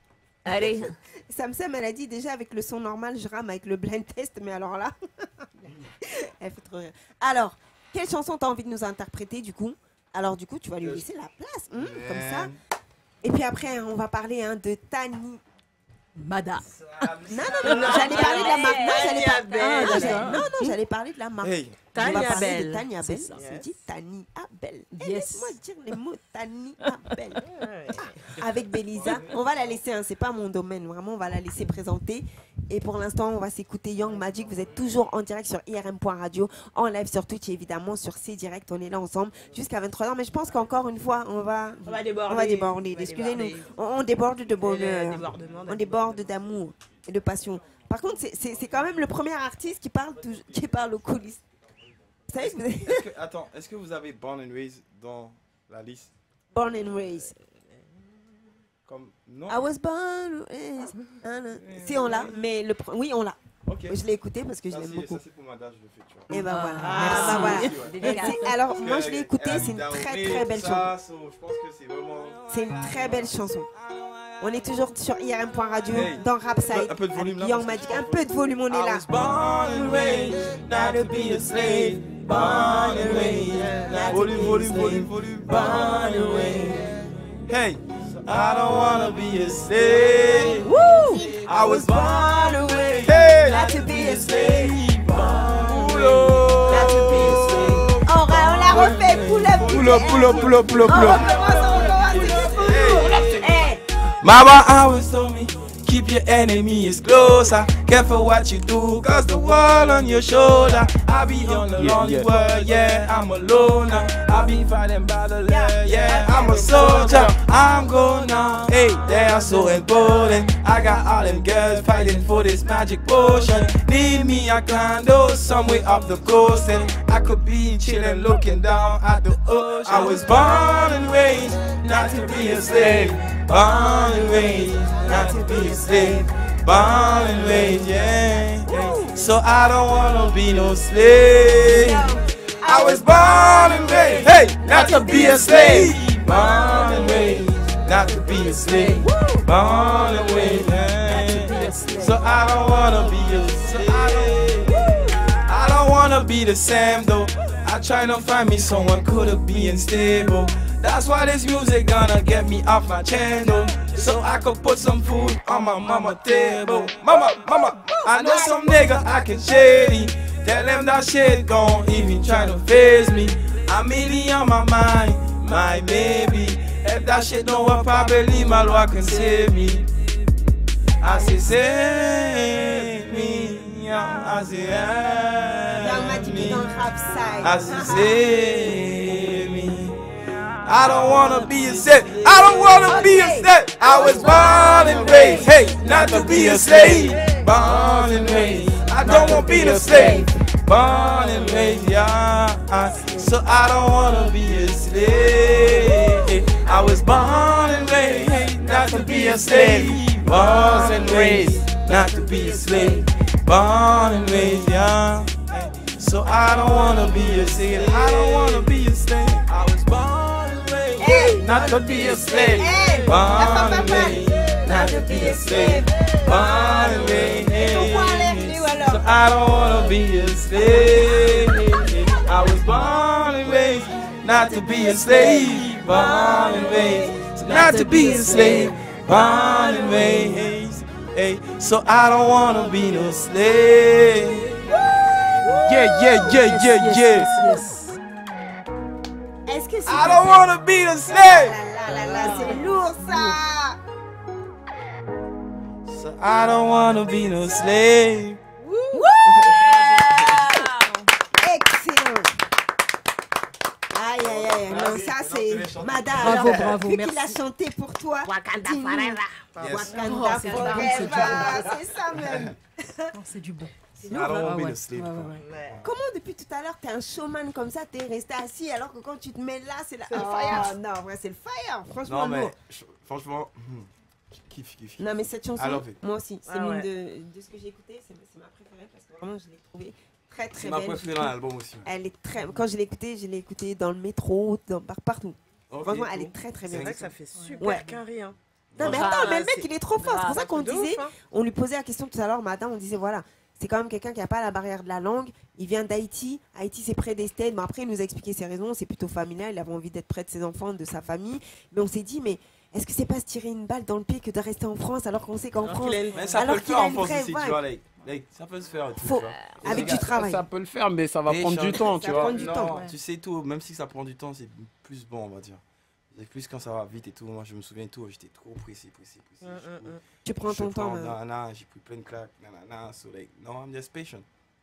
Allez. Sam Sam, elle a dit déjà avec le son normal, je rame avec le blind test, mais alors là, elle fait trop rire. Alors, quelle chanson t'as envie de nous interpréter du coup? Alors du coup, tu vas lui laisser la place, hein, comme ça. Et puis après, on va parler hein, de Tani. Mada. Non, non, non, non, j'allais parler de la marque. Non, j'allais par- Bell. Ah, Ah, j'allais- d'accord. non, non, j'allais parler de la marque. Hey. On va Tania parler Bell. de Tania C'est Bell. ça. Je dis Tania Bell. Eh, Yes. Laisse-moi dire les mots Tania Bell. Ah, avec Belisa. On va la laisser, hein, c'est pas mon domaine, vraiment, on va la laisser présenter. Et pour l'instant, on va s'écouter Young Magic. Vous êtes toujours en direct sur I R M point radio, en live sur Twitch et évidemment sur C Direct. On est là ensemble jusqu'à vingt-trois heures. Mais je pense qu'encore une fois, on va, On va déborder. on va déborder. On va Excusez-nous, déborder. on, on déborde de Le bonheur. débordement On déborde d'amour et de passion. Par contre, c'est- c'est c'est quand même le premier artiste qui parle, toujours- qui parle aux coulisses. Vous savez que vous êtes Est-ce que, attends, est-ce que vous avez Born and Raised dans la liste? born and raised. Comme, non? I was born and raised. Ah, non. Si on l'a, mais le pre- oui on l'a. Ok. Je l'ai écouté parce que je Ça, l'aime c'est- beaucoup. ça, c'est pour Mada, je le fais, tu vois. Et ben voilà. Ah, Eh ben voilà. Dédicace. C'est- Alors Parce moi je qu'elle- l'ai écouté, elle a c'est mis une Daoné, très très belle tout chanson. ça, so, je pense que c'est vraiment. C'est une très belle chanson. On est toujours sur I R M point radio Hey. dans Rapside. Un peu de volume, là, Young parce que- Magic, un peu de volume, on est I là. was born and raised not to be a slave. Born and raised not to Volume, be a volume, slave. volume, volume. Born and raised. Hey! I don't wanna be a slave. Woo! I was born and raised Hey! Not to be a slave. Born Pull not to be a slave. On, ra- on la refait, pull up. Pull up, pull up, pull up, pull up, On pull up. recommence, on recommence. Hey. Mama always told me, keep your enemies closer. Careful what you do, cause the wall on your shoulder. I be on the Yeah, lonely yeah. world, yeah, I'm a loner. I be fighting battle, yeah, yeah, I'm a soldier. I'm going on, hey, they are so important. I got all them girls fighting for this magic potion. Need me a condo somewhere up the coast, and I could be chilling looking down at the ocean. I was born and raised not to be a slave. Born and raised not to be a slave. Born and raised, yeah, yeah. So I don't wanna be no slave. I was born and raised, hey, not to be a slave. Born and raised not to be a slave. Born and raised, yeah. So I don't wanna be a slave. I don't wanna be the same though. I try to find me someone could be unstable. That's why this music gonna get me off my channel, so I could put some food on my mama table. Mama, mama, I know some nigga I can shady. Tell them that shit gon' even try to phase me. I'm really on my mind, my baby. If that shit don't work properly, my Lord can save me. I say save me, yeah, I say Young help Magic me. est dans le Rapside. I say save me. I don't wanna be a slave. I don't wanna be a slave. I was born and raised, hey, not to be a slave. Born and raised. I don't wanna be a slave. Born and raised, yeah. So I don't wanna be a slave. I was born and raised, not to be a slave. Born and raised, not to be a slave. Born and raised, yeah. So I don't wanna be a slave. I don't wanna be a slave. I was born and raised, Hey. not to be a slave. Hey. Born and raised, not to be a slave. Born and raised. So I don't wanna be a slave. I was born and raised, not to be a slave. Born and raised, so not to be a slave. Born and raised. Hey, so I don't wanna be no slave. Yeah, yeah, yeah, yeah, yeah. Yes. Est-ce que c'est I don't wanna be a slave. là, là, là, c'est lourd ça. So I don't wanna be no slave. Excellent. Aïe, aïe, aïe. Non, ça c'est Mada. Bravo, alors, bravo, vu qu'il a merci. chanté pour toi. Wakanda dis-nous. forever. Yes. Wakanda Oh, c'est du bon, forever. c'est du bon. C'est ça même. Non, c'est du bon. I don't wanna Ah be ouais, the slave. ouais, ouais, ouais. Comment depuis tout à l'heure t'es un showman comme ça, t'es resté assis alors que quand tu te mets là c'est la... C'est le Oh, fire. non, ouais, c'est le fire. Franchement, Non, mais lourd. je- franchement, hmm, je kiffe, je kiffe. Non mais cette chanson, I love it. moi aussi, c'est Ah l'une ouais. de, de ce que j'ai écouté, c'est c'est ma préférée parce que vraiment je l'ai trouvée très très C'est ma belle. préférée dans l'album aussi. Elle est très, quand je l'ai écoutée, je l'ai écoutée dans le métro, dans, par- partout. Ok, Franchement, elle cool. est très très C'est bien. vrai que ça fait super Ouais. carré. Hein. Non, mais Ah, attends, mais le mec, c'est- il est trop fort. C'est Ah, pour ça c'est qu'on de disait, ouf, hein. on lui posait la question tout à l'heure, madame, on disait, voilà, c'est quand même quelqu'un qui n'a pas la barrière de la langue. Il vient d'Haïti. Haïti, c'est près des States. Mais après, il nous a expliqué ses raisons. C'est plutôt familial. Il avait envie d'être près de ses enfants, de sa famille. Mais on s'est dit, mais est-ce que c'est pas se tirer une balle dans le pied que de rester en France alors qu'on sait qu'en Alors France. qu'il a une- Mais ça peut alors le qu'il faire a en une France vraie aussi, vibe. tu vois. Like, like, ça peut se faire. et tout, Faut- tu vois. Et avec les du gars, travail. Ça peut le faire, mais ça va Et prendre je- du temps, ça tu vois. prend du non, temps. tu sais tout, même si ça prend du temps, c'est plus bon, on va dire. C'est plus quand ça va vite et tout. Moi, je me souviens et tout, j'étais trop pressé, pressé, pressé. Hum, Du hum, coup, hum. Tu prends je ton temps. prends, euh, nanana, j'ai pris plein de claques, nanana, so like, no, I'm just patient.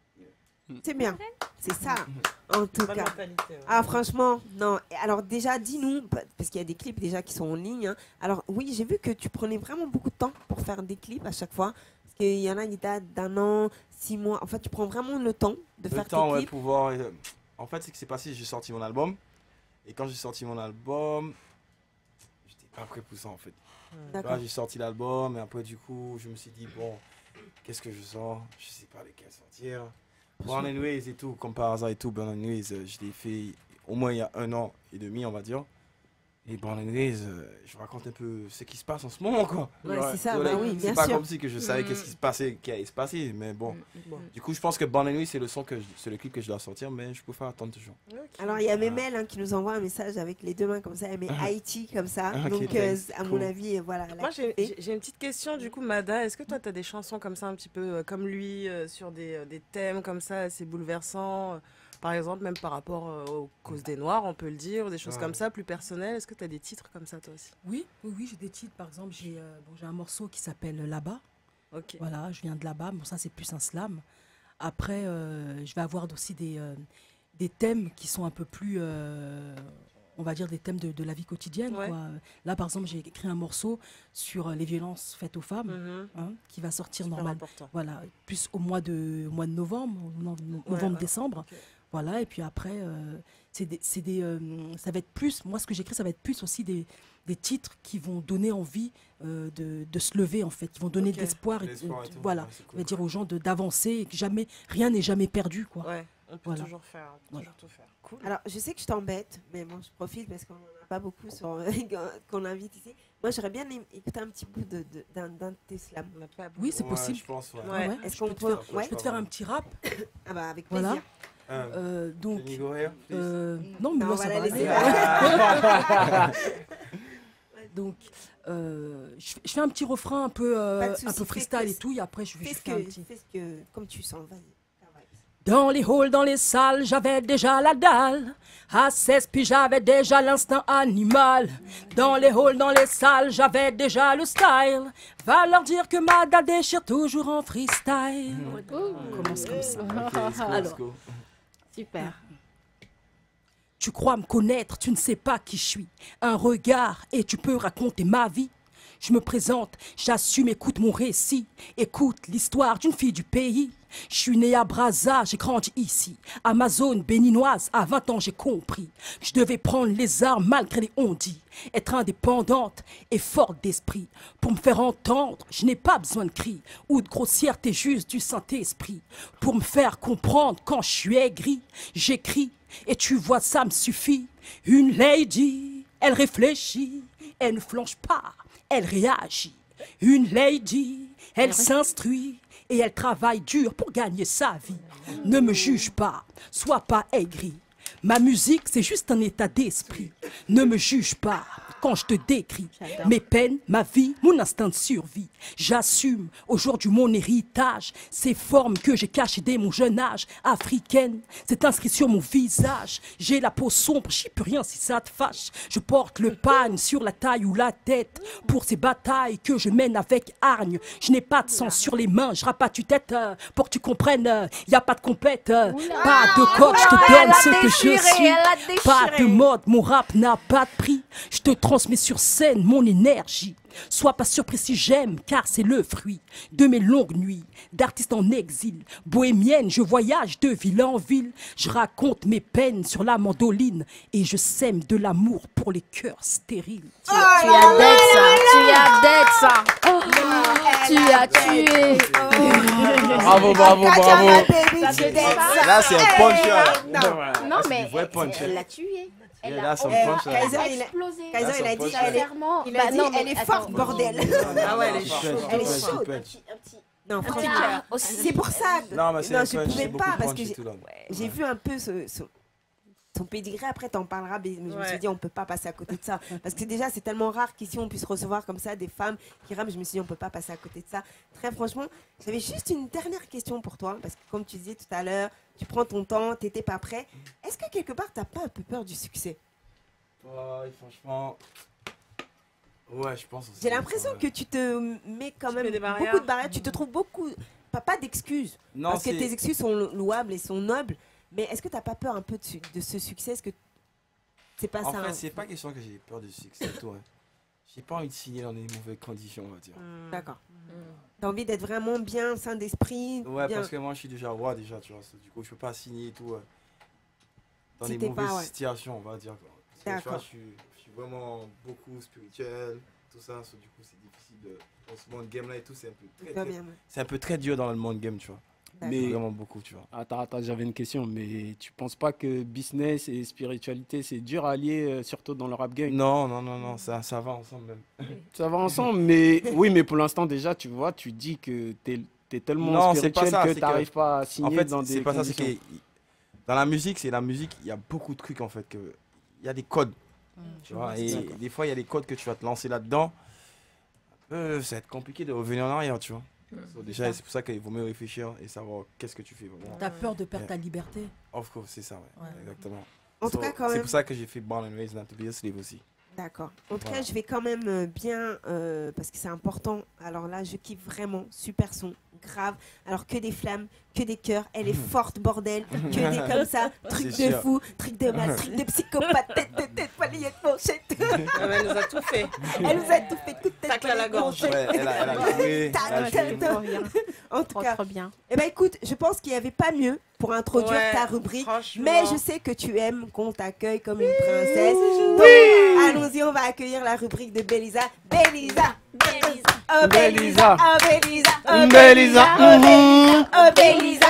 C'est bien. C'est ça. En tout Bonne cas. mentalité, ouais. Ah, franchement, non. Et alors, déjà, dis-nous, pa- parce qu'il y a des clips déjà qui sont en ligne. hein. Alors, oui, j'ai vu que tu prenais vraiment beaucoup de temps pour faire des clips à chaque fois. Parce qu'il y en a qui datent d'un an, six mois. En fait, tu prends vraiment le temps de Le faire temps, tes ouais, clips. pouvoir. euh, En fait, ce qui s'est passé, j'ai sorti mon album. Et quand j'ai sorti mon album, j'étais pas prêt pour ça, en fait. D'accord. Là, j'ai sorti l'album, et après, du coup, je me suis dit, bon, qu'est-ce que je sors? Je sais pas lesquels sortir. Born and Raised et tout, comme par hasard et tout, Born and Raised, euh, je l'ai fait au moins il y a un an et demi, on va dire. Et Born and Raised, euh, je raconte un peu ce qui se passe en ce moment, quoi. Ouais, c'est ça, So, bah like, oui, c'est bien pas sûr. comme si que je savais Mm. qu'est-ce qui se passait, qui allait se passer, mais bon. Bon. Du coup, je pense que Born and Raised, c'est le son que je- c'est le clip que je dois sortir, mais je préfère attendre toujours. Alors, il y a Memel hein, qui nous envoie un message avec les deux mains comme ça. Elle met Haïti comme ça. Ah, ok, Donc, euh, thanks. à mon Cool. avis, euh, voilà. elle a Moi, j'ai kiffé. j'ai- j'ai une petite question, du coup, Mada. Est-ce que toi, tu as des chansons comme ça, un petit peu euh, comme lui, euh, sur des, euh, des thèmes comme ça, assez bouleversants euh, par exemple, même par rapport euh, aux causes des Noirs, on peut le dire, ou des choses Ouais. comme ça, plus personnelles. Est-ce que tu as des titres comme ça, toi aussi? Oui, oui, oui, j'ai des titres. Par exemple, j'ai euh, bon, j'ai un morceau qui s'appelle Là-bas. Ok. Voilà, je viens de là-bas. Bon, ça, c'est plus un slam. Après, euh, je vais avoir aussi des, euh, des thèmes qui sont un peu plus, euh, on va dire, des thèmes de, de la vie quotidienne. Ouais. quoi. Là, par exemple, j'ai écrit un morceau sur euh, les violences faites aux femmes, Mhm. hein, qui va sortir Super normalement. important. Voilà, plus au mois de, au mois de novembre, no- no- novembre-décembre. ok. Voilà, et puis après, euh, c'est des, c'est des, euh, ça va être plus, moi ce que j'écris, ça va être plus aussi des, des titres qui vont donner envie euh, de, de se lever, en fait, qui vont donner Ok. de l'espoir, et, L'espoir et euh, tout, voilà, ouais, c'est on cool. va dire aux gens de- d'avancer, et que jamais, rien n'est jamais perdu, quoi. Ouais, on peut Voilà. toujours faire, on peut Voilà. toujours tout faire. Cool. Alors, je sais que je t'embête, mais bon, je profite parce qu'on n'en a pas beaucoup sur qu'on invite ici. Moi, j'aurais bien aimé écouter un petit bout de, de- d'un, d'un de tes slams. On n'a pas Oui, c'est Ouais, possible. je pense, ouais. Ah Ouais. ouais, Est-ce je qu'on peux te peut- faire- ouais. je peux te faire un petit rap. Ah bah, avec Voilà. plaisir. Euh, Euh, donc, can you go here, please? euh, non, mais Non, moi, on ça va la va laisser. aller. Donc, euh, je, fais- je fais un petit refrain un peu, euh, Pas de un souci, peu fais freestyle que- et tout, et après, je vais Fais juste ce, faire un que, petit... fais ce que, comme tu sens, vas-y. Dans les halls, dans les salles, j'avais déjà la dalle. À seize puis j'avais déjà l'instinct animal. Dans les halls, dans les salles, j'avais déjà le style. Va leur dire que ma dalle déchire toujours en freestyle. On commence comme ça. Ok, let's go, let's Alors. go. Super. Tu crois me connaître, tu ne sais pas qui je suis. Un regard et tu peux raconter ma vie. Je me présente, j'assume, écoute mon récit. Écoute l'histoire d'une fille du pays. Je suis née à Brazza, j'ai grandi ici. Amazone béninoise, à vingt ans j'ai compris. Je devais prendre les armes malgré les on-dit. Être indépendante et forte d'esprit. Pour me faire entendre, je n'ai pas besoin de cris ou de grossièreté, juste du Saint-Esprit. Pour me faire comprendre quand je suis aigri, j'écris et tu vois ça me suffit. Une lady, elle réfléchit, elle ne flanche pas, elle réagit. Une lady, elle s'instruit et elle travaille dur pour gagner sa vie. Ne me juge pas, sois pas aigri. Ma musique, c'est juste un état d'esprit. Ne me juge pas quand je te décris mes peines, ma vie, mon instinct de survie. J'assume aujourd'hui mon héritage, ces formes que j'ai cachées dès mon jeune âge. Africaine, c'est inscrit sur mon visage. J'ai la peau sombre, j'y peux rien si ça te fâche. Je porte le pagne sur la taille ou la tête pour ces batailles que je mène avec hargne. Je n'ai pas de sang sur les mains, je rappe à tue-tête euh, pour que tu comprennes. euh, y a pas de compète, euh, pas de coach, je te Elle donne a ce que je déchiré, suis. elle a déchiré. Pas de mode, mon rap n'a pas de prix. Je te transmets sur scène mon énergie. Sois pas surpris si j'aime, car c'est le fruit de mes longues nuits d'artiste en exil. Bohémienne, je voyage de ville en ville. Je raconte mes peines sur la mandoline et je sème de l'amour pour les cœurs stériles. Tu, tu as dead ça. Tu as dead ça. Tu as tué. Bravo, bravo, bravo. Baby, tu fait dead ça. ça. Là, c'est un punch, là. Non. Non, c'est mais du vrai punch, elle hein. l'a tué. Elle Yeah, a that's some Eh, punch, là. Kaiser, il a, explosé. Kaiser, il a dit, That's elle est, Clairement. il a Bah dit, non, mais elle est attends. forte, bordel. Ah ouais, elle est Super, chaude. super, Elle est super. chaude. Un petit, un petit. Non, Un petit franchement, cœur aussi. c'est pour ça. Non, mais c'est Non, un je punch, pouvais c'est beaucoup pas de parce punch que et j'ai tout, là. j'ai vu un peu ce, ce- son pédigré. Après, t'en parleras, mais je me Ouais. suis dit, on peut pas passer à côté de ça. Parce que déjà, c'est tellement rare qu'ici, on puisse recevoir comme ça des femmes qui rament. Je me suis dit, on peut pas passer à côté de ça. Très franchement, j'avais juste une dernière question pour toi. Parce que, comme tu disais tout à l'heure, tu prends ton temps, t'étais pas prêt. Est-ce que quelque part, t'as pas un peu peur du succès? Ouais, franchement. Ouais, je pense aussi. J'ai l'impression Ouais. que tu te mets quand Tu même mets des barrières. beaucoup de barrières. Tu te trouves beaucoup. Pas, pas d'excuses. Non, Parce que c'est- tes excuses sont lo- louables et sont nobles. Mais est-ce que t'as pas peur un peu de, su- de ce succès? Est-ce que c'est pas En ça fait, hein c'est pas question que j'ai peur du succès et tout. Hein. J'ai pas envie de signer dans des mauvaises conditions, on va dire. Hmm. D'accord. T'as envie d'être vraiment bien, sain d'esprit. Ouais, bien... parce que moi, je suis déjà roi, déjà, tu vois. Du coup, je peux pas signer et tout euh, dans Si des t'es mauvaises pas, ouais. situations, on va dire. Quoi. Parce que, tu vois, D'accord. je suis, je suis vraiment beaucoup spirituel, tout ça. so, du coup, c'est difficile de. Dans ce monde game là et tout, c'est un peu très, Tout va très- bien, ouais. c'est un peu très dur dans le monde game, tu vois. Mais Vraiment beaucoup, tu vois. attends, attends, j'avais une question. Mais tu penses pas que business et spiritualité, c'est dur à allier, euh, surtout dans le rap game? Non, non, non, non, ça, ça va ensemble même. Ça va ensemble, mais oui, mais pour l'instant déjà, tu vois, tu dis que t'es es tellement Non, c'est pas spirituel ça, que c'est que- t'arrives pas à signer En fait, dans des c'est pas ça, c'est conditions. que dans la musique, c'est la musique, il y a beaucoup de trucs en fait que il y a des codes, tu vois, et D'accord. des fois il y a des codes que tu vas te lancer là-dedans. Euh, ça va être compliqué de revenir en arrière, tu vois. So, déjà, c'est pour ça qu'il vaut mieux réfléchir et savoir qu'est-ce que tu fais vraiment. T'as peur de perdre Yeah. ta liberté. Of course, c'est ça, ouais, Ouais. exactement. En tout So, cas, quand c'est même. pour ça que j'ai fait Born and Raised Not to Be a Slave aussi. D'accord. En tout Voilà. cas, je vais quand même euh, bien, euh, parce que c'est important. Alors là, je kiffe vraiment. Super son, grave. Alors que des flammes, que des cœurs. Elle est forte, bordel. Que des comme ça. Truc C'est de sûr. fou, truc de mal, truc de psychopathe, tête de tête, balayette, manchette. Ah, mais elle nous a tout fait. Elle nous a tout fait, coup de tête, Tacle à la balayette, gorge. manchette. Ouais, elle a, elle a joué. Tac, elle a tac, joué. tac. Trop bien. En tout Trop, cas, trop bien. eh ben écoute, je pense qu'il n'y avait pas mieux pour introduire Ouais, ta rubrique. franchement. Mais je sais que tu aimes qu'on t'accueille comme une princesse. Donc, allons-y, on va accueillir la rubrique de Bélisa. Bélisa Bélisa. Oh Bélisa Bélisa. Oh Bélisa Oh Bélisa. Oh Bélisa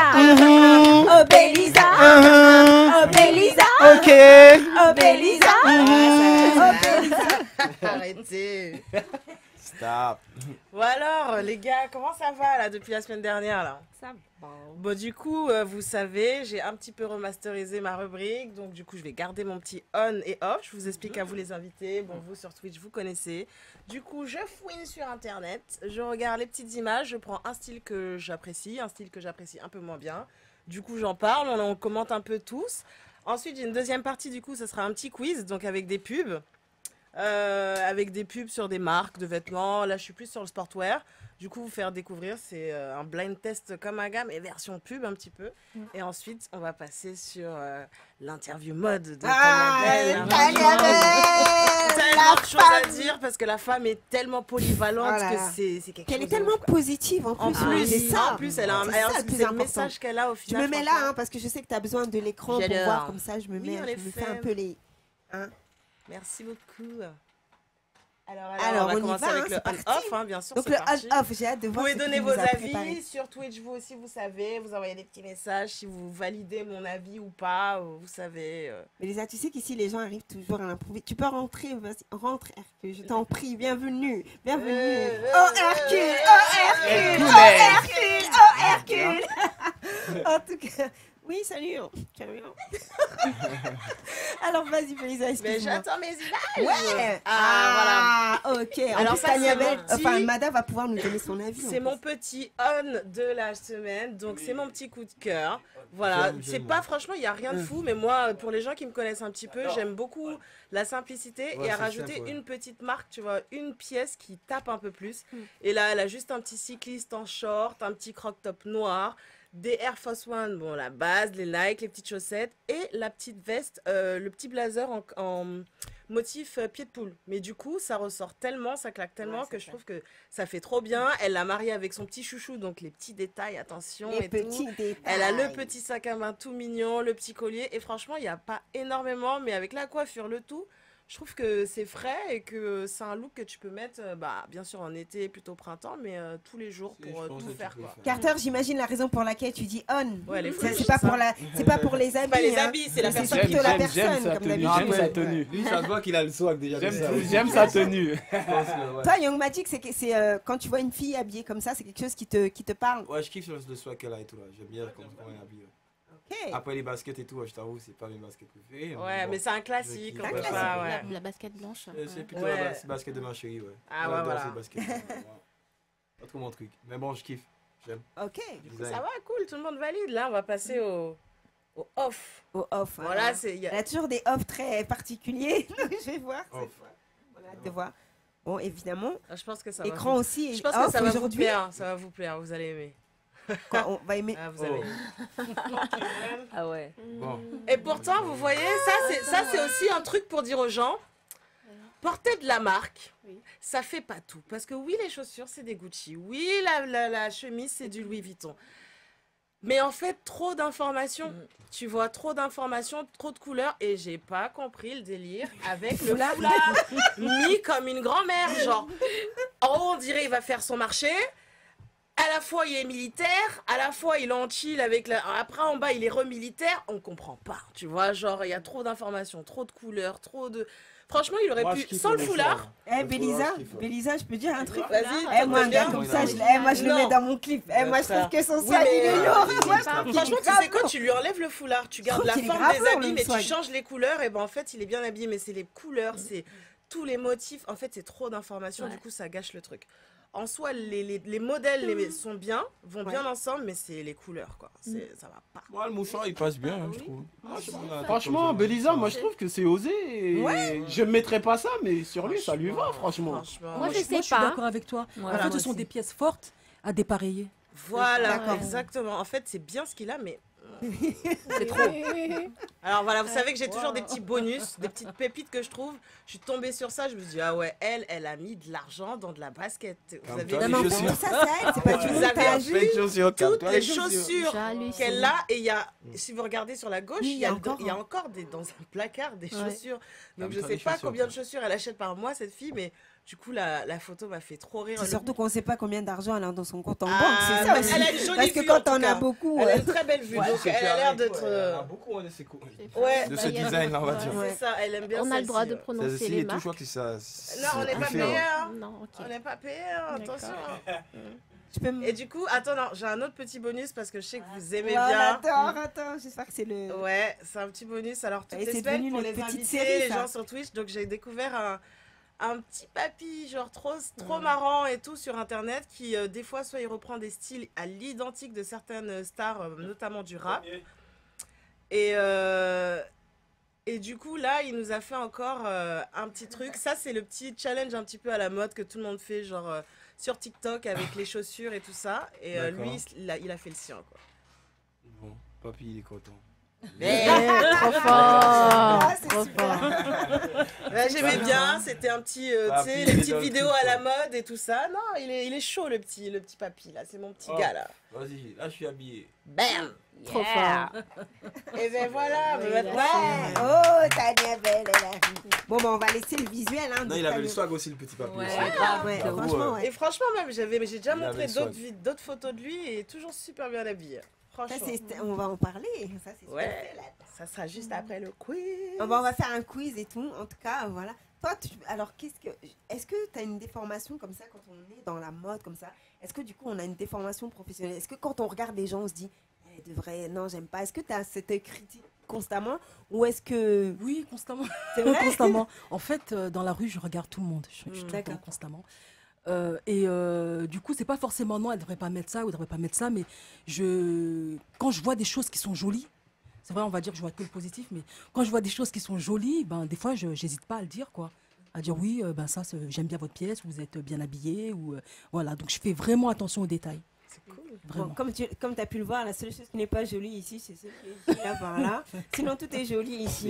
Oh Bélisa Oh Bélisa Ok. Oh Bélisa Oh Bélisa Arrêtez. Stop. Bon alors, les gars, comment ça va là depuis la semaine dernière là? Ça va. Bon, du coup, euh, vous savez, j'ai un petit peu remasterisé ma rubrique. Donc, du coup, je vais garder mon petit on et off. Je vous explique à vous les invités. Bon, vous sur Twitch, vous connaissez. Du coup, je fouine sur Internet. Je regarde les petites images. Je prends un style que j'apprécie, un style que j'apprécie un peu moins bien. Du coup, j'en parle. On, on commente un peu tous. Ensuite, j'ai une deuxième partie. Du coup, ce sera un petit quiz. Donc, avec des pubs. Euh, avec des pubs sur des marques de vêtements. Là, je suis plus sur le sportwear. Du coup, vous faire découvrir, c'est euh, un blind test comme un gamme et version pub un petit peu. Et ensuite, on va passer sur euh, l'interview mode de Ah, Tania Bell. Tania Bell, Tellement la de choses à femme. dire parce que la femme est tellement polyvalente Oh là que là. c'est c'est quelque Qu'elle est chose de tellement ouf, quoi. positive en plus. En oui, plus, c'est ça. en plus, elle a un, C'est alors, ça le c'est plus le important. message qu'elle a au Je final. me mets là franchement. hein, parce que je sais que tu as besoin de l'écran pour J'adore. voir comme ça. Je me Oui, mets, on je les me fait. fais un peu les. Hein. Merci beaucoup. Alors, alors, Alors, on va on y commencer va, avec hein, le c'est on-off, hein, bien sûr. Donc c'est le parti. on-off, j'ai hâte de Vous voir. pouvez ce donner qu'il vos nous a avis préparé. sur Twitch, vous aussi, vous savez. Vous envoyez des petits messages si vous validez mon avis ou pas. euh, Vous savez. euh. Mais Lisa, tu sais qu'ici les gens arrivent toujours à l'improviste. Tu peux rentrer, vas-y, rentre Hercule, je t'en prie, bienvenue, bienvenue. Euh, Oh Hercule, oh Hercule, oh Hercule, oh Hercule. En tout cas, oui, salut. Salut. Alors vas-y, Lisa, Mais excuse-moi. j'attends mes images. Ouais. Ah, Ah, ok. En Alors plus, ça, Tania c'est Bell, mon petit- enfin, Mada va pouvoir nous donner son avis. C'est en mon plus. petit on de la semaine, donc c'est mon petit coup de cœur. Voilà, J'aime, c'est j'aime, pas moi. franchement, il n'y a rien de fou, mais moi, pour les gens qui me connaissent un petit peu, j'aime beaucoup la simplicité Ouais, et à c'est rajouter simple, ouais. une petite marque, tu vois, une pièce qui tape un peu plus. Et là, elle a juste un petit cycliste en short, un petit croc-top noir, des Air Force One, bon, la base, les Nike, les petites chaussettes et la petite veste, euh, le petit blazer en, en motif euh, pied de poule. Mais du coup, ça ressort tellement, ça claque tellement Ouais, que c'est je ça. trouve que ça fait trop bien. Elle l'a marié avec son petit chouchou, donc les petits détails, attention Les et petits tout. détails. Elle a le petit sac à main tout mignon, le petit collier. Et franchement, il n'y a pas énormément, mais avec la coiffure, le tout, je trouve que c'est frais et que c'est un look que tu peux mettre, euh, bah, bien sûr en été, plutôt printemps, mais euh, tous les jours pour euh, tout faire, quoi. Carter, j'imagine la raison pour laquelle tu dis on. Ouais, les C'est- fouilles, c'est pas c'est pour ça. la, c'est pas pour les habits. pas les hein. habits, c'est la Mais personne. plutôt la J'aime- personne, j'aime sa comme tenue, d'habitude. j'aime sa tenue. Lui, ça se voit qu'il a le swag déjà. J'aime- de ça. j'aime sa tenue. Je pense que, ouais. Toi, Young Magic, c'est que- c'est euh, quand tu vois une fille habillée comme ça, c'est quelque chose qui te, qui te parle. Ouais, je kiffe le le swag qu'elle a et tout là. J'aime bien comment elle est habillée. Ok. Après les baskets et tout, ouais, je t'avoue, c'est pas mes baskets préférées. Ouais, bon, mais c'est un je classique, kiffe, on ouais. peut pas, ouais. La, la basket blanche. Euh, C'est plutôt Ouais. la bas- basket de ma chérie, ouais. Ah, Elle ouais, adore voilà. ces baskets. Ouais. Pas trop mon truc. Mais bon, je kiffe. J'aime. Ok. Design. Ça va, cool, tout le monde valide. Là, on va passer au, au off. Au off. Voilà, c'est. y a- Elle a toujours des offs très particuliers. Je vais voir. cette Off. fois. On a hâte de voir. Bon, évidemment. Ah, je pense que ça va. Écran vous- aussi. Je pense off que ça va vous aujourd'hui. plaire. Ça va vous plaire, vous allez aimer. Quoi, on va aimer. Ah, vous allez Oh. aimer. Ah ouais. Bon. Et pourtant, vous voyez, ça c'est ça c'est aussi un truc pour dire aux gens, porter de la marque, Oui. ça fait pas tout. Parce que oui, les chaussures, c'est des Gucci. Oui, la, la, la chemise, c'est du Louis Vuitton. Mais en fait, trop d'informations. Tu vois, trop d'informations, trop de couleurs. Et j'ai pas compris le délire avec le Foulard. foulard mis comme une grand-mère. Genre, en haut, on dirait il va faire son marché. À la fois, il est militaire, à la fois, il est en chill avec la... Après, en bas, il est remilitaire. On comprend pas, tu vois. Genre, il y a trop d'informations, trop de couleurs, trop de... Franchement, il aurait Moi, je pu... kiffe Sans le le foulard... foulard. Eh, Le Bélisa, foulard, je kiffe, ouais. Bélisa, je peux dire un truc. Vas-y, Eh, toi, moi, un t'aimes gars bien comme il ça, a je, dit. eh, moi, je le Non. mets dans mon clip. Eh, moi, je frère. trouve que son Oui, swag, mais, il est euh, lourd. il est Moi, je grave. trouve qu'il Franchement, est tu sais grave quoi, lourd. tu lui enlèves le foulard, tu gardes trouve la qu'il est forme grave des lourd, habits, le mais swag. tu changes les couleurs, et ben en fait, il est bien habillé, mais c'est les couleurs, c'est tous les motifs. En fait, c'est trop d'informations, Ouais. du coup, ça gâche le truc. En soi, les, les, les modèles les, sont bien, vont bien Ouais. ensemble, mais c'est les couleurs, quoi. C'est, ça va pas. Moi, le mouchoir, il passe bien, hein, je trouve. Ah, je sais pas, Franchement, comme ça. Bélisa, moi je trouve que c'est osé. et Ouais. Je ne mettrais pas ça, mais sur lui, ça lui va, franchement. Franchement. Moi, je sais Moi, je suis pas. d'accord avec toi. Ouais, en moi fait, ce sont aussi. des pièces fortes à dépareiller. Voilà, D'accord. exactement. En fait, c'est bien ce qu'il a, mais C'est trop. alors voilà, vous savez que j'ai toujours des petits bonus, des petites pépites que je trouve. Je suis tombée sur ça, je me suis dit, ah ouais, elle, elle a mis de l'argent dans de la basket. Vous Comme avez toi, vu les Non, mais chaussures. tout ça, c'est elle, c'est pas du Vous avez montage. vu Plein de chaussures, comme toutes toi, les chaussures. chaussures J'hallucine. qu'elle a, et il y a, si vous regardez sur la gauche, Oui, il y a, encore, il y a hein. encore des, dans un placard des Ouais. chaussures. Donc Ah, je mais toi, sais les pas chaussures, combien de toi. chaussures elle achète par mois, cette fille, mais du coup, la, la photo m'a fait trop rire. C'est Le- surtout qu'on sait pas combien d'argent elle a dans son compte en Ah, banque. C'est ça mais aussi. elle a une jolie Parce que vue, en quand tout on a cas. beaucoup. Elle a euh, une très belle vue, Ouais, donc c'est elle a clair, l'air ouais, d'être... ouais, euh, elle a beaucoup, hein, c'est cool. Ouais, De ce Bah, il y a- design-là, on va Ouais. dire. c'est ça, elle aime bien On a le droit celle-ci, de ouais. Ça prononcer aussi, les et tout, je crois marques. que ça. Non, on n'est pas préféré. payé, hein. Non, ok. On n'est pas payé, hein, D'accord. attention. Tu peux me. Et du coup, attends, non, j'ai un autre petit bonus parce que je sais que vous aimez Oh, bien. Attends, attends, j'espère que c'est le. Ouais, c'est un petit bonus. Alors, toutes Et les c'est semaines devenu pour notre les petite invités, série, les ça. gens sur Twitch. Donc, j'ai découvert un, un petit papy, genre trop, trop marrant et tout sur Internet qui, euh, des fois, soit il reprend des styles à l'identique de certaines stars, euh, notamment du rap. Et, euh, et du coup, là, il nous a fait encore euh, un petit truc. Ça, c'est le petit challenge un petit peu à la mode que tout le monde fait, genre euh, sur TikTok avec les chaussures et tout ça. Et euh, D'accord. lui, il a, il a fait le sien, quoi. Bon, papy, il est content. Eh, trop fort. Ah, c'est Trop super. fort. Ouais, j'aimais bien, c'était un petit, euh, Ah, tu sais, puis les il est petites dans le vidéos truc, à la quoi. mode et tout ça. Non, il est, il est chaud le petit, le petit papy là, c'est mon petit Oh. gars là. Vas-y, là, je suis habillé. Bam. Trop Yeah. fort. Et ben voilà, mais Ouais. maintenant. Oh, Tania Belle, elle arrive. Bon, bah, on va laisser le visuel. Hein, Non, de il avait le Tania. swag aussi, le petit papy. Ouais, aussi. grave. Ouais, J'avoue, franchement, euh, ouais. Et franchement même, j'avais, j'ai déjà Il avait montré le d'autres, swag. vid- d'autres photos de lui et toujours super bien habillé. Ça, Franchement. c'est- on va en parler. Ça, c'est Ouais. super, là. Ça sera juste après le quiz. Bon, bah, on va faire un quiz et tout. En tout cas, voilà. Toi, tu- alors, qu'est-ce que. Est-ce que tu as une déformation comme ça quand on est dans la mode comme ça? Est-ce que du coup, on a une déformation professionnelle? Est-ce que quand on regarde les gens, on se dit, eh, devrait. Non, j'aime pas. Est-ce que tu as cette critique constamment? Ou est-ce que. Oui, constamment. C'est vrai? constamment. En fait, euh, dans la rue, je regarde tout le monde. Je, je suis tout le temps, D'accord. constamment. Euh, et euh, du coup, c'est pas forcément non, elle devrait pas mettre ça ou elle devrait pas mettre ça, mais je, quand je vois des choses qui sont jolies, c'est vrai, on va dire que je vois que le positif, mais quand je vois des choses qui sont jolies, ben des fois, je n'hésite pas à le dire, quoi. À dire oui, euh, ben ça, c'est- j'aime bien votre pièce, vous êtes bien habillé, ou euh, voilà. Donc, je fais vraiment attention aux détails. C'est cool. Vraiment. Bon, comme tu comme as pu le voir, la seule chose qui n'est pas jolie ici, c'est ce qui est là par là. Sinon, tout est joli ici.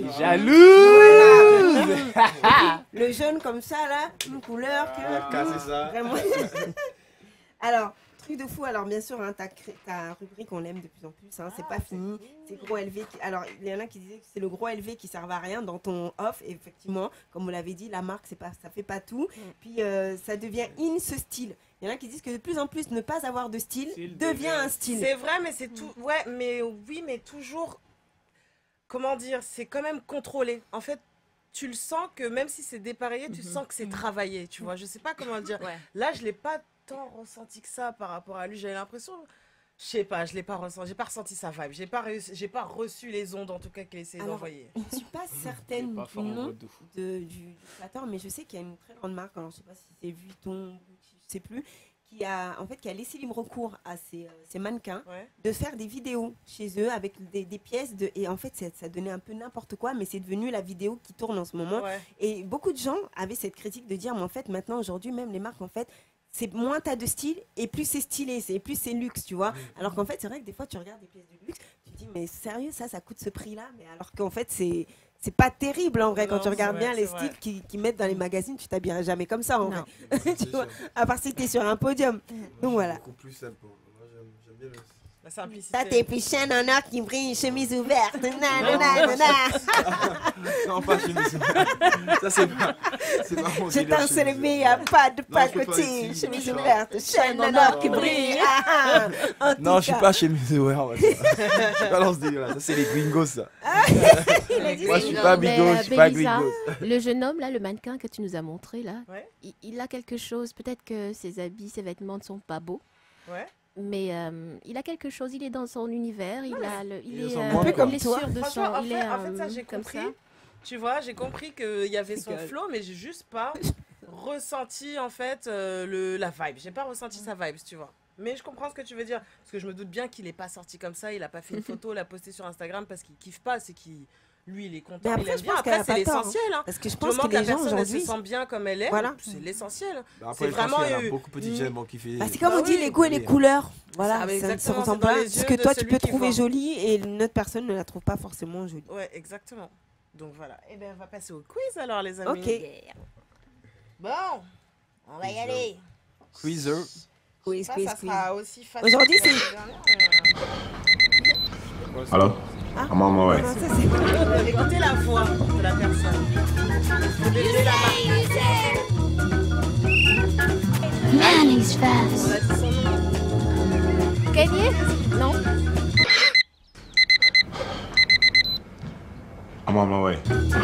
Jaloux. Le jaune comme ça, là, une couleur que. Ah, casser ça. Vraiment. Alors, Truc de fou. Alors bien sûr, hein, ta, cré- ta rubrique, on l'aime de plus en plus. Hein, c'est pas fini. C'est gros L V. Qui... Alors il y en a qui disaient que c'est le gros L V qui servait à rien dans ton off. Et effectivement, comme vous l'avez dit, la marque, c'est pas, ça fait pas tout. Mm. Puis euh, ça devient in ce style. Il y en a qui disent que de plus en plus, ne pas avoir de style Style devient de... un style. C'est vrai, mais c'est tout. Ouais, mais oui, mais toujours. Comment dire, c'est quand même contrôlé. En fait, tu le sens que même si c'est dépareillé, tu mm-hmm. sens que c'est travaillé. Tu vois, je sais pas comment le dire. Ouais. Là, je l'ai pas tant ressenti que ça par rapport à lui. J'avais l'impression, je sais pas, je l'ai pas ressenti, j'ai pas ressenti sa vibe, j'ai pas réussi, j'ai pas reçu les ondes en tout cas qu'il essayait d'envoyer. Je suis pas certaine pas du nom de, de, du, du créateur, mais je sais qu'il y a une très grande marque, alors je sais pas si c'est Vuitton, je sais plus, qui a en fait qui a laissé libre cours à ces, euh, ces mannequins ouais. de faire des vidéos chez eux avec des, des pièces de, et en fait ça, ça donnait un peu n'importe quoi, mais c'est devenu la vidéo qui tourne en ce moment. Ouais. Et beaucoup de gens avaient cette critique de dire, mais en fait maintenant aujourd'hui même les marques en fait c'est moins t'as de style et plus c'est stylé, c'est plus c'est luxe, tu vois. Alors qu'en fait, c'est vrai que des fois, tu regardes des pièces de luxe, tu te dis, mais sérieux, ça, ça coûte ce prix-là. Mais alors qu'en fait, c'est c'est pas terrible en vrai. Non, quand tu regardes vrai, bien les styles qui, qui mettent dans les magazines, tu t'habillerais jamais comme ça en non. vrai. Tu vois, à part si t'es sur un podium. Donc voilà. Beaucoup plus simple. Moi, j'aime, j'aime bien le... La simplicité. Ça, t'es plus chaîne en or qui brille, chemise ouverte. Non, pas chemise ouverte. Ça, c'est pas. C'est pas mon Je danse le meilleur, pas de pacotille. Chemise ouverte, chaîne en or qui brille. Non, je suis pas chemise ouverte. Je suis pas dans ce délire là. Ça, c'est les gringos, ça. Moi, je suis pas bigo, je suis pas gringos. Le jeune homme, là, le mannequin que tu nous as montré, là, il a quelque chose. Peut-être que ses habits, ses vêtements ne sont pas beaux. Ouais. Mais euh, il a quelque chose, il est dans son univers, il, non, a le, il, il est un peu comme les sûr de son. En il fait, est, en fait, ça j'ai compris. Ça. Tu vois, j'ai compris qu'il y avait son flow, mais j'ai juste pas ressenti en fait euh, le, la vibe. J'ai pas ressenti sa vibe, tu vois. Mais je comprends ce que tu veux dire, parce que je me doute bien qu'il est pas sorti comme ça, il a pas fait une photo, l'a posté sur Instagram parce qu'il kiffe pas, c'est qu'il. Lui, il est content, après, il aime bien. Après, c'est l'essentiel. Hein. Parce que je pense que les gens aujourd'hui se sentent bien comme elle est. Voilà. C'est l'essentiel. Bah c'est vraiment. Il y a beaucoup de petits jeunes qui fait. Bah, c'est comme on dit, les goûts et les couleurs. Voilà, ça ne se ressemble pas. Ce que toi, tu peux trouver jolie et une autre personne ne la trouve pas forcément jolie. Ouais, exactement. Donc voilà. Et bien, on va passer au quiz alors, les amis. Ok. Bon, on va y aller. Quizzer. Quiz, quiz, ça sera aussi facile. Aujourd'hui, c'est. Alors. Ah. I'm on my way. Écoutez la voix de la personne. Écoutez la Man, he's fast. Gagné? Non. I'm on my way.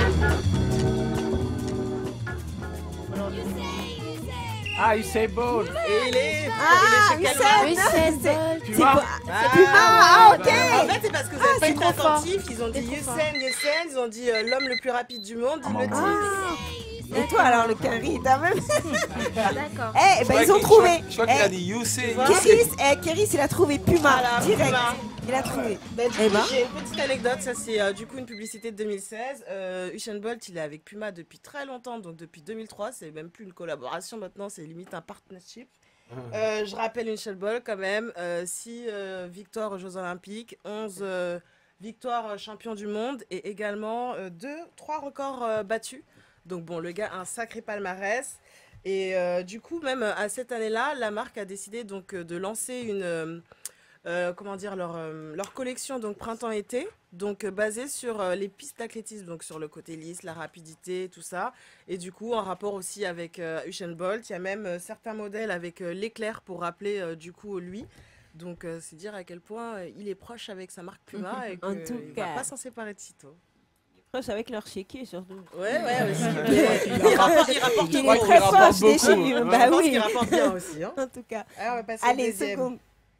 Ah, Usain Bolt. Et il est. Ah, il est chez Usain Bolt. C'est quoi? C'est Puma. Ah, ok. En fait, c'est parce que vous n'avez pas été attentifs. Ils ont dit Usain, Usain. Ils ont dit euh, l'homme le plus rapide du monde. Ils le disent. Et toi, alors, le Kerry, t'as même. D'accord. Eh, ben, ils ont trouvé. Je crois qu'il a dit Usain. Keris, eh, Keris, il a trouvé Puma. Direct. Il a trouvé. Ben, eh ben. J'ai une petite anecdote, ça c'est euh, du coup une publicité de deux mille seize. Euh, Usain Bolt, il est avec Puma depuis très longtemps, donc depuis deux mille trois, c'est même plus une collaboration maintenant, c'est limite un partnership. Euh, je rappelle Usain Bolt quand même, euh, six euh, victoires aux Jeux Olympiques, onze euh, victoires champion du monde et également euh, deux, trois records euh, battus. Donc bon, le gars a un sacré palmarès. Et euh, du coup, même à cette année-là, la marque a décidé donc de lancer une... Euh, Euh, comment dire, leur, euh, leur collection donc printemps-été, donc euh, basée sur euh, les pistes d'athlétisme, donc sur le côté lisse, la rapidité, tout ça. Et du coup, en rapport aussi avec euh, Usain Bolt, il y a même euh, certains modèles avec euh, l'éclair pour rappeler euh, du coup lui. Donc euh, c'est dire à quel point euh, il est proche avec sa marque Puma et qu'il ne va pas s'en séparer de sitôt. Proche avec leur chéquier surtout. Ouais, ouais, aussi. il, il rapporte, il rapporte il est très proche des chiffres. Bah oui, il rapporte bien aussi. Hein. En tout cas. Alors, on va passer Allez, au deuxième. seconde.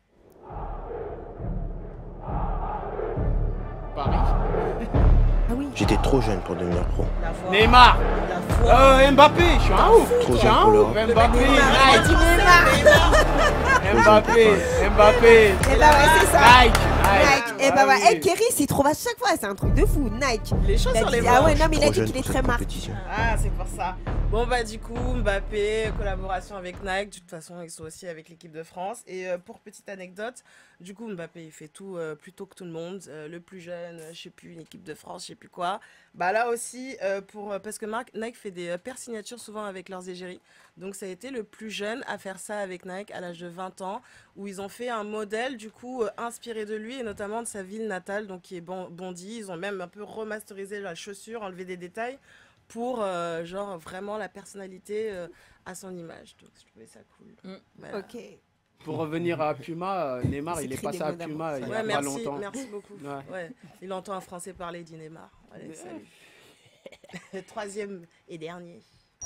Paris. Ah oui. J'étais trop jeune pour devenir pro. Neymar. Euh, Mbappé, je suis un ouf. Trop jeune pour l'Europe. Mbappé. Neymar. Mbappé. Mbappé. Et bah ouais, c'est ça. Nike. Nike. Et bah ouais, hey, Kéris, il trouve à chaque fois, c'est un truc de fou. Nike. Les choses Il a sur les dit- Ah ouais, bords. non, mais il a dit qu'il est très marqué. Ah, c'est pour ça. Bon, bah, du coup, Mbappé, collaboration avec Nike. De toute façon, ils sont aussi avec l'équipe de France. Et euh, pour petite anecdote, du coup, Mbappé, il fait tout euh, plus tôt que tout le monde. Euh, le plus jeune, euh, je sais plus, une équipe de France, je sais plus quoi. Bah, là aussi, euh, pour, euh, parce que Marc, Nike fait des euh, paires signatures souvent avec leurs égéries. Donc, ça a été le plus jeune à faire ça avec Nike à l'âge de vingt ans, où ils ont fait un modèle, du coup, euh, inspiré de lui et notamment de sa ville natale, donc qui est Bon- Bondy. Ils ont même un peu remasterisé la chaussure, enlevé des détails pour, euh, genre, vraiment la personnalité euh, à son image. Donc, je trouvais ça cool. Voilà. Ok. Pour revenir à Puma, euh, Neymar, il est écrit passé des à mots d'amour. Puma il y Ouais, a pas merci, longtemps. merci beaucoup. Ouais. Ouais. Il entend un Français parler, dit Neymar. Allez, salut. Troisième et dernier.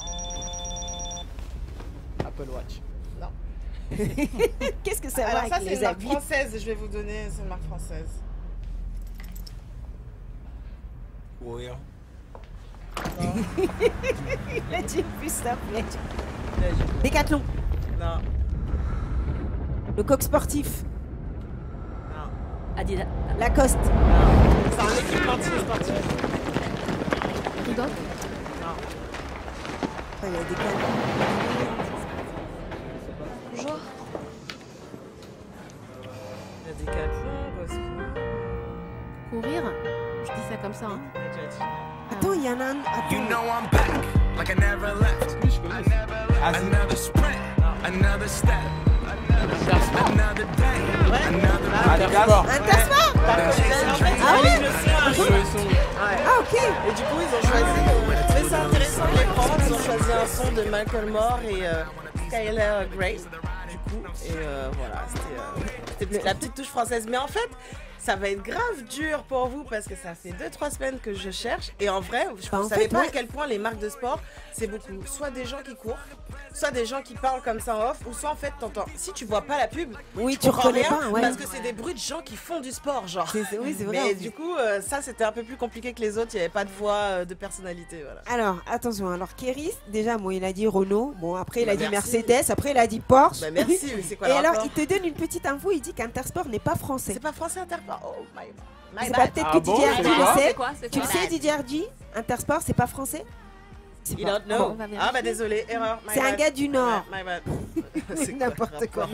Apple Watch. Non. Qu'est-ce que ça Alors va ça, avec c'est les une marque habits? française, je vais vous donner, c'est une marque française. Oui. hein. Il a dit plus ça, Fletch. Décathlon. Non. Le coq sportif. Non. Adidas. Lacoste. C'est un équipementier sportif. Qui d'autre? Non. Enfin, il y a des cadres. Bonjour. Il y a des Decathlon, parce que... Courir? Je dis ça comme ça. Hein. Attends, il y en a un. You Attends. know I'm back, like I never left. Another sprint, another step, another day, another Intersport. Intersport. Ah ouais. Ah ok. Et du coup ils ont choisi, euh, je trouvais ça intéressant de les prendre, ils ont choisi un son de Michael Moore et euh, Skylar Grey. Du coup, et euh, voilà, c'était euh, c'était la petite touche française. Mais en fait, ça va être grave dur pour vous parce que ça fait deux trois semaines que je cherche. Et en vrai, je Bah, ne en savais fait, pas moi- à quel point les marques de sport, c'est beaucoup. Soit des gens qui courent, soit des gens qui parlent comme ça en off, ou soit en fait, t'entends. Si tu vois pas la pub, Oui, tu comprends reconnais rien pas, ouais. parce que c'est des bruits de gens qui font du sport, genre. C'est- c'est- oui, c'est vrai, en Mais plus. du coup, euh, ça c'était un peu plus compliqué que les autres. Il n'y avait pas de voix, euh, de personnalité, voilà. Alors, attention, alors Kéris, déjà, bon, il a dit Renault, bon, après il a Bah, dit merci. Mercedes, après il a dit Porsche. Bah, merci, mais c'est quoi Et le alors, rapport il te donne une petite info, il dit qu'Intersport n'est pas français. C'est pas français Intersport. Oh my, my C'est bad. pas peut-être Ah que bon, Didier c'est Hardy quoi le sait. C'est quoi, c'est Tu le quoi sais, Didier Hardy, Intersport, c'est pas français? C'est You pas- don't know. Ah bon. Ah bah désolé, erreur. my C'est un bad. gars du Nord. My bad. C'est n'importe quoi.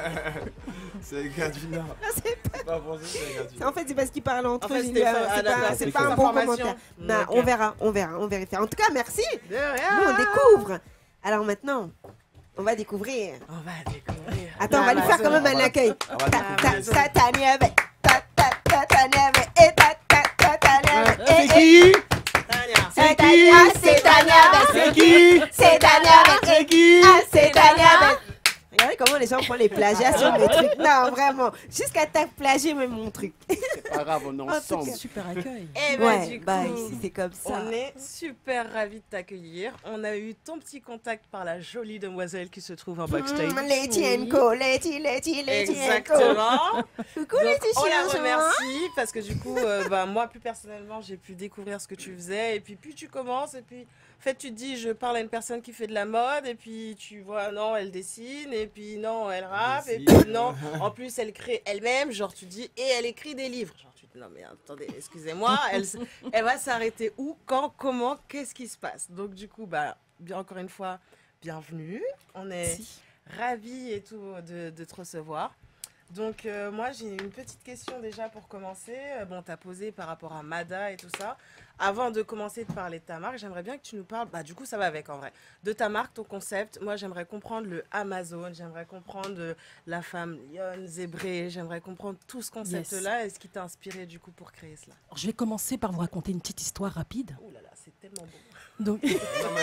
C'est le gars du Nord. C'est pas français, c'est le gars du En fait, c'est parce qu'ils parlent entre En fait, eux. c'était il- ça, C'est ah, pas, d'accord, c'est c'est pas un fausse bon information. commentaire. Non, Ok. on verra, on verra, on vérifie. En tout cas, merci. De rien. Nous, on découvre. Alors maintenant, on va découvrir. On va découvrir. Attends, on va lui faire quand même un accueil. On va Ta découvrir. ta ta ta niève, ta ta ta ta niève, et ta ta ta ta niève, C'est et- qui? Tania. C'est qui? Ah, c'est ta niève, C'est qui? c'est ta niève, C'est qui? ah, c'est ta niève. Regardez comment les gens font les plagiats sur mes trucs. Non, vraiment. Jusqu'à t'as plagié même mon truc. C'est pas grave, on est En tout ensemble. cas. Super accueil. Eh ben, Ouais, du coup, bah ici c'est comme ça. on est super ravis de t'accueillir. On a eu ton petit contact par la jolie demoiselle qui se trouve en backstage. Mmh, Letty and Co, Letty, Letty, Letty and Co. Exactement. Coucou Donc, Letty, on la chérie, remercie parce que du coup, euh, bah, moi plus personnellement, j'ai pu découvrir ce que tu faisais et puis plus tu commences et puis en fait tu te dis je parle à une personne qui fait de la mode et puis tu vois non elle dessine et puis non elle rappe et Dessine. puis non en plus elle crée elle-même genre tu dis et elle écrit des livres genre tu te dis non mais attendez excusez-moi elle, s- elle va s'arrêter où quand comment qu'est-ce qui se passe donc du coup bah bien encore une fois bienvenue on est Merci. ravis et tout de, de te recevoir. Donc euh, moi j'ai une petite question déjà pour commencer. Euh, Bon, t'as posé par rapport à Mada et tout ça. Avant de commencer de parler de ta marque, j'aimerais bien que tu nous parles, bah du coup ça va avec en vrai, de ta marque, ton concept. Moi j'aimerais comprendre le Amazon, j'aimerais comprendre euh, la femme lionne, zébrée, j'aimerais comprendre tout ce concept-là et ce qui t'a inspiré du coup pour créer cela. Alors, je vais commencer par vous raconter une petite histoire rapide. Ouh là là, c'est tellement beau. Donc, Je me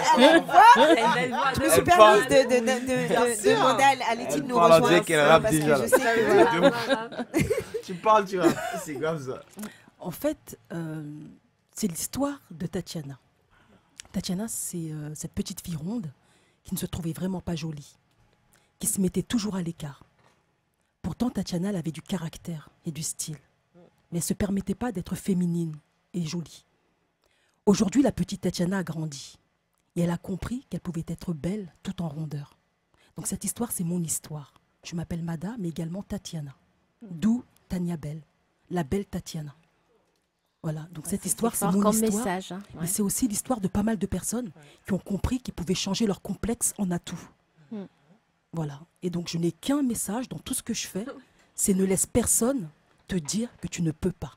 suis Elle permise parle. de, de, de, de, Bien de sûr. demander à, à Letty Elle de nous parle, on rejoindre. dirait qu'elle rappe parce que déjà, je là. sais que De Tu parles, tu rappes. C'est grave ça. en fait, euh, c'est l'histoire de Tatiana. Tatiana, c'est euh, cette petite fille ronde qui ne se trouvait vraiment pas jolie, qui se mettait toujours à l'écart. Pourtant, Tatiana, elle avait du caractère et du style, mais elle ne se permettait pas d'être féminine et jolie. Aujourd'hui, la petite Tatiana a grandi et elle a compris qu'elle pouvait être belle tout en rondeur. Donc cette histoire, c'est mon histoire. Je m'appelle Mada, mais également Tatiana. D'où Tania Belle, la belle Tatiana. Voilà, donc cette c'est histoire, c'est fort mon comme histoire. message, hein, Mais ouais. c'est aussi l'histoire de pas mal de personnes qui ont compris qu'ils pouvaient changer leur complexe en atout. Mm. Voilà. Et donc, je n'ai qu'un message dans tout ce que je fais, c'est ne laisse personne te dire que tu ne peux pas.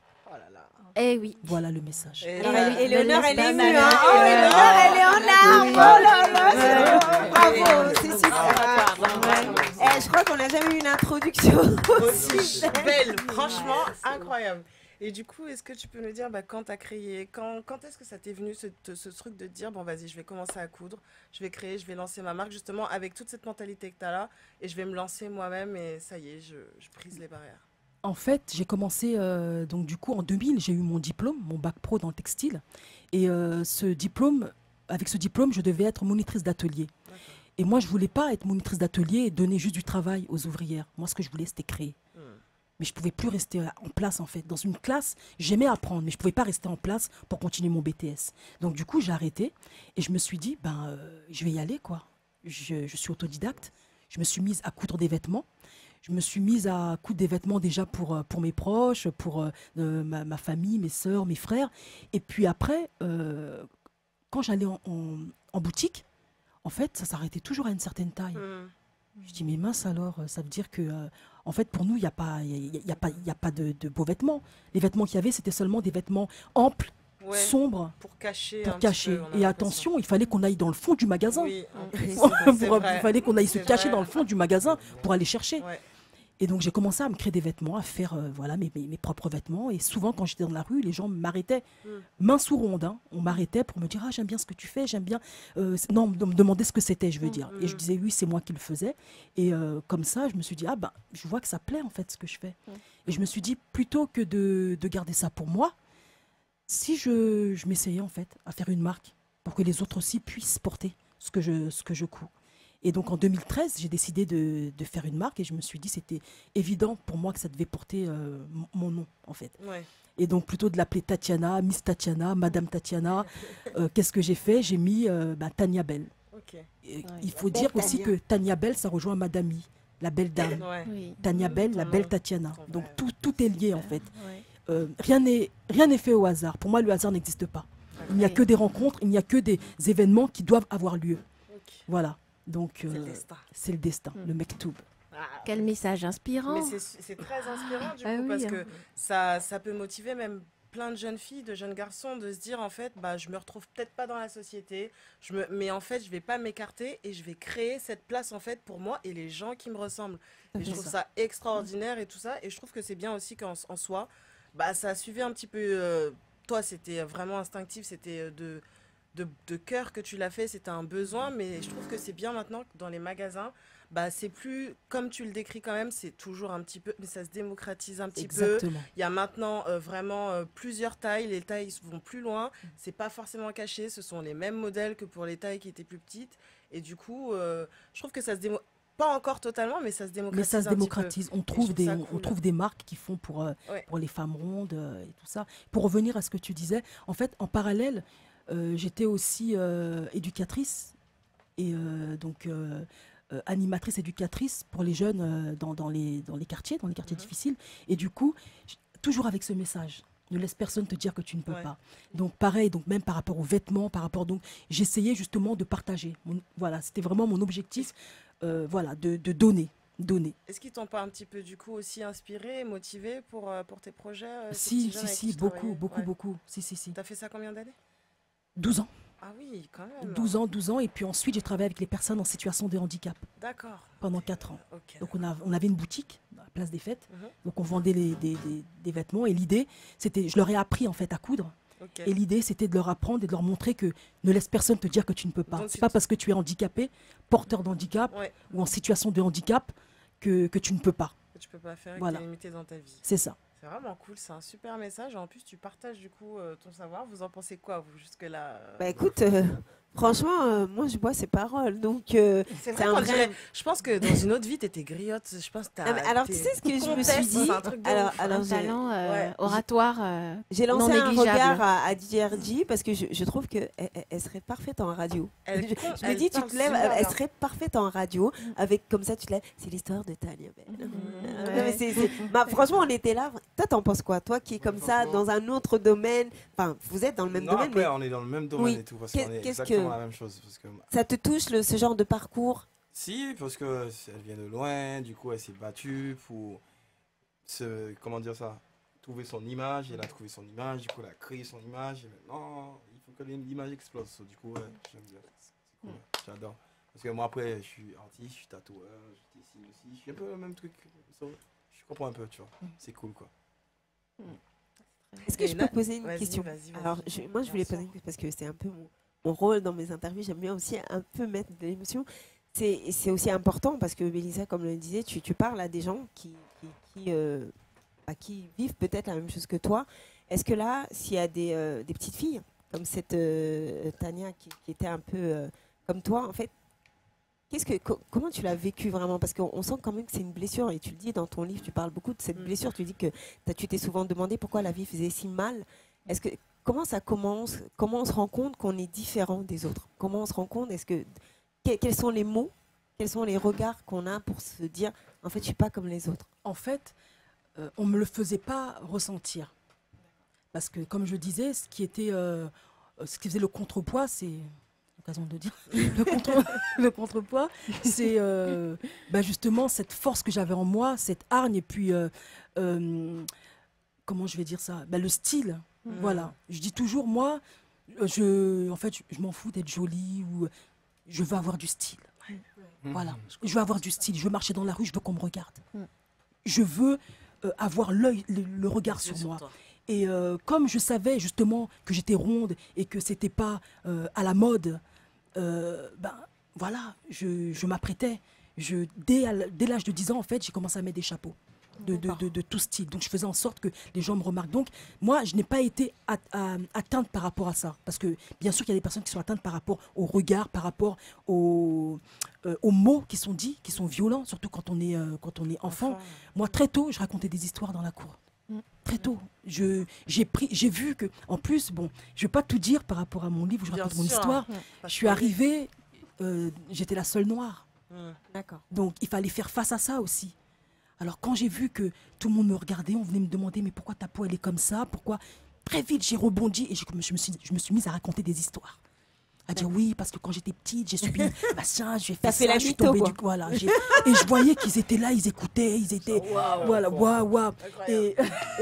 Eh oui. Voilà le message. Et Éléonore, elle est laisse émue, pas hein. mal. Oh, Éléonore, elle est en larmes. Oh là là, c'est bon. Bravo, c'est super. Eh, je crois qu'on n'a jamais eu une introduction Aussi belle, franchement incroyable. Et du coup, est-ce que tu peux nous dire bah, quand tu as créé, quand, quand est-ce que ça t'est venu ce, ce truc de te dire bon vas-y, je vais commencer à coudre, je vais créer, je vais lancer ma marque justement avec toute cette mentalité que tu as là et je vais me lancer moi-même et ça y est, je, je brise les barrières. En fait, j'ai commencé, euh, donc du coup, en deux mille, j'ai eu mon diplôme, mon bac pro dans le textile. Et euh, ce diplôme, avec ce diplôme, je devais être monitrice d'atelier. Et moi, je ne voulais pas être monitrice d'atelier et donner juste du travail aux ouvrières. Moi, ce que je voulais, c'était créer. Hmm. Mais je ne pouvais plus rester en place, en fait. Dans une classe, j'aimais apprendre, mais je ne pouvais pas rester en place pour continuer mon B T S. Donc, du coup, j'ai arrêté et je me suis dit, ben, euh, je vais y aller, quoi. Je, je suis autodidacte. Je me suis mise à coudre des vêtements. Je me suis mise à coudre des vêtements déjà pour, pour mes proches, pour euh, ma, ma famille, mes sœurs, mes frères. Et puis après, euh, quand j'allais en, en, en boutique, en fait, ça s'arrêtait toujours à une certaine taille. Mm. Je dis, mais mince alors, ça veut dire que, euh, en fait, pour nous, il n'y a pas, y a, y a pas, y a pas de, de beaux vêtements. Les vêtements qu'il y avait, c'était seulement des vêtements amples, Ouais, sombres. pour cacher. Pour un cacher. petit peu, on a Et l'impression. attention, il fallait qu'on aille dans le fond du magasin. Oui, il c'est vrai. fallait qu'on aille se C'est cacher vrai. dans le fond du magasin pour aller chercher. Ouais. Et donc j'ai commencé à me créer des vêtements, à faire euh, voilà, mes, mes, mes propres vêtements. Et souvent quand j'étais dans la rue, les gens m'arrêtaient, Mm. main sous ronde. Hein. On m'arrêtait pour me dire ah j'aime bien ce que tu fais, j'aime bien. Euh, c- non, de me demander ce que c'était, je veux dire. Et je disais oui, c'est moi qui le faisais. Et euh, comme ça, je me suis dit ah ben je vois que ça plaît en fait ce que je fais. Mm. Et je me suis dit plutôt que de, de garder ça pour moi, si je, je m'essayais en fait à faire une marque pour que les autres aussi puissent porter ce que je, ce que je couds. Et donc en deux mille treize, j'ai décidé de, de faire une marque et je me suis dit c'était évident pour moi que ça devait porter euh, m- mon nom en fait. Ouais. Et donc plutôt de l'appeler Tatiana, Miss Tatiana, Madame Tatiana. euh, Qu'est-ce que j'ai fait? J'ai mis euh, bah, Tania Belle. Ok. Et il faut dire aussi que Tania Belle, ça rejoint Madame I, la belle dame. Ouais. Oui. Tania Belle, la Ton belle nom. Tatiana. Ton Donc vrai. tout, tout est lié en fait. Ouais. Euh, rien n'est rien n'est fait au hasard. Pour moi, le hasard n'existe pas. Il n'y a Oui. que des rencontres, il n'y a que des événements qui doivent avoir lieu. Ok. Voilà. Donc C'est le euh, destin. c'est le destin, Mm. le mektoub. Ah, Quel message inspirant. mais c'est c'est très inspirant du coup Ah oui, parce hein. que ça, ça peut motiver même plein de jeunes filles, de jeunes garçons de se dire en fait bah je me retrouve peut-être pas dans la société, je me, mais en fait je vais pas m'écarter et je vais créer cette place en fait pour moi et les gens qui me ressemblent. Et je C'est trouve ça. ça extraordinaire et tout ça et je trouve que c'est bien aussi qu'en en soi bah ça a suivi un petit peu euh, toi c'était vraiment instinctif, c'était euh, de de, de cœur que tu l'as fait, c'était un besoin, mais je trouve que c'est bien maintenant que dans les magasins, bah c'est plus comme tu le décris quand même, c'est toujours un petit peu, mais ça se démocratise un petit peu. Exactement. Il y a maintenant euh, vraiment euh, plusieurs tailles, les tailles vont plus loin, c'est pas forcément caché, ce sont les mêmes modèles que pour les tailles qui étaient plus petites, et du coup, euh, je trouve que ça se démo... pas encore totalement, mais ça se Mais démocratise. ça se un petit peu. démocratise. On je trouve, trouve des, ça on, on cool. trouve des marques qui font pour, euh, Ouais. pour les femmes rondes euh, et tout ça. Pour revenir à ce que tu disais, en fait, en parallèle, euh, j'étais aussi euh, éducatrice et euh, donc euh, euh, animatrice éducatrice pour les jeunes euh, dans, dans, les, dans les quartiers, dans les quartiers Mhm. difficiles. Et du coup, j- toujours avec ce message. Ne laisse personne te dire que tu ne peux Ouais. pas. Donc pareil, donc même par rapport aux vêtements, par rapport donc j'essayais justement de partager. Mon- voilà, c'était vraiment mon objectif, euh, voilà, de, de donner, donner. Est-ce qu'ils t'ont pas un petit peu du coup aussi inspiré, motivé pour, euh, pour tes projets euh, ces Si, petits jeunes si, avec si, qui tu beaucoup, travaillais beaucoup, Ouais. beaucoup. Si, si, si. T'as fait ça combien d'années? douze ans. Ah oui, quand même. douze ans, douze ans. Et puis ensuite, j'ai travaillé avec les personnes en situation de handicap D'accord. pendant quatre ans. Ok. Donc on, a, on avait une boutique à la place des fêtes. Mhm. Donc on vendait les, des, des- des vêtements. Et l'idée, c'était, je leur ai appris en fait à coudre. Ok. Et l'idée, c'était de leur apprendre et de leur montrer que ne laisse personne te dire que tu ne peux pas. Donc, C'est tu- pas parce que tu es handicapé, porteur d'handicap Ouais, ou en situation de handicap que, que tu ne peux pas. que tu peux pas faire et Voilà. que t'es limité dans ta vie. C'est ça. C'est vraiment cool, c'est un super message. En plus, tu partages du coup euh, ton savoir. Vous en pensez quoi, vous, jusque-là euh Bah écoute, euh, Franchement, euh, moi, je bois ses paroles. Donc, euh, C'est vrai un qu'on vrai- dirait- Je pense que dans une autre vie, t'étais griotte. Je pense que t'as. Ah, mais alors, tu t'es- sais ce que je me conteste, suis dit c'est un truc de Alors, ouf. alors Un j'ai- talent euh, Ouais. oratoire euh, J'ai non lancé un négligeable. regard à, à D J R G parce que je, je trouve qu'elle elle, elle serait parfaite en radio. Elle je, con- je me elle dis, tu parle te lèves, super elle, elle bien. serait parfaite en radio. Avec comme ça, tu te lèves. C'est l'histoire de Tania Bell. Mmh. Euh, non, mais c'est- c'est- bah, franchement, on était là. Toi, t'en penses quoi? Toi qui est comme ça, Franchement- dans un autre domaine. Enfin, vous êtes dans le même Non, domaine, après, mais on est dans le même domaine Oui. et tout, parce Qu'est- qu'on est qu'est-ce exactement que- la même chose. Parce que, ça te touche le, ce genre de parcours? si, parce que c- elle vient de loin, du coup, elle s'est battue pour se, comment dire ça, trouver son image. Elle a trouvé son image, du coup, elle a créé son image. Et maintenant, il faut que l'image explose. So, du coup, ouais, j'aime bien. C'est cool, ouais, j'adore. Parce que moi, après, je suis artiste, je suis tatoueur, je dessine aussi. Je suis un peu le même truc. So, je comprends un peu, tu vois. C'est cool, quoi. Est-ce que Et je là- peux poser une vas-y, question? vas-y, vas-y. Alors, je- moi, je voulais poser une question parce que c'est un peu mon, mon rôle dans mes interviews. J'aime bien aussi un peu mettre de l'émotion. C'est c'est aussi important parce que, Mélissa, comme le disait, tu, tu parles à des gens qui, qui, qui, euh, bah, qui vivent peut-être la même chose que toi. Est-ce que là, s'il y a des, euh, des petites filles comme cette euh, Tania qui, qui était un peu euh, comme toi, en fait, qu'est-ce que, co- comment tu l'as vécu vraiment? Parce qu'on on sent quand même que c'est une blessure et tu le dis dans ton livre, tu parles beaucoup de cette Mm. blessure. Tu dis que t'as- tu t'es souvent demandé pourquoi la vie faisait si mal. Est-ce que comment ça commence? Comment on se rend compte qu'on est différent des autres? Comment on se rend compte? Est-ce que que- quels sont les mots, quels sont les regards qu'on a pour se dire en fait je suis pas comme les autres? En fait, euh, on ne me le faisait pas ressentir. Parce que, comme je disais, ce qui, était, euh, euh, ce qui faisait le contrepoids, c'est l'occasion de dire, le, contre, le contrepoids, c'est euh, bah, justement cette force que j'avais en moi, cette hargne, et puis, euh, euh, comment je vais dire ça, bah, le style. Mm. Voilà. Je dis toujours, moi, euh, je, en fait, je, je m'en fous d'être jolie, ou je veux avoir du style. Voilà. Je veux avoir du style. Je veux marcher dans la rue, je veux qu'on me regarde. Mm. Je veux euh, avoir l'œil, le, le regard sur moi. Et euh, comme je savais justement que j'étais ronde et que c'était pas euh, à la mode, euh, ben voilà, je, je m'apprêtais. Je, dès à l- dès l'âge de dix ans, en fait, j'ai commencé à mettre des chapeaux de, de, de, de tout style. Donc je faisais en sorte que les gens me remarquent. Donc moi, je n'ai pas été at- à- atteinte par rapport à ça. Parce que bien sûr qu'il y a des personnes qui sont atteintes par rapport au regard, par rapport aux, euh, aux mots qui sont dits, qui sont violents, surtout quand on est, euh, quand on est enfant. Enfant. Moi, très tôt, je racontais des histoires dans la cour. Très tôt. Je, j'ai, pris, j'ai vu que, en plus, bon, je ne vais pas tout dire par rapport à mon livre où je Bien raconte mon sûr, histoire. hein. Je suis arrivée, euh, j'étais la seule noire. Mm. D'accord. Donc, il fallait faire face à ça aussi. Alors, quand j'ai vu que tout le monde me regardait, on venait me demander, mais pourquoi ta peau, elle est comme ça? Pourquoi? Très vite, j'ai rebondi et je, je, me suis, je me suis mise à raconter des histoires. À dire oui, parce que quand j'étais petite, j'ai subi machin, j'ai fait T'as ça, fait la je suis mytho, tombée quoi. du voilà, j'ai- et je voyais qu'ils étaient là, ils écoutaient, ils étaient voilà, waouh, waouh. Et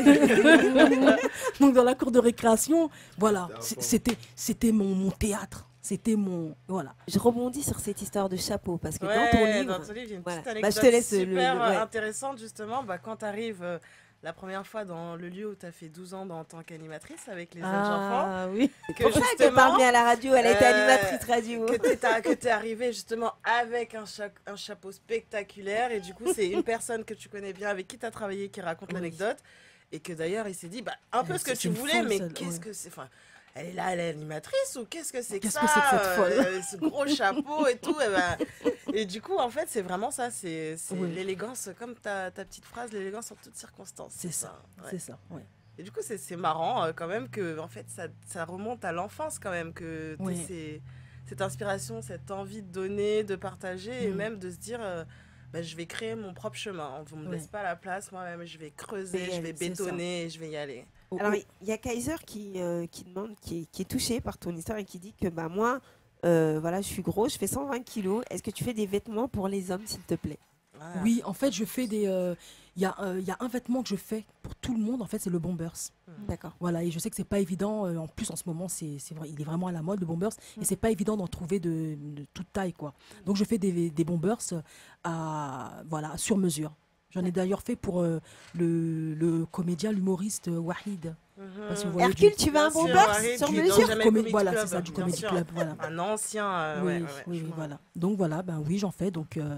donc dans la cour de récréation, voilà, c- c'était c'était mon, mon théâtre, c'était mon voilà. Je rebondis sur cette histoire de chapeau parce que Ouais, dans ton livre, dans ton livre, il y a une voilà. petite Bah, anecdote je te laisse le- super le- euh, ouais. intéressante justement. Bah, quand tu arrives la première fois dans le lieu où tu as fait douze ans en tant qu'animatrice avec les jeunes enfants. Ah oui. Que C'est pour ça qu'elle justement, parle bien à la radio, elle a été euh, animatrice radio. Que tu es arrivée justement avec un, cha- un chapeau spectaculaire et du coup c'est une personne que tu connais bien avec qui tu as travaillé qui raconte Oui. l'anecdote et que d'ailleurs il s'est dit bah, un peu Elle, ce que c'est tu une voulais folle, mais celle, qu'est-ce ouais. que c'est enfin, elle est là, elle est animatrice ou qu'est-ce que c'est que Qu'est-ce ça que c'est que cette folle euh, ce gros chapeau et tout. Et, ben, et du coup, en fait, c'est vraiment ça. C'est c'est Oui. l'élégance, comme ta, ta petite phrase, l'élégance en toutes circonstances. C'est ça, ouais. c'est ça, ouais. Et du coup, c'est c'est marrant euh, quand même que en fait, ça, ça remonte à l'enfance quand même, que t'aies Oui. ces- cette inspiration, cette envie de donner, de partager et Mm. même de se dire... euh, bah, je vais créer mon propre chemin. On ne me Oui. laisse pas la place. Moi-même, je vais creuser, Et je vais c'est ça. bétonner et je vais y aller. Alors, il y a Kaiser qui, euh, qui demande, qui est, qui est touché par ton histoire et qui dit que bah, moi, euh, voilà, je suis gros, je fais cent vingt kilos. Est-ce que tu fais des vêtements pour les hommes, s'il te plaît? Voilà. Oui, en fait, je fais des. euh, Il y, a, euh, il y a un vêtement que je fais pour tout le monde, en fait, c'est le Bombers. D'accord. Voilà, et je sais que c'est pas évident. euh, en plus, en ce moment, c'est c'est vrai, il est vraiment à la mode, le Bombers. Et c'est pas évident d'en trouver de, de toute taille, quoi. Donc, je fais des, des Bombers à, voilà, sur mesure. J'en ai d'ailleurs fait pour euh, le, le comédien, l'humoriste euh, Wahid. Mhm. Je sais pas si vous voyez Hercule, du- tu veux un Bien sûr, bomber Harry, sur du- mesure dans Jamel Comé- Comedy Voilà, Club, c'est ça, du bien Comedy sûr. Club, voilà. Un ancien. euh, oui, ouais, ouais, oui, je oui, vois. voilà. Donc voilà, ben oui, j'en fais. Donc euh,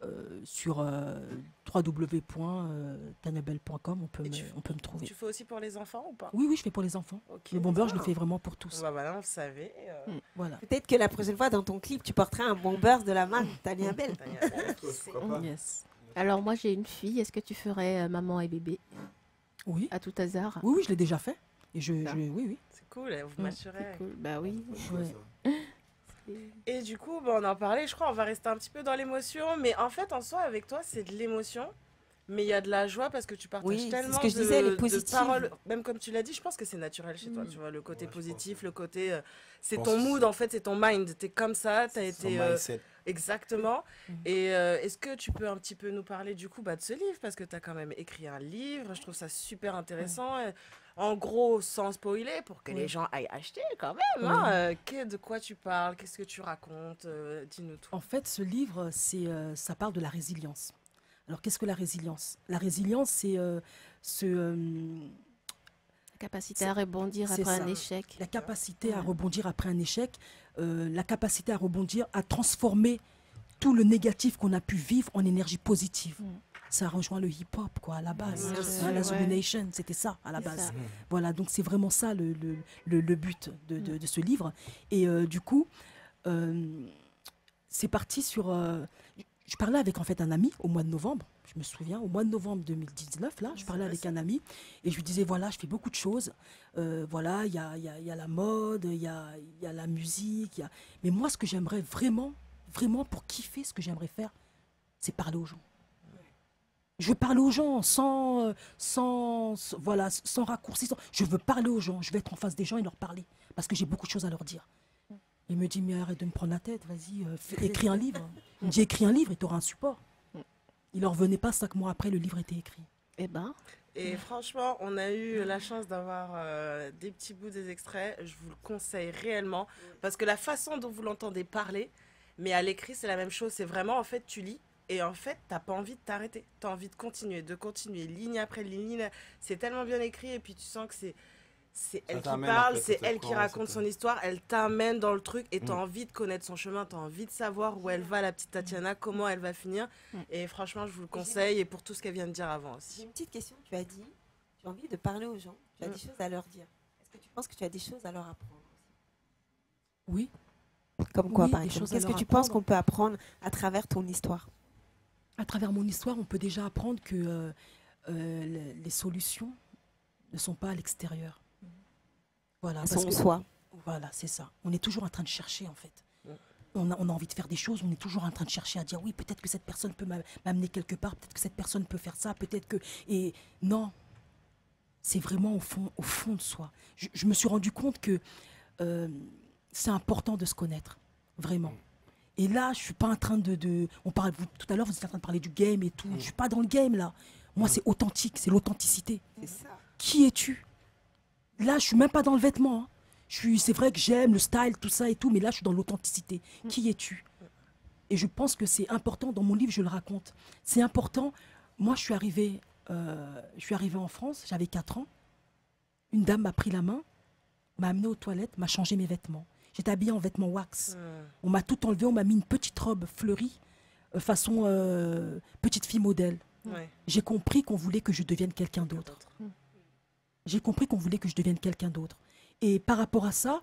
euh, sur euh, w w w point tania bell point com, on, peut me- tu- on peut me trouver. Tu fais aussi pour les enfants ou pas? Oui, oui, je fais pour les enfants. Ok, Le bomber, je le d'accord. fais vraiment pour tous. Bah voilà, on le savait. euh, Mm, Voilà. Peut-être que la prochaine fois, dans ton clip, tu porteras un bomber de la marque Tania Bell. Tania Bell, qui sait. Pourquoi pas? Yes. Alors moi j'ai une fille, est-ce que tu ferais euh, maman et bébé Oui. à tout hasard? Oui, oui, je l'ai déjà fait. Et je, Ça. je- oui, oui. C'est cool, hein, vous Mm. matcherez. C'est cool. Bah oui. Ouais. Et du coup, bah, on en parlait, je crois, on va rester un petit peu dans l'émotion. Mais en fait, en soi, avec toi, c'est de l'émotion. Mais il y a de la joie parce que tu partages Oui, c'est ce tellement que je de, disais, elle est de positive. paroles. Même comme tu l'as dit, je pense que c'est naturel chez toi, Mm. tu vois, le côté Ouais, je positif, pense, le côté... euh, c'est Je ton pense mood, aussi. en fait, c'est ton mind. T'es comme ça, t'as Son été... euh, mindset. exactement. Mm. Et euh, est-ce que tu peux un petit peu nous parler du coup bah, de ce livre? Parce que tu as quand même écrit un livre, je trouve ça super intéressant. Euh, En gros, sans spoiler, pour que Oui. les gens aillent acheter quand même. hein, euh, que- de quoi tu parles? Qu'est-ce que tu racontes? Euh, Dis-nous tout. En fait, ce livre, c'est, euh, ça parle de la résilience. Alors, qu'est-ce que la résilience? La résilience, c'est euh, ce, euh, La capacité à rebondir c'est après ça. un échec. la capacité à Ouais. rebondir après un échec, euh, la capacité à rebondir, à transformer tout le négatif qu'on a pu vivre en énergie positive. Mm. Ça rejoint le hip-hop, quoi, à la base. Bien Hein, sûr, la ouais. Zulu Nation, c'était ça, à la C'est base. ça. Voilà, donc c'est vraiment ça le, le, le- le but de, de- de ce livre. Et euh, du coup, euh, c'est parti sur... euh, je parlais avec en fait un ami au mois de novembre, je me souviens, au mois de novembre deux mille dix-neuf, là, je parlais avec un ami et je lui disais, voilà, je fais beaucoup de choses. Euh, voilà, il y a, il y a- il y a la mode, il y a, il y a la musique. il Y a... Mais moi, ce que j'aimerais vraiment, vraiment pour kiffer, ce que j'aimerais faire, c'est parler aux gens. Je veux parler aux gens sans, euh, sans, sans- voilà, sans raccourci. sans- Je veux parler aux gens. Je vais être en face des gens et leur parler. Parce que j'ai beaucoup de choses à leur dire. Il me dit, mais arrête de me prendre la tête. Vas-y, euh, fais- écris un livre. Il me dit, écris un livre et tu auras un support. Il ne revenait pas cinq mois après, le livre était écrit. Eh ben, Et franchement, on a eu la chance d'avoir euh, des petits bouts des extraits. Je vous le conseille réellement. Parce que la façon dont vous l'entendez parler, mais à l'écrit, c'est la même chose. C'est vraiment, en fait, tu lis. Et en fait, t'as pas envie de t'arrêter. T'as envie de continuer, de continuer, ligne après ligne. C'est tellement bien écrit et puis tu sens que c'est c'est elle qui t'amène, en parle, fait, c'est ça te elle qui prend, raconte ça son te- histoire. Elle t'amène dans le truc et t'as Mm. envie de connaître son chemin. T'as envie de savoir où elle va, la petite Tatiana, comment elle va finir. Mm. Et franchement, je vous le conseille et pour tout ce qu'elle vient de dire avant J'ai aussi. une petite question. Tu as dit, j'ai envie de parler aux gens. Tu as Mm. des choses à leur dire. Est-ce que tu penses que tu as des choses à leur apprendre? Oui. Comme quoi, Oui, par des exemple? choses à Qu'est-ce que leur tu penses apprendre. qu'on peut apprendre à travers ton histoire? À travers mon histoire, on peut déjà apprendre que euh, euh, les- les solutions ne sont pas à l'extérieur. Voilà, Elles parce sont en que- soi. Voilà, c'est ça. On est toujours en train de chercher, en fait. Mm. On a, on a envie de faire des choses, on est toujours en train de chercher à dire oui, peut-être que cette personne peut m'a- m'amener quelque part, peut-être que cette personne peut faire ça, peut-être que... Et non, c'est vraiment au fond, au fond de soi. Je, je me suis rendu compte que euh, c'est important de se connaître, vraiment. Et là, je suis pas en train de... de on parle, vous- tout à l'heure, vous étiez en train de parler du game et tout. Je suis pas dans le game, là. Moi, c'est authentique, c'est l'authenticité. C'est ça. Qui es-tu? Là, je suis même pas dans le vêtement. hein. Je suis, c'est vrai que j'aime le style, tout ça et tout, mais là, je suis dans l'authenticité. Qui es-tu? Et je pense que c'est important. Dans mon livre, je le raconte. C'est important. Moi, je suis arrivée, euh, je suis arrivée en France. J'avais quatre ans. Une dame m'a pris la main, m'a amenée aux toilettes, m'a changé mes vêtements. J'étais habillée en vêtements wax. Mm. On m'a tout enlevé. On m'a mis une petite robe fleurie, euh, façon euh, petite fille modèle. Ouais. J'ai compris qu'on voulait que je devienne quelqu'un d'autre. J'ai compris qu'on voulait que je devienne quelqu'un d'autre. Et par rapport à ça,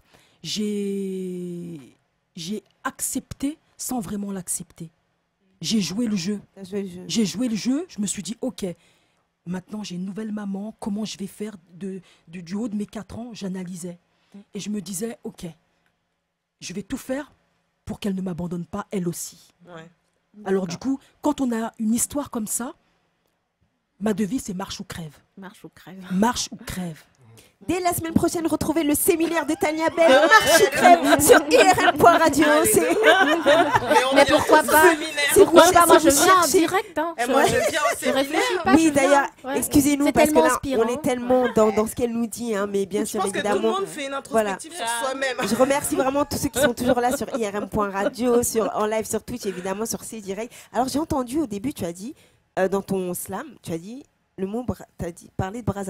j'ai j'ai accepté sans vraiment l'accepter. J'ai joué le jeu. T'as joué le jeu. J'ai joué le jeu, je me suis dit, ok, maintenant j'ai une nouvelle maman, comment je vais faire de, de- du haut de mes quatre ans, j'analysais. Et je me disais, ok, je vais tout faire pour qu'elle ne m'abandonne pas, elle aussi. Ouais. Alors du coup, quand on a une histoire comme ça, ma devise c'est marche ou crève. marche ou crève. Marche ou crève. Dès la semaine prochaine, retrouvez le séminaire de Tania Bell, Marche ou crève, sur I R M point radio. C'est- Mais pourquoi pas? C'est Pourquoi vous- pas? Moi, c'est je vous viens en cherchez. direct. Hein. Et Je- moi, je viens au je réfléchis séminaire. pas. Oui, je viens. d'ailleurs, Ouais. excusez-nous C'est parce que tellement là, inspirant. on est tellement dans, dans ce qu'elle nous dit, hein, mais bien Je sûr, pense que tout le évidemment. monde fait une Voilà. introspective sur soi-même. Je remercie vraiment tous ceux qui sont toujours là sur I R M point radio, sur, en live sur Twitch, évidemment, sur C Direct. Alors, j'ai entendu au début, tu as dit, euh, dans ton slam, tu as dit le mot, Bra- tu as dit, parler de Brazzaville.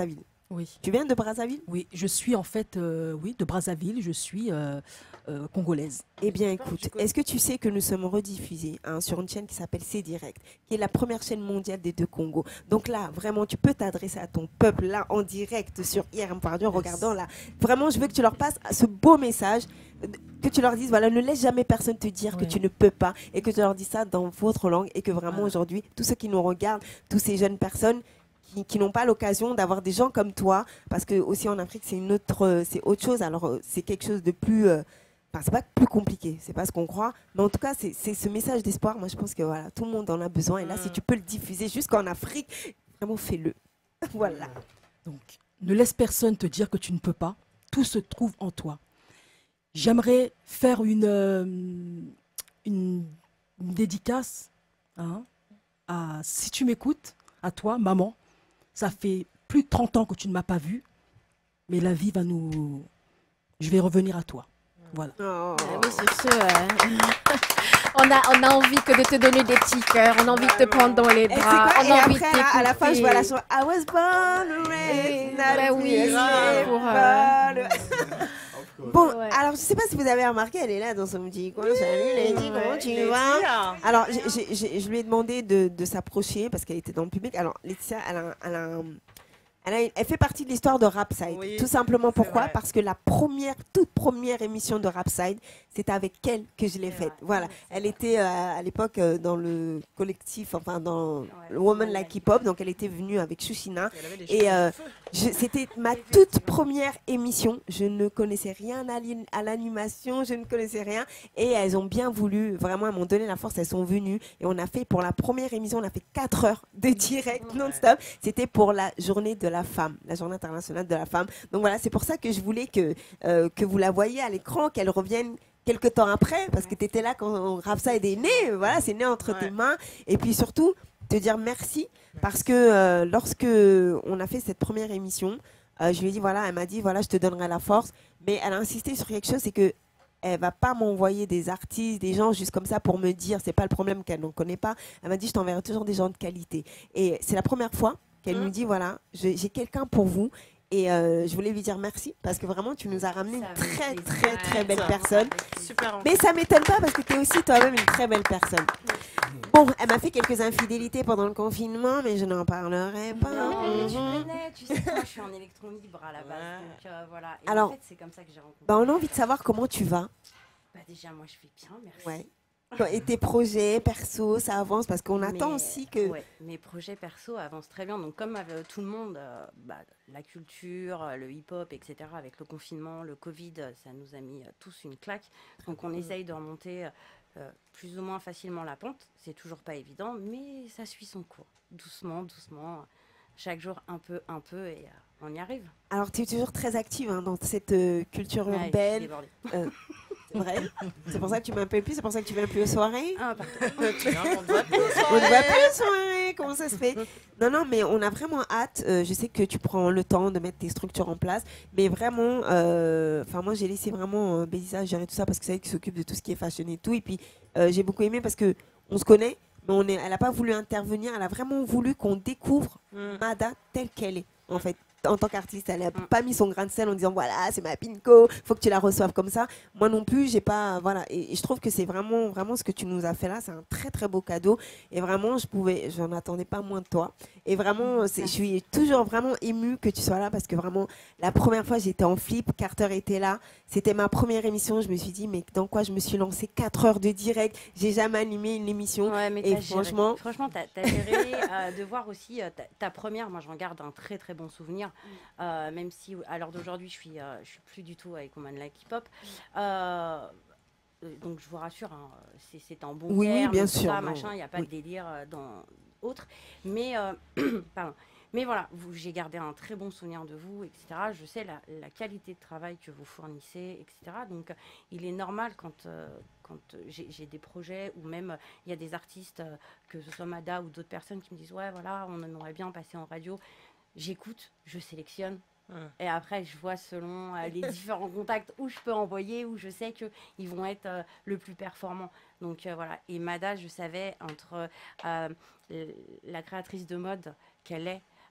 Oui. Tu viens de Brazzaville? Oui, je suis en fait, euh, oui, de Brazzaville, je suis euh, euh, congolaise. Eh bien, écoute, est-ce que tu sais que nous sommes rediffusés hein, sur une chaîne qui s'appelle C Direct, qui est la première chaîne mondiale des deux Congos. Donc là, vraiment, tu peux t'adresser à ton peuple, là, en direct, sur I R M Pardon, en regardant là. Vraiment, je veux que tu leur passes ce beau message, que tu leur dises, voilà, ne laisse jamais personne te dire Ouais. que tu ne peux pas, et que tu leur dis ça dans votre langue, et que vraiment, Voilà. aujourd'hui, tous ceux qui nous regardent, tous ces jeunes personnes, qui, qui n'ont pas l'occasion d'avoir des gens comme toi, parce que aussi en Afrique, c'est une autre, euh, c'est autre chose. Alors, euh, c'est quelque chose de plus... euh, Enfin, c'est pas plus compliqué, c'est pas ce qu'on croit, mais en tout cas, c'est c'est ce message d'espoir. Moi, je pense que voilà, tout le monde en a besoin. Et là, si tu peux le diffuser jusqu'en Afrique, vraiment fais-le. Voilà. Donc, ne laisse personne te dire que tu ne peux pas. Tout se trouve en toi. J'aimerais faire une, euh, une, une dédicace hein, à, si tu m'écoutes, à toi, maman. Ça fait plus de trente ans que tu ne m'as pas vue, mais la vie va nous... Je vais revenir à toi. Voilà. Oh. Ah oui, sur ce, euh, on, a, on a envie que de te donner des petits cœurs, on a envie de te prendre dans les Et, c'est bras, quoi on Et a envie après, de là, à la fin, je vois la t'écouter. chanson I was born raised, Bah oui, not pour, Bon, alors je sais pas si vous avez remarqué, elle est là dans son petit coin. Salut Lady, comment tu Laetitia. vas? Alors, j'ai- j'ai- j'ai- je lui ai demandé de, de s'approcher parce qu'elle était dans le public. Alors, Laetitia, elle, a, elle, a un- elle, a- elle fait partie de l'histoire de Rapside. Oui, Tout simplement pourquoi? vrai. Parce que la première, toute première émission de Rapside, c'était avec elle que je l'ai faite. Voilà, elle était euh, à l'époque euh, dans le collectif, enfin dans le Woman Like Hip Hop, donc elle était venue avec Shushina. Elle avait les Et cheveux euh, de feu. je- c'était ma toute première émission. Je ne connaissais rien à l'in- à l'animation, je ne connaissais rien. Et elles ont bien voulu, vraiment, elles m'ont donné la force, elles sont venues. Et on a fait, pour la première émission, on a fait quatre heures de direct non-stop. C'était pour la journée de la femme, la journée internationale de la femme. Donc voilà, c'est pour ça que je voulais que, euh, que vous la voyiez à l'écran, qu'elle revienne quelques temps après, parce que tu étais là quand Rapside est né. Voilà, c'est né entre tes mains. Et puis surtout, te dire merci, parce que euh, lorsque on a fait cette première émission, euh, je lui ai dit, voilà, elle m'a dit, voilà, je te donnerai la force. Mais elle a insisté sur quelque chose, c'est que elle va pas m'envoyer des artistes, des gens juste comme ça pour me dire, c'est pas le problème qu'elle n'en connaît pas. Elle m'a dit, je t'enverrai toujours des gens de qualité. Et c'est la première fois qu'elle Mmh. nous dit, voilà, je- j'ai quelqu'un pour vous. Et euh, je voulais lui dire merci parce que vraiment tu nous as ramené une très très très belle personne. Super. Mais ça m'étonne pas parce que tu es aussi toi-même une très belle personne. Bon, elle m'a fait quelques infidélités pendant le confinement, mais je n'en parlerai pas. Non, mais tu Mhm. connais, tu sais, moi je suis en électron libre à la base, donc euh, voilà. Et Alors, en fait, c'est comme ça que j'ai rencontré. Bah, on a envie de savoir comment tu vas. Bah, déjà, moi je vais bien, merci. Ouais. Et tes projets perso, ça avance parce qu'on attend Mais, aussi que. ouais, mes projets perso avancent très bien. Donc, comme euh, tout le monde, euh, bah, la culture, euh, le hip-hop, et cetera, avec le confinement, le Covid, euh, ça nous a mis euh, tous une claque. Donc, on essaye de remonter euh, plus ou moins facilement la pente. C'est toujours pas évident, mais ça suit son cours. Doucement, doucement. Chaque jour, un peu, un peu, et euh, on y arrive. Alors, tu es toujours très active hein, dans cette euh, culture Ouais, je suis urbaine. débordée. Euh, c'est vrai. C'est pour ça que tu m'appelles plus, c'est pour ça que tu viens plus aux soirées. Ah, pardon. On ne voit plus aux soirées. Comment ça se fait? Non, non, mais on a vraiment hâte. Euh, je sais que tu prends le temps de mettre tes structures en place, mais vraiment, euh, enfin moi j'ai laissé vraiment euh, Bélisa gérer tout ça parce que c'est elle qui s'occupe de tout ce qui est fashion et tout. Et puis euh, j'ai beaucoup aimé parce que on se connaît, mais on est, elle n'a pas voulu intervenir. Elle a vraiment voulu qu'on découvre Mada telle qu'elle est, en fait. En tant qu'artiste, elle n'a pas mis son grain de sel en disant voilà, c'est ma pinko, faut que tu la reçoives comme ça. Moi non plus, j'ai pas voilà. Et, et je trouve que c'est vraiment vraiment ce que tu nous as fait là, c'est un très très beau cadeau. Et vraiment, je pouvais, j'en attendais pas moins de toi. Et vraiment, c'est- je suis toujours vraiment émue que tu sois là parce que vraiment, la première fois j'étais en flip, Carter était là, c'était ma première émission. Je me suis dit mais dans quoi je me suis lancée quatre heures de direct. J'ai jamais animé une émission. Ouais, mais et t'as géré. franchement, Franchement, t'as as géré euh, de voir aussi euh, ta, ta première. Moi, j'en garde un très très bon souvenir. Euh, même si à l'heure d'aujourd'hui, je suis, euh, je suis plus du tout avec Woman Like Hip Hop. Euh, euh, donc, je vous rassure, hein, c'est c'est un bon Oui, oui, terme, bien tout sûr, ça, non, machin. Il n'y a pas oui. de délire euh, dans autre. Mais euh, pardon. Mais voilà, vous- j'ai gardé un très bon souvenir de vous, et cetera. Je sais la, la qualité de travail que vous fournissez, et cetera. Donc, euh, il est normal quand, euh, quand euh, j'ai j'ai des projets ou même euh, il y a des artistes, euh, que ce soit Mada ou d'autres personnes qui me disent « Ouais, voilà, on aimerait bien passer en radio ». J'écoute, je sélectionne. Et après, je vois selon euh, les différents contacts où je peux envoyer, où je sais qu'ils vont être euh, le plus performants. Donc euh, voilà. Et Mada, je savais, entre euh, l- la créatrice de mode qu'elle est,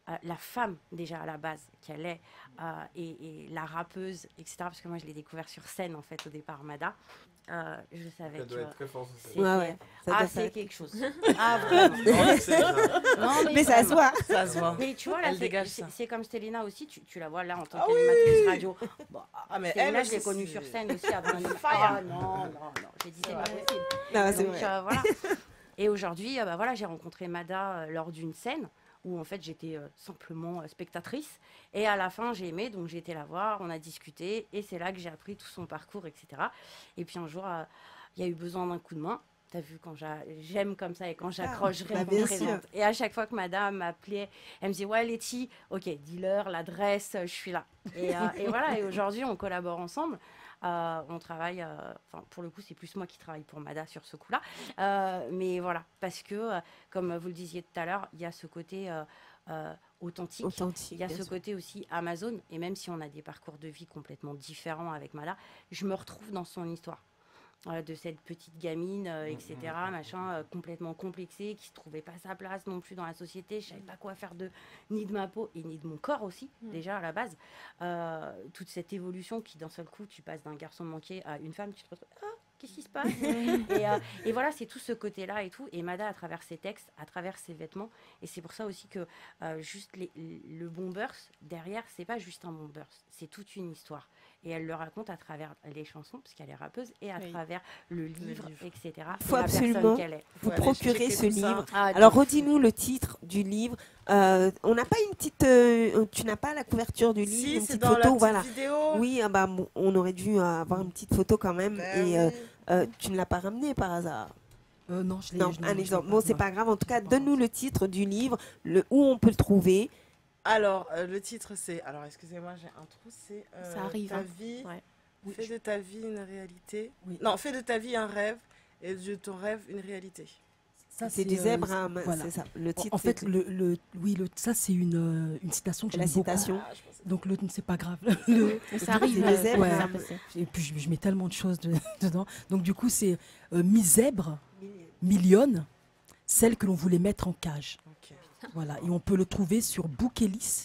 euh, la femme déjà à la base qu'elle est euh, et, et la rappeuse, et cetera. Parce que moi je l'ai découvert sur scène en fait au départ, Mada. Euh, je savais Elle que doit être très forte sur scène. c'était- Ouais, ouais, ça ah doit c'est faire- quelque chose. Ah vraiment. Ouais, c'est ça. Non, Mais ça se vraiment. voit. Ça se voit. Mais tu vois là, Elle c'est- dégage c'est ça. c'est comme Stélina aussi. Tu, tu la vois là en tant Ah qu'animatrice oui. radio. Bon, Ah, mais Stélina, elle je l'ai aussi, connue c'est- sur scène aussi avant. Fire. Ah non non non. J'ai dit c'est pas vrai. possible. Non, c'est Donc, vrai. euh, voilà. Et aujourd'hui, euh, bah, voilà, j'ai rencontré Mada euh, lors d'une scène où en fait j'étais euh, simplement euh, spectatrice. Et à la fin, j'ai aimé, donc j'ai été la voir, on a discuté, et c'est là que j'ai appris tout son parcours, et cetera. Et puis un jour, euh, il y a eu besoin d'un coup de main. T'as vu, quand j'a- j'aime comme ça, et quand j'accroche, je bah, réponds bien présente. sûr. Et à chaque fois que Madame m'appelait, elle me disait, ouais, Letty, ok, dis-leur l'adresse, euh, je suis là. Et, euh, et voilà, et aujourd'hui, on collabore ensemble. Euh, on travaille, euh, enfin pour le coup c'est plus moi qui travaille pour Mada sur ce coup-là, Euh, mais voilà, parce que euh, comme vous le disiez tout à l'heure, il y a ce côté euh, euh, authentique, Authentique, il y a bien ce sûr. côté aussi Amazon, et même si on a des parcours de vie complètement différents avec Mada, je me retrouve dans son histoire. Euh, de cette petite gamine, euh, et cetera, machin, euh, complètement complexée, qui se trouvait pas sa place non plus dans la société, je savais pas quoi faire de ni de ma peau et ni de mon corps aussi, déjà à la base. Euh, toute cette évolution qui d'un seul coup, tu passes d'un garçon manqué à une femme, tu te retrouves, ah, qu'est-ce qui se passe et, euh, et voilà, c'est tout ce côté-là et tout. Et Mada, à travers ses textes, à travers ses vêtements, et c'est pour ça aussi que euh, juste les- le bombers, derrière, c'est pas juste un bombers, c'est toute une histoire. Et elle le raconte à travers les chansons, parce qu'elle est rappeuse, et à Oui. travers le livre, et cetera. Il faut et la personne absolument qu'elle est. vous Faut aller procurer checker ce tout ça. livre. Ah, Alors, de fou. redis-nous le titre du livre. Euh, on n'a pas une petite. euh, tu n'as pas la couverture du livre, Si, une c'est petite dans la photo, petite voilà. vidéo. Oui, ah bah, bon, on aurait dû euh, avoir une petite photo quand même. Ben et euh, oui. euh, tu ne l'as pas ramené par hasard. Euh, non, je l'ai Non, je l'ai- un je l'ai exemple. pas, Bon, c'est non. pas grave. En tout cas, donne-nous le titre du livre, le, où on peut le trouver. Alors, euh, le titre, c'est. Alors, excusez-moi, j'ai un trou. C'est. euh, Ça arrive, Ta hein. vie. Ouais. Oui, Fais je- de ta vie une réalité. Oui. Non, fais de ta vie un rêve et de ton rêve une réalité. Ça, C'est du euh, zèbre, hein, voilà. c'est ça. Le En- titre, en fait, c'est- le, le, oui, le, ça c'est une, euh, une citation que La j'aime beaucoup. citation. Ah, je pensais- Donc le, c'est pas grave. Le- Mais ça arrive, le euh, zèbre, ouais. c'est ça un peu- peut- Et puis je, je mets tellement de choses de- dedans. Donc du coup c'est euh, mi-zèbre, millionne, celle que l'on voulait mettre en cage. Ok. Voilà. Et on peut le trouver sur bookelis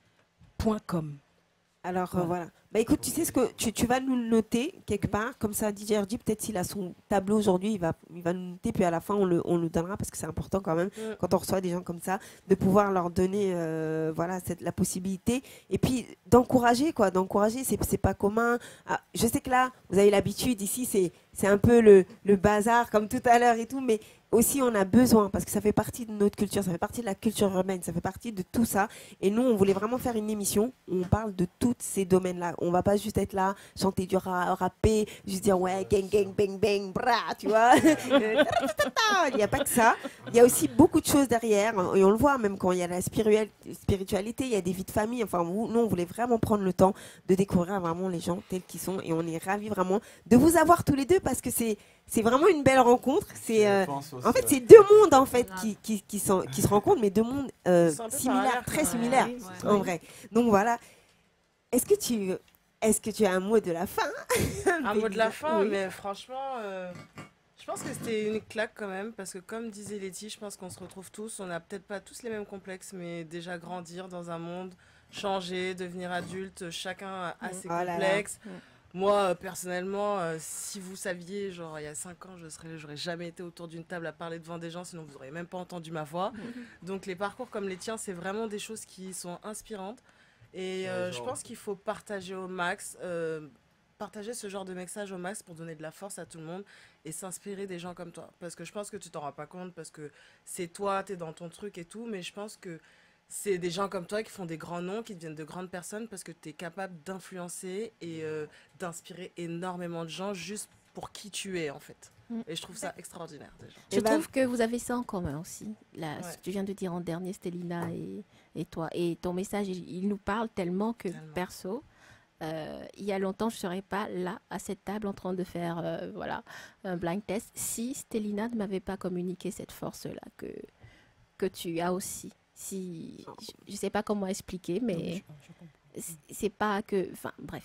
point com. Alors euh, Voilà. voilà. Bah écoute, tu sais ce que tu, tu vas nous le noter quelque part, comme ça D J R D, peut-être s'il a son tableau aujourd'hui, il va, il va nous noter, puis à la fin on le, on le donnera parce que c'est important quand même, Mm. quand on reçoit des gens comme ça, de pouvoir leur donner euh, voilà, cette, la possibilité, et puis d'encourager, quoi, d'encourager, c'est, c'est pas commun. Ah, je sais que là, vous avez l'habitude, ici c'est, c'est un peu le, le bazar comme tout à l'heure et tout, mais aussi on a besoin, parce que ça fait partie de notre culture, ça fait partie de la culture urbaine, ça fait partie de tout ça. Et nous, on voulait vraiment faire une émission où on parle de tous ces domaines-là. On va pas juste être là, chanter du rap, rapper, juste dire ouais, gang, gang, bang, bang, bra, tu vois. Euh, Il n'y a pas que ça. Il y a aussi beaucoup de choses derrière. Et on le voit, même quand il y a la spirituel- spiritualité, il y a des vies de famille. Enfin, nous, on voulait vraiment prendre le temps de découvrir vraiment les gens tels qu'ils sont. Et on est ravis vraiment de vous avoir tous les deux parce que c'est. C'est vraiment une belle rencontre. C'est, Je euh, pense aussi, en fait, ouais. c'est deux mondes en fait qui, qui, qui, sont- qui se rencontrent, mais deux mondes euh, Ils sont un peu similaires, parallèles, très quoi. similaires Ouais, ouais. en vrai. Donc voilà. Est-ce que tu, est-ce que tu as un mot de la fin? Un mot de la fin, Oui. mais franchement, euh, je pense que c'était une claque quand même, parce que comme disait Letty, je pense qu'on se retrouve tous, on n'a peut-être pas tous les mêmes complexes, mais déjà grandir dans un monde, changer, devenir adulte, chacun a ses Oh là là. complexes. Moi, euh, personnellement, euh, si vous saviez, genre il y a cinq ans, je serais, j'aurais jamais été autour d'une table à parler devant des gens, sinon vous n'auriez même pas entendu ma voix. Donc les parcours comme les tiens, c'est vraiment des choses qui sont inspirantes. Et euh, Ouais, je genre- pense qu'il faut partager au max, euh, partager ce genre de message au max pour donner de la force à tout le monde et s'inspirer des gens comme toi. Parce que je pense que tu t'en rends pas compte, parce que c'est toi, tu es dans ton truc et tout, mais je pense que c'est des gens comme toi qui font des grands noms, qui deviennent de grandes personnes parce que tu es capable d'influencer et euh, d'inspirer énormément de gens juste pour qui tu es en fait. Mm. Et je trouve ça extraordinaire déjà. Je Eh ben- trouve que vous avez ça en commun aussi. Là, Ouais. Ce que tu viens de dire en dernier, Stélina et, et toi. Et ton message, il, il nous parle tellement que Tellement. perso, euh, il y a longtemps, je ne serais pas là, à cette table, en train de faire euh, voilà, un blind test, si Stélina ne m'avait pas communiqué cette force-là que, que tu as aussi. Si, je ne sais pas comment expliquer, mais Donc, je- je comprends. c'est- c'est pas que... Enfin, bref.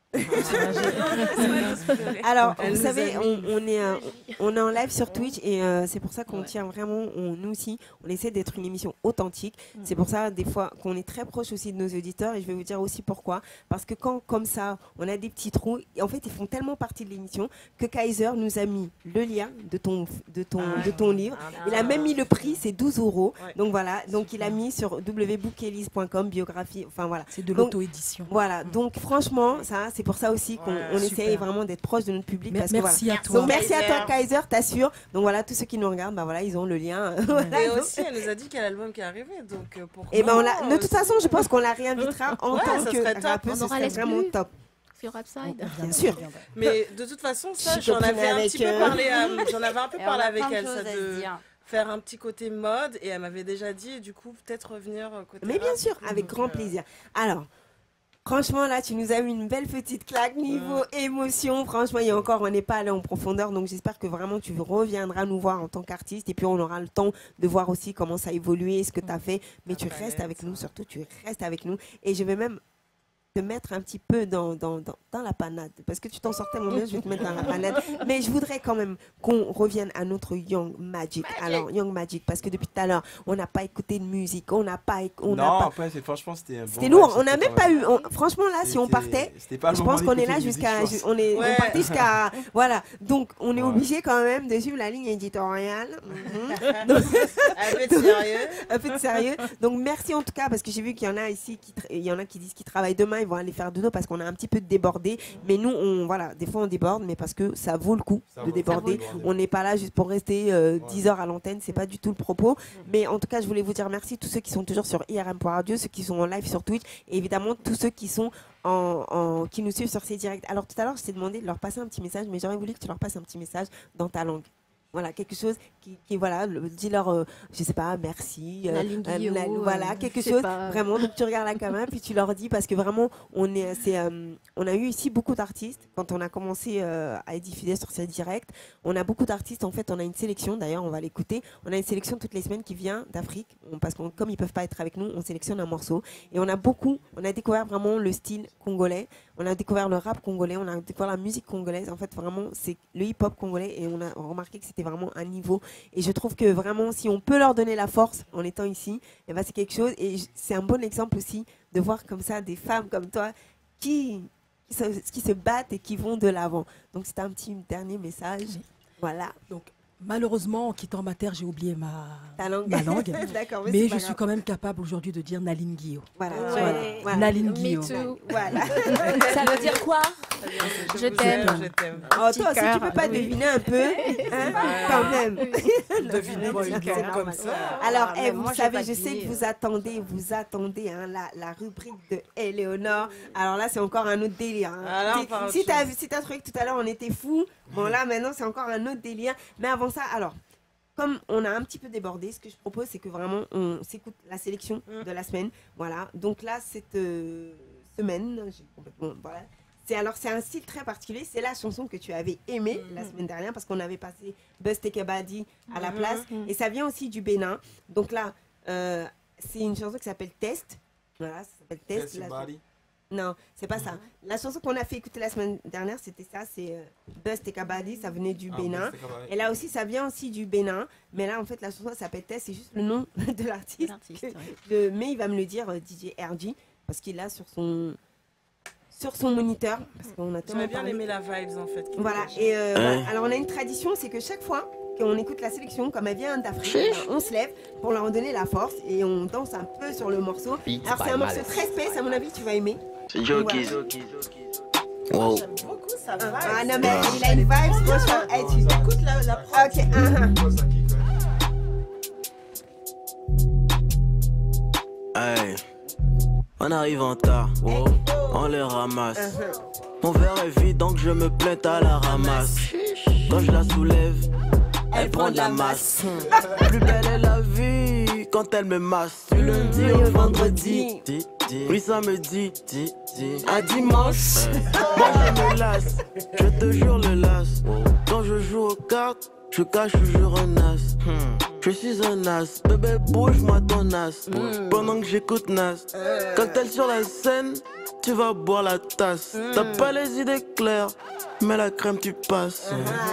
Alors, Elle vous nous savez, a on, mis. on est, euh, on est en live sur Twitch et euh, c'est pour ça qu'on tient vraiment, on, nous aussi, on essaie d'être une émission authentique. C'est pour ça, des fois, qu'on est très proche aussi de nos auditeurs et je vais vous dire aussi pourquoi. Parce que quand, comme ça, on a des petits trous, et en fait, ils font tellement partie de l'émission que Kaiser nous a mis le lien de ton, de ton, de ton livre. Il a même mis le prix, c'est douze euros. Donc voilà, donc il a mis sur w w w point book elise point com, biographie, enfin voilà. C'est de Donc, l'auto-édition. Voilà, donc franchement, ça, c'est pour ça aussi qu'on Ouais, on super. essaye vraiment d'être proche de notre public. Mais- Parce que merci voilà. à toi. Donc merci à toi, Kaiser. Kaiser, t'assures. Donc voilà, tous ceux qui nous regardent, bah voilà, ils ont le lien. Voilà, Et donc- aussi, elle nous a dit quel album qui est arrivé. Donc, euh, pour Et ben on l'a- nous, de euh, toute façon, je pense qu'on la réinvitera en Ouais, tant ça que serait top. rappeuse. On Ce aura serait l'exclu. vraiment top. Sur Upside. Bien sûr. Mais de toute façon, ça, Je suis j'en avais copine un avec, petit peu euh, parlé. à- J'en avais un peu Et on parlé a avec plein de elle, choses ça, à se de dire. faire un petit côté mode. Et elle m'avait déjà dit, et du coup, peut-être revenir euh, côté. Mais bien rap. sûr, avec Donc, grand euh, plaisir. Alors, franchement, là, tu nous as eu une belle petite claque niveau émotion. Franchement, il y a encore, on n'est pas allé en profondeur. Donc, j'espère que vraiment tu reviendras nous voir en tant qu'artiste. Et puis, on aura le temps de voir aussi comment ça a évolué, ce que tu as fait. Mais tu restes avec nous, surtout, tu restes avec nous. Et je vais même te mettre un petit peu dans, dans, dans, dans la panade. Parce que tu t'en sortais mon mieux, je vais te mettre dans la panade. Mais je voudrais quand même qu'on revienne à notre Young Magic. Alors, Young Magic, parce que depuis tout à l'heure, on n'a pas écouté de musique, on n'a pas... éc- on n'a Non, pas... après, c'est- franchement, c'était un bon C'était lourd, match, on n'a c'était même quand pas même- eu... on- franchement, là, si on C'était- partait, c'était pas le je moment pense qu'on est d'écouter là de musique, jusqu'à... je pense. On, est, Ouais. on partait jusqu'à... Voilà, donc on est Ouais. obligé quand même de suivre la ligne éditoriale. Mhm. Donc- Un peu de sérieux. un peu de sérieux. Donc merci en tout cas parce que j'ai vu qu'il y en a ici qui tra- il y en a qui disent qu'ils travaillent demain, ils vont aller faire dodo parce qu'on a un petit peu débordé. Mais nous on voilà, des fois on déborde mais parce que ça vaut le coup Ça de vaut- déborder. ça vaut le coup. On n'est pas là juste pour rester euh, Ouais. dix heures à l'antenne, c'est pas du tout le propos. Mais en tout cas, je voulais vous dire merci tous ceux qui sont toujours sur I R M point radio, ceux qui sont en live sur Twitch et évidemment tous ceux qui sont en, en- qui nous suivent sur ces directs. Alors tout à l'heure, je t'ai demandé de leur passer un petit message, mais j'aurais voulu que tu leur passes un petit message dans ta langue. Voilà, quelque chose qui, qui voilà, le- dis-leur, euh, je sais pas, merci. euh, La ligne euh, Guillaume, la- euh, voilà, je quelque sais chose. pas. Vraiment, donc tu regardes la caméra, puis tu leur dis, parce que vraiment, on, est, c'est, euh, on a eu ici beaucoup d'artistes. Quand on a commencé euh, à être diffusé sur ces directs, on a beaucoup d'artistes. En fait, on a une sélection, d'ailleurs, on va l'écouter. On a une sélection toutes les semaines qui vient d'Afrique, on- parce que comme ils peuvent pas être avec nous, on sélectionne un morceau. Et on a beaucoup, on a découvert vraiment le style congolais, on a découvert le rap congolais, on a découvert la musique congolaise. En fait, vraiment, c'est le hip-hop congolais et on a remarqué que c'était vraiment un niveau. Et je trouve que vraiment, si on peut leur donner la force en étant ici, eh ben, c'est quelque chose. Et j- c'est un bon exemple aussi de voir comme ça des femmes comme toi qui, qui, se, qui se battent et qui vont de l'avant. Donc, c'est un petit dernier message. Voilà. Donc, malheureusement, en quittant ma terre, j'ai oublié ma, Ta langue. ma langue. D'accord, mais mais c'est je pas suis grave. quand même capable aujourd'hui de dire Naline Guillaume. Voilà. Ouais. Voilà. Voilà. Naline Me Guillaume. too. Voilà. Ça veut dire quoi? Je vous t'aime. aime, je t'aime. Oh, toi aussi, cœur, tu peux pas oui. deviner un peu, hein, quand même. Devinez-moi une C'est langue normal. comme ça. Alors, Ah, eh, mais vous moi, j'ai savez, pas je sais deviné. que vous attendez, vous attendez hein, la, la rubrique de Éléonore. Alors là, c'est encore un autre délire. hein. Ah, là, on Si- parle si autre t'as chose. si t'as trouvé que tout à l'heure on était fous, bon là maintenant c'est encore un autre délire. Mais avant ça, alors, comme on a un petit peu débordé, ce que je propose, c'est que vraiment on s'écoute la sélection de la semaine. Voilà. Donc là, cette euh, semaine, j'ai complètement voilà. C'est alors c'est un style très particulier. C'est la chanson que tu avais aimée la semaine dernière parce qu'on avait passé Buzz Tekebadi à la Mhm. place et ça vient aussi du Bénin. Donc là, euh, c'est une chanson qui s'appelle Test. Voilà, ça s'appelle Test. Test La- Body. Non, c'est pas ça. La chanson qu'on a fait écouter la semaine dernière, c'était ça, c'est euh, Buzz Tekebadi, ça venait du Ah, Bénin. Buzz Tekebadi. Et là aussi, ça vient aussi du Bénin. Mais là, en fait, la chanson elle s'appelle Test, c'est juste le nom de l'artiste. L'artiste, que- ouais. de- Mais il va me le dire, euh, D J R G, parce qu'il l'a sur son sur son moniteur, parce qu'on a tellement J'aurais bien parlé. aimé la vibes en fait. qui Voilà, dégage. et euh, Hein. voilà. Alors on a une tradition, c'est que chaque fois qu'on écoute la sélection, comme elle vient d'Afrique, ben, on se lève pour leur donner la force et on danse un peu sur le morceau. Beats Alors c'est by un morceau Malice. très space, à mon avis tu vas aimer. C'est Jokis. Wow. J'aime beaucoup sa vibe. Ah non mais il a une vibe, franchement, hey, tu... Écoute la, la prod. Ok, uh-huh. Hey. On arrive en retard, wow. On le ramasse. Uh-huh. Mon verre est vide donc je me plains à la ramasse. Quand je la soulève, elle prend de la masse. Plus belle est la vie quand elle me masse. Du lundi au vendredi, di, di. Oui ça me dit, di, di. À dimanche, moi je me lasse. Je te jure le lasse. Quand je joue aux cartes, je cache toujours un as. Hmm. Je suis un as, bébé bouge-moi ton as. Pendant que j'écoute Nas. Quand elle sur la scène, tu vas boire la tasse. T'as pas les idées claires, mais la crème tu passes.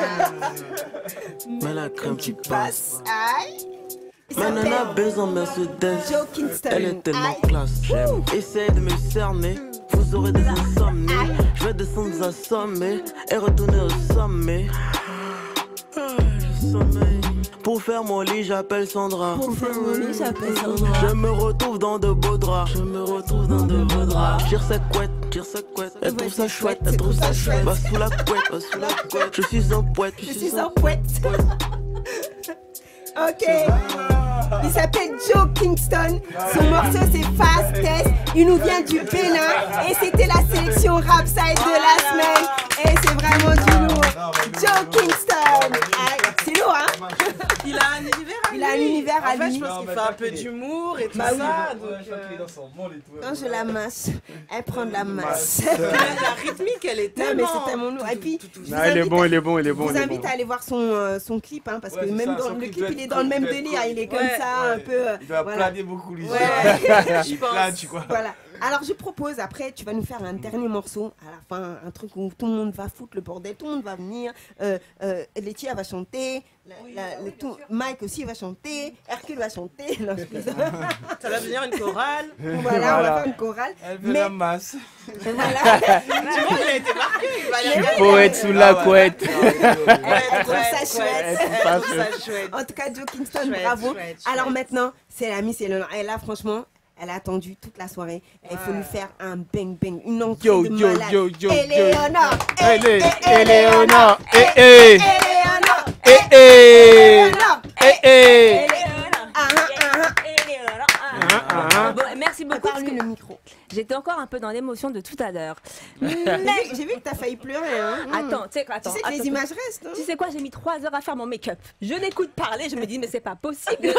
Mais la crème tu passes. Ma nana baise en Mercedes, elle est tellement classe. Essaye de me cerner, vous aurez des insomnies. Je vais descendre à sommet et retourner au sommet. Ah, je sommeille. Pour faire mon lit, j'appelle Sandra. Pour faire mon lit, j'appelle Sandra. Je me retrouve dans de beaux draps. Je me retrouve dans de beaux draps. Tire sa couette, tire sa couette. Elle trouve ça chouette, elle trouve ça chouette. Va sous la couette, va sous la couette. Je suis en poète, je suis en poète. Ok. Il s'appelle Joe Kingston. Son morceau c'est Fast Test. Il nous vient du Bénin. Et c'était la sélection Rap Side de la semaine. Et c'est vraiment du lourd. Joe Kingston. C'est lourd, hein? Il a un univers à lui. Il a un univers à en fait, lui. je pense qu'il fait un peu d'humour et tout Bah oui. ça. Donc, euh... Quand je la masse, elle prend de la masse. La rythmique, elle est Non, tellement... mais c'est tellement lourd. Et puis, je vous Ah, il est invite bon, à- il est bon, il est bon. Je vous il est invite bon. à aller voir son, euh, son clip, hein, parce Ouais, que c'est même ça, dans son le clip clip, doit il est être dans le même cool, il doit délire. être Il est cool. comme Ouais. ça, un Ouais. peu. euh, Il doit voilà. planer beaucoup, lui. Ouais. Il plane, tu vois. Voilà. Alors, je propose, après, tu vas nous faire un dernier morceau, à la fin, un truc où tout le monde va foutre le bordel, tout le monde va venir. Euh, euh, Laetitia va chanter, la- la- le tout- Mike aussi va chanter, Hercule va chanter. Non, je plaisante. Ça va devenir une chorale. Voilà, on va Voilà. faire une chorale. Elle veut Mais- la masse. Voilà. Tu vois, il a été marqué. Il va y aller. Poète sous la couette. Elle trouve ça Ouais, chouette. ouais, Elle elle trouve trouve ça ça chouette. En tout cas, Joe Kingston, Chouette, bravo. chouette, Alors chouette. maintenant, c'est la Miss Eleanor. Et là, franchement, elle a attendu toute la soirée. Il faut lui faire un bang bang, une entrée Yo, de yo, malade. yo, yo, yo. Eleanor, eh, Elle est, eh, Eleonore, eh, eh, Eleanor, eh, eh, Eleanor, eh, eh. Ah, ah, ah, Ah, ah. Bon, merci beaucoup. parce Parle-lui que le micro. J'étais encore un peu dans l'émotion de tout à l'heure. J'ai vu- J'ai vu que t'as failli pleurer. Hein. Attends, tu sais quoi, Tu attends. sais que les attends. images restent. hein. Tu sais quoi, j'ai mis trois heures à faire mon make-up. Je l'écoute parler, je me dis, mais c'est pas possible.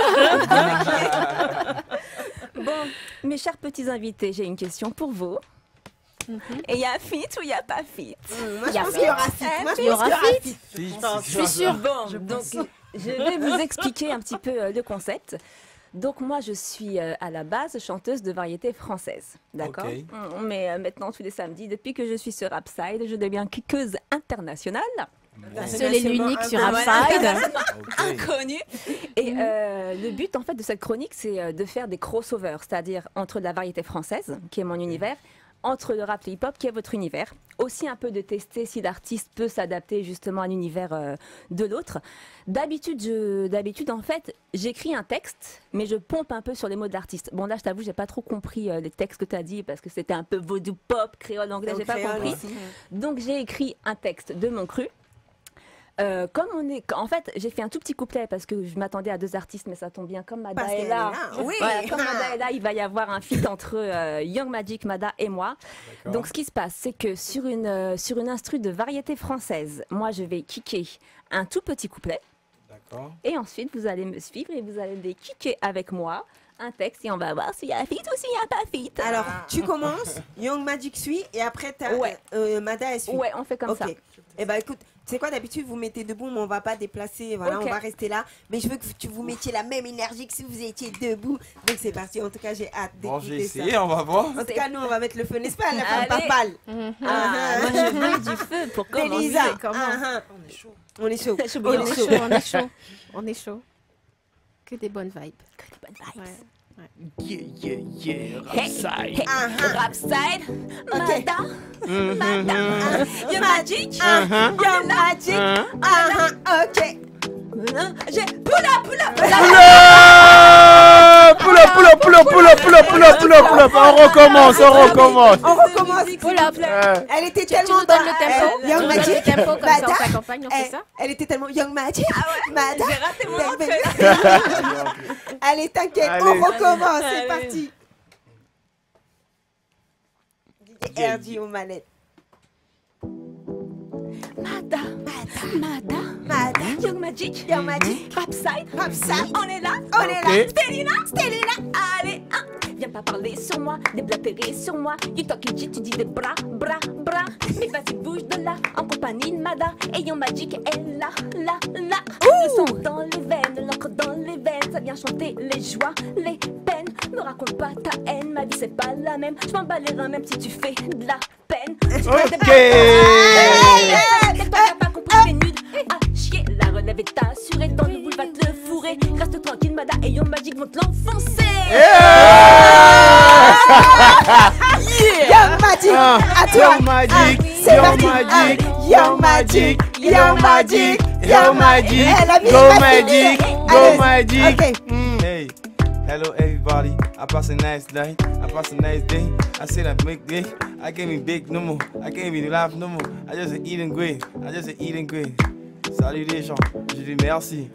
Bon, mes chers petits invités, j'ai une question pour vous. Et il y a fit ou il n'y a pas fit? Moi, je pense qu'il y aura fit. Moi, je Il y pense aura qu'il y aura fit. fit. Je suis sûre. Bon, donc je vais vous expliquer un petit peu euh, le concept. Donc moi, je suis euh, à la base chanteuse de variété française, d'accord? Ok. Mm, Mais euh, maintenant, tous les samedis, depuis que je suis sur Upside, je deviens kickeuse internationale. La seule et l'unique sur Ah, voilà. Upside. Inconnue. Et euh, le but en fait de cette chronique, c'est euh, de faire des crossovers, c'est-à-dire entre la variété française, qui est mon univers, entre le rap et le hip-hop, qui est votre univers. Aussi un peu de tester si l'artiste peut s'adapter justement à l'univers euh, de l'autre. D'habitude, je, d'habitude, en fait, j'écris un texte, mais je pompe un peu sur les mots de l'artiste. Bon, là, je t'avoue, j'ai pas trop compris euh, les textes que tu as dit, parce que c'était un peu vaudou pop, créole, anglais, j'ai pas Créole compris. aussi. Donc, j'ai écrit un texte de mon cru. Euh, comme on est, en fait, j'ai fait un tout petit couplet parce que je m'attendais à deux artistes, mais ça tombe bien. Comme Mada Parce est qu'elle là, est là, oui. Voilà, comme Mada est là, il va y avoir un feat entre euh, Young Magic, Mada et moi. Donc, ce qui se passe, c'est que sur une euh, sur une instru de variété française, moi, je vais kicker un tout petit couplet, D'accord. et ensuite, vous allez me suivre et vous allez les kicker avec moi un texte et on va voir s'il y a feat ou s'il n'y a pas feat. Alors, tu commences, Young Magic suit, et après, t'as Ouais. euh, Mada elle suit. Ouais, on fait comme Ok. ça. Eh ben écoute, tu sais quoi, d'habitude vous mettez debout, mais on va pas déplacer, voilà, Ok. on va rester là. Mais je veux que tu vous mettiez la même énergie que si vous étiez debout. Donc c'est parti, en tout cas j'ai hâte Bon, j'ai d'écouter ça. essayé, on va voir. En tout cas, nous on va mettre le feu, n'est-ce pas, la femme Allez. papale? Ah, moi, je veux du feu pour commencer. Elisa, comment ah, ah. On est chaud. On est chaud. chaud On bouillant. On est est chaud. chaud, on est chaud. On est chaud. Que des bonnes vibes. Que des bonnes vibes. Ouais. Yeah, yeah, yeah, Hey, Rapside. hey, Ah, ah. Rapside, Ok. Mada, Mada, Young Magic, Uh-huh. Young Magic. Uh-huh. Ah, ah, ok. j'ai Poula, Poula, Poula. Pull up, pull up, pull up, pull up, pull up, pull up, pull up, pull up. On recommence, on recommence. On recommence. Pull up. Euh, Elle était Tu, tu tellement nous donnes dans- le tempo. euh, Young Tu nous donnes le Magic. tempo comme ça, Mada. on s'accompagne, on fait Elle, ça. elle était tellement Young Magic. Mada. J'ai raté mon Bang, entrée. bang. Allez, t'inquiète, on Allez. recommence, c'est Allez. parti. D J R D aux manettes. Mada, Mada, Mada. Young Magic, Young Magic. Rapside, Rapside. on est là, On est là. Ok. Stélina, Stélina, allez, hein. Viens pas parler sur moi, déblatérer sur moi. You talk legit, tu dis des bras, bras, bras. Mais vas-y, bouge de là, en compagnie de Mada. Et Young Magic est là, là, là. Le son dans les veines, l'encre dans les veines. viens chanter les joies, les peines. Me raconte pas ta haine, ma vie c'est pas la même. Je m'en bats les reins même si tu fais de la peine. Ok. Toi t'as pas compris, t'es nul à chier. La relève est assurée, dans le boule va te le fourrer. Reste tranquille, Mada et Yo Magic vont te l'enfoncer. Yo Magic, à toi. Yo Magic, c'est Yo parti. Magic, Yo Magic, Yo Magic, Yo Magic, Eh, la vie Go est pas Magic, finie. Go Allez, Magic. ok. Hey, hello everybody. I pass a nice night. I pass a nice day. I said I make day. I can't be big no more. I can't be laugh no more. I just eating great. I just eating great. Salut les gens. Je dis merci.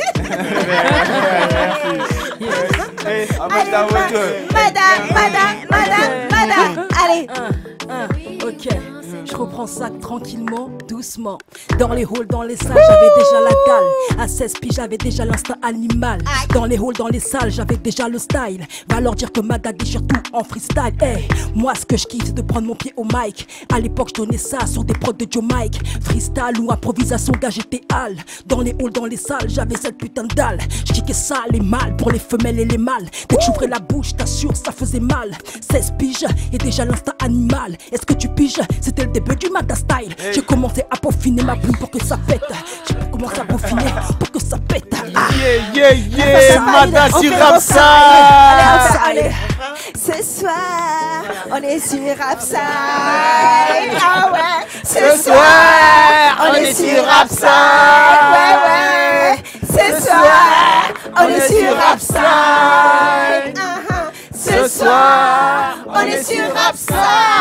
Merci. Hey, avec ta voiture. Madame, madame, madame, madame. Allez. Un, ok, je reprends ça tranquillement, doucement. Dans les halls, dans les salles, j'avais déjà la dalle. À seize piges, j'avais déjà l'instinct animal. Dans les halls, dans les salles, j'avais déjà le style. Va leur dire que Mada déchire tout en freestyle. Hey, moi ce que je kiffe, c'est de prendre mon pied au mic. À l'époque, je donnais ça sur des prods de Joe Mike. Freestyle ou improvisation, gars, j'étais hal. Dans les halls, dans les salles, j'avais cette putain de dalle. Je kickais ça, les mâles, pour les femelles et les mâles. Dès que j'ouvrais la bouche, t'assure, ça faisait mal. seize piges, et déjà l'instinct animal. Est-ce que tu piges? C'était le début du Mada style. J'ai commencé à peaufiner ma plume pour que ça pète. J'ai commencé à peaufiner pour que ça pète. Ah. Yeah, yeah, yeah, Mada sur Rapside. Allez, allez. Ce soir, on est sur Rapside. Ah ouais. Ce soir, on est sur Rapside. Ouais, ouais. Ce soir, on est sur Rapside. Ce soir, on est sur Rapside.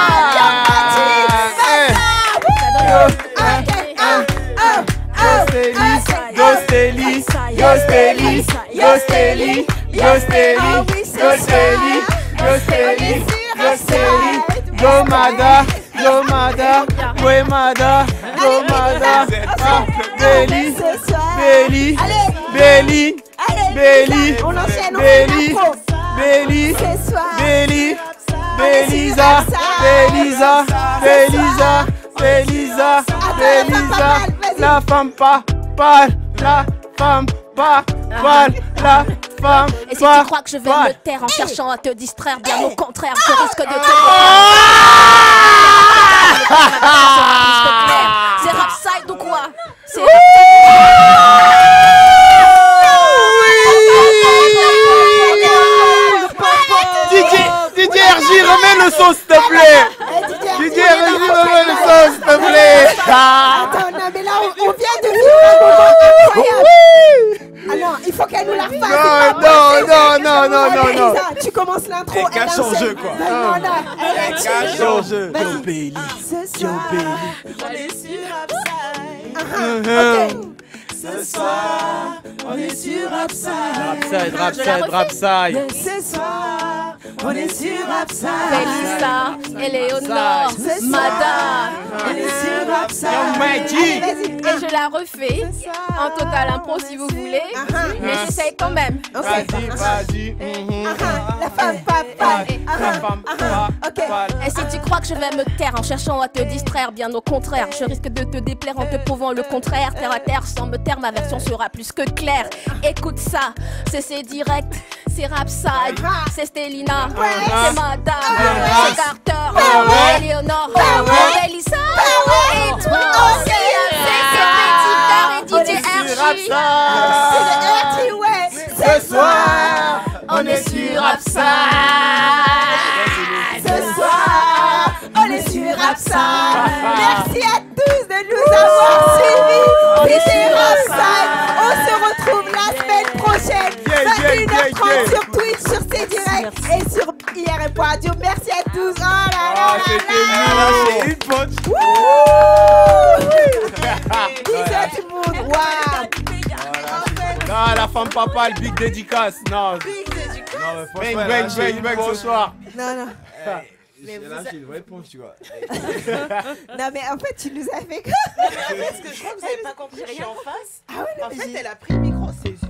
Yo Steli, Yo Steli, Yo Steli, Yo Steli, Yo Steli, Yo Steli, Yo Steli, Go Mada, Go Mada, ouais Mada, Go Mada, Belly, Belly, Belly, Belly, on enchaîne, on Belly, fait l'impro. Belly, Ce soir, Belly, Belisa, Belisa, Belisa, Belisa, Belisa, la femme pas parle, la femme pas parle, la femme Et si pas tu crois que je vais parle. me taire en cherchant à te distraire, bien au contraire, je risque de te... C'est Rapside ou quoi? C'est D J, D J R J, remets le son s'il te plaît. D J R J, remets le son s'il te plaît. Attends, non, mais là, on, on vient de vivre un moment incroyable. Ah non, il faut qu'elle nous la refasse. Non, c'est pas non, possible. non, non, non, Allez, non, non. Isa, tu commences l'intro. Et cache son jeu, quoi. Non, non, non. Elle est Cache son jeu. Vas-y. Ce soir, On est sur Upside. ok. Ce soir, on est sur Upside. Rapside, Rapside, Rapside. Ce soir, on est sur Upside. Melissa, Eleonore, Madame. On est sur Upside. Yo Magic. Allez, vas-y. Et je la refais en total impro si vous voulez, mais j'essaye quand même. Vas-y, vas-y. Mhm. La femme papa. La femme pas Ok. parle. Et si tu crois que je vais me taire en cherchant à te distraire, bien au contraire, je risque de te déplaire en te prouvant le contraire. Terre à terre, sans me taire, ma version sera plus que claire. Écoute ça, c'est c'est direct, c'est Rapside, c'est Stelina, c'est Madame, c'est Carter, Eleonore, Melissa, et toi aussi, c'est Petit Cœur et D J R J. C'est le R T, ouais. Ce soir, On est sur Rapside. Ce soir, on est sur Rapside. Merci à tous de nous avoir suivis. C'était Rapside. On se retrouve la semaine prochaine, Yeah, yeah, vingt et une heures trente yeah, yeah. sur Twitch, sur C Direct et sur I R M point radio. Merci à tous. Oh là là Ah, là c'était là. lourd. Une punch. Bisous à tout le monde. Waouh. Non, la femme papa, le big dédicace. Non. Non, mais Bang, franchement, bang, elle a bang, lâché une bang punch. ce soir. Non, non. J'ai lâché une vraie punch, tu vois. Non, mais en fait, tu nous as fait quoi? Parce que je crois que vous n'avez pas compris, je suis en face. Ah ouais, non, En mais fait, j'ai- elle a pris le micro, c'est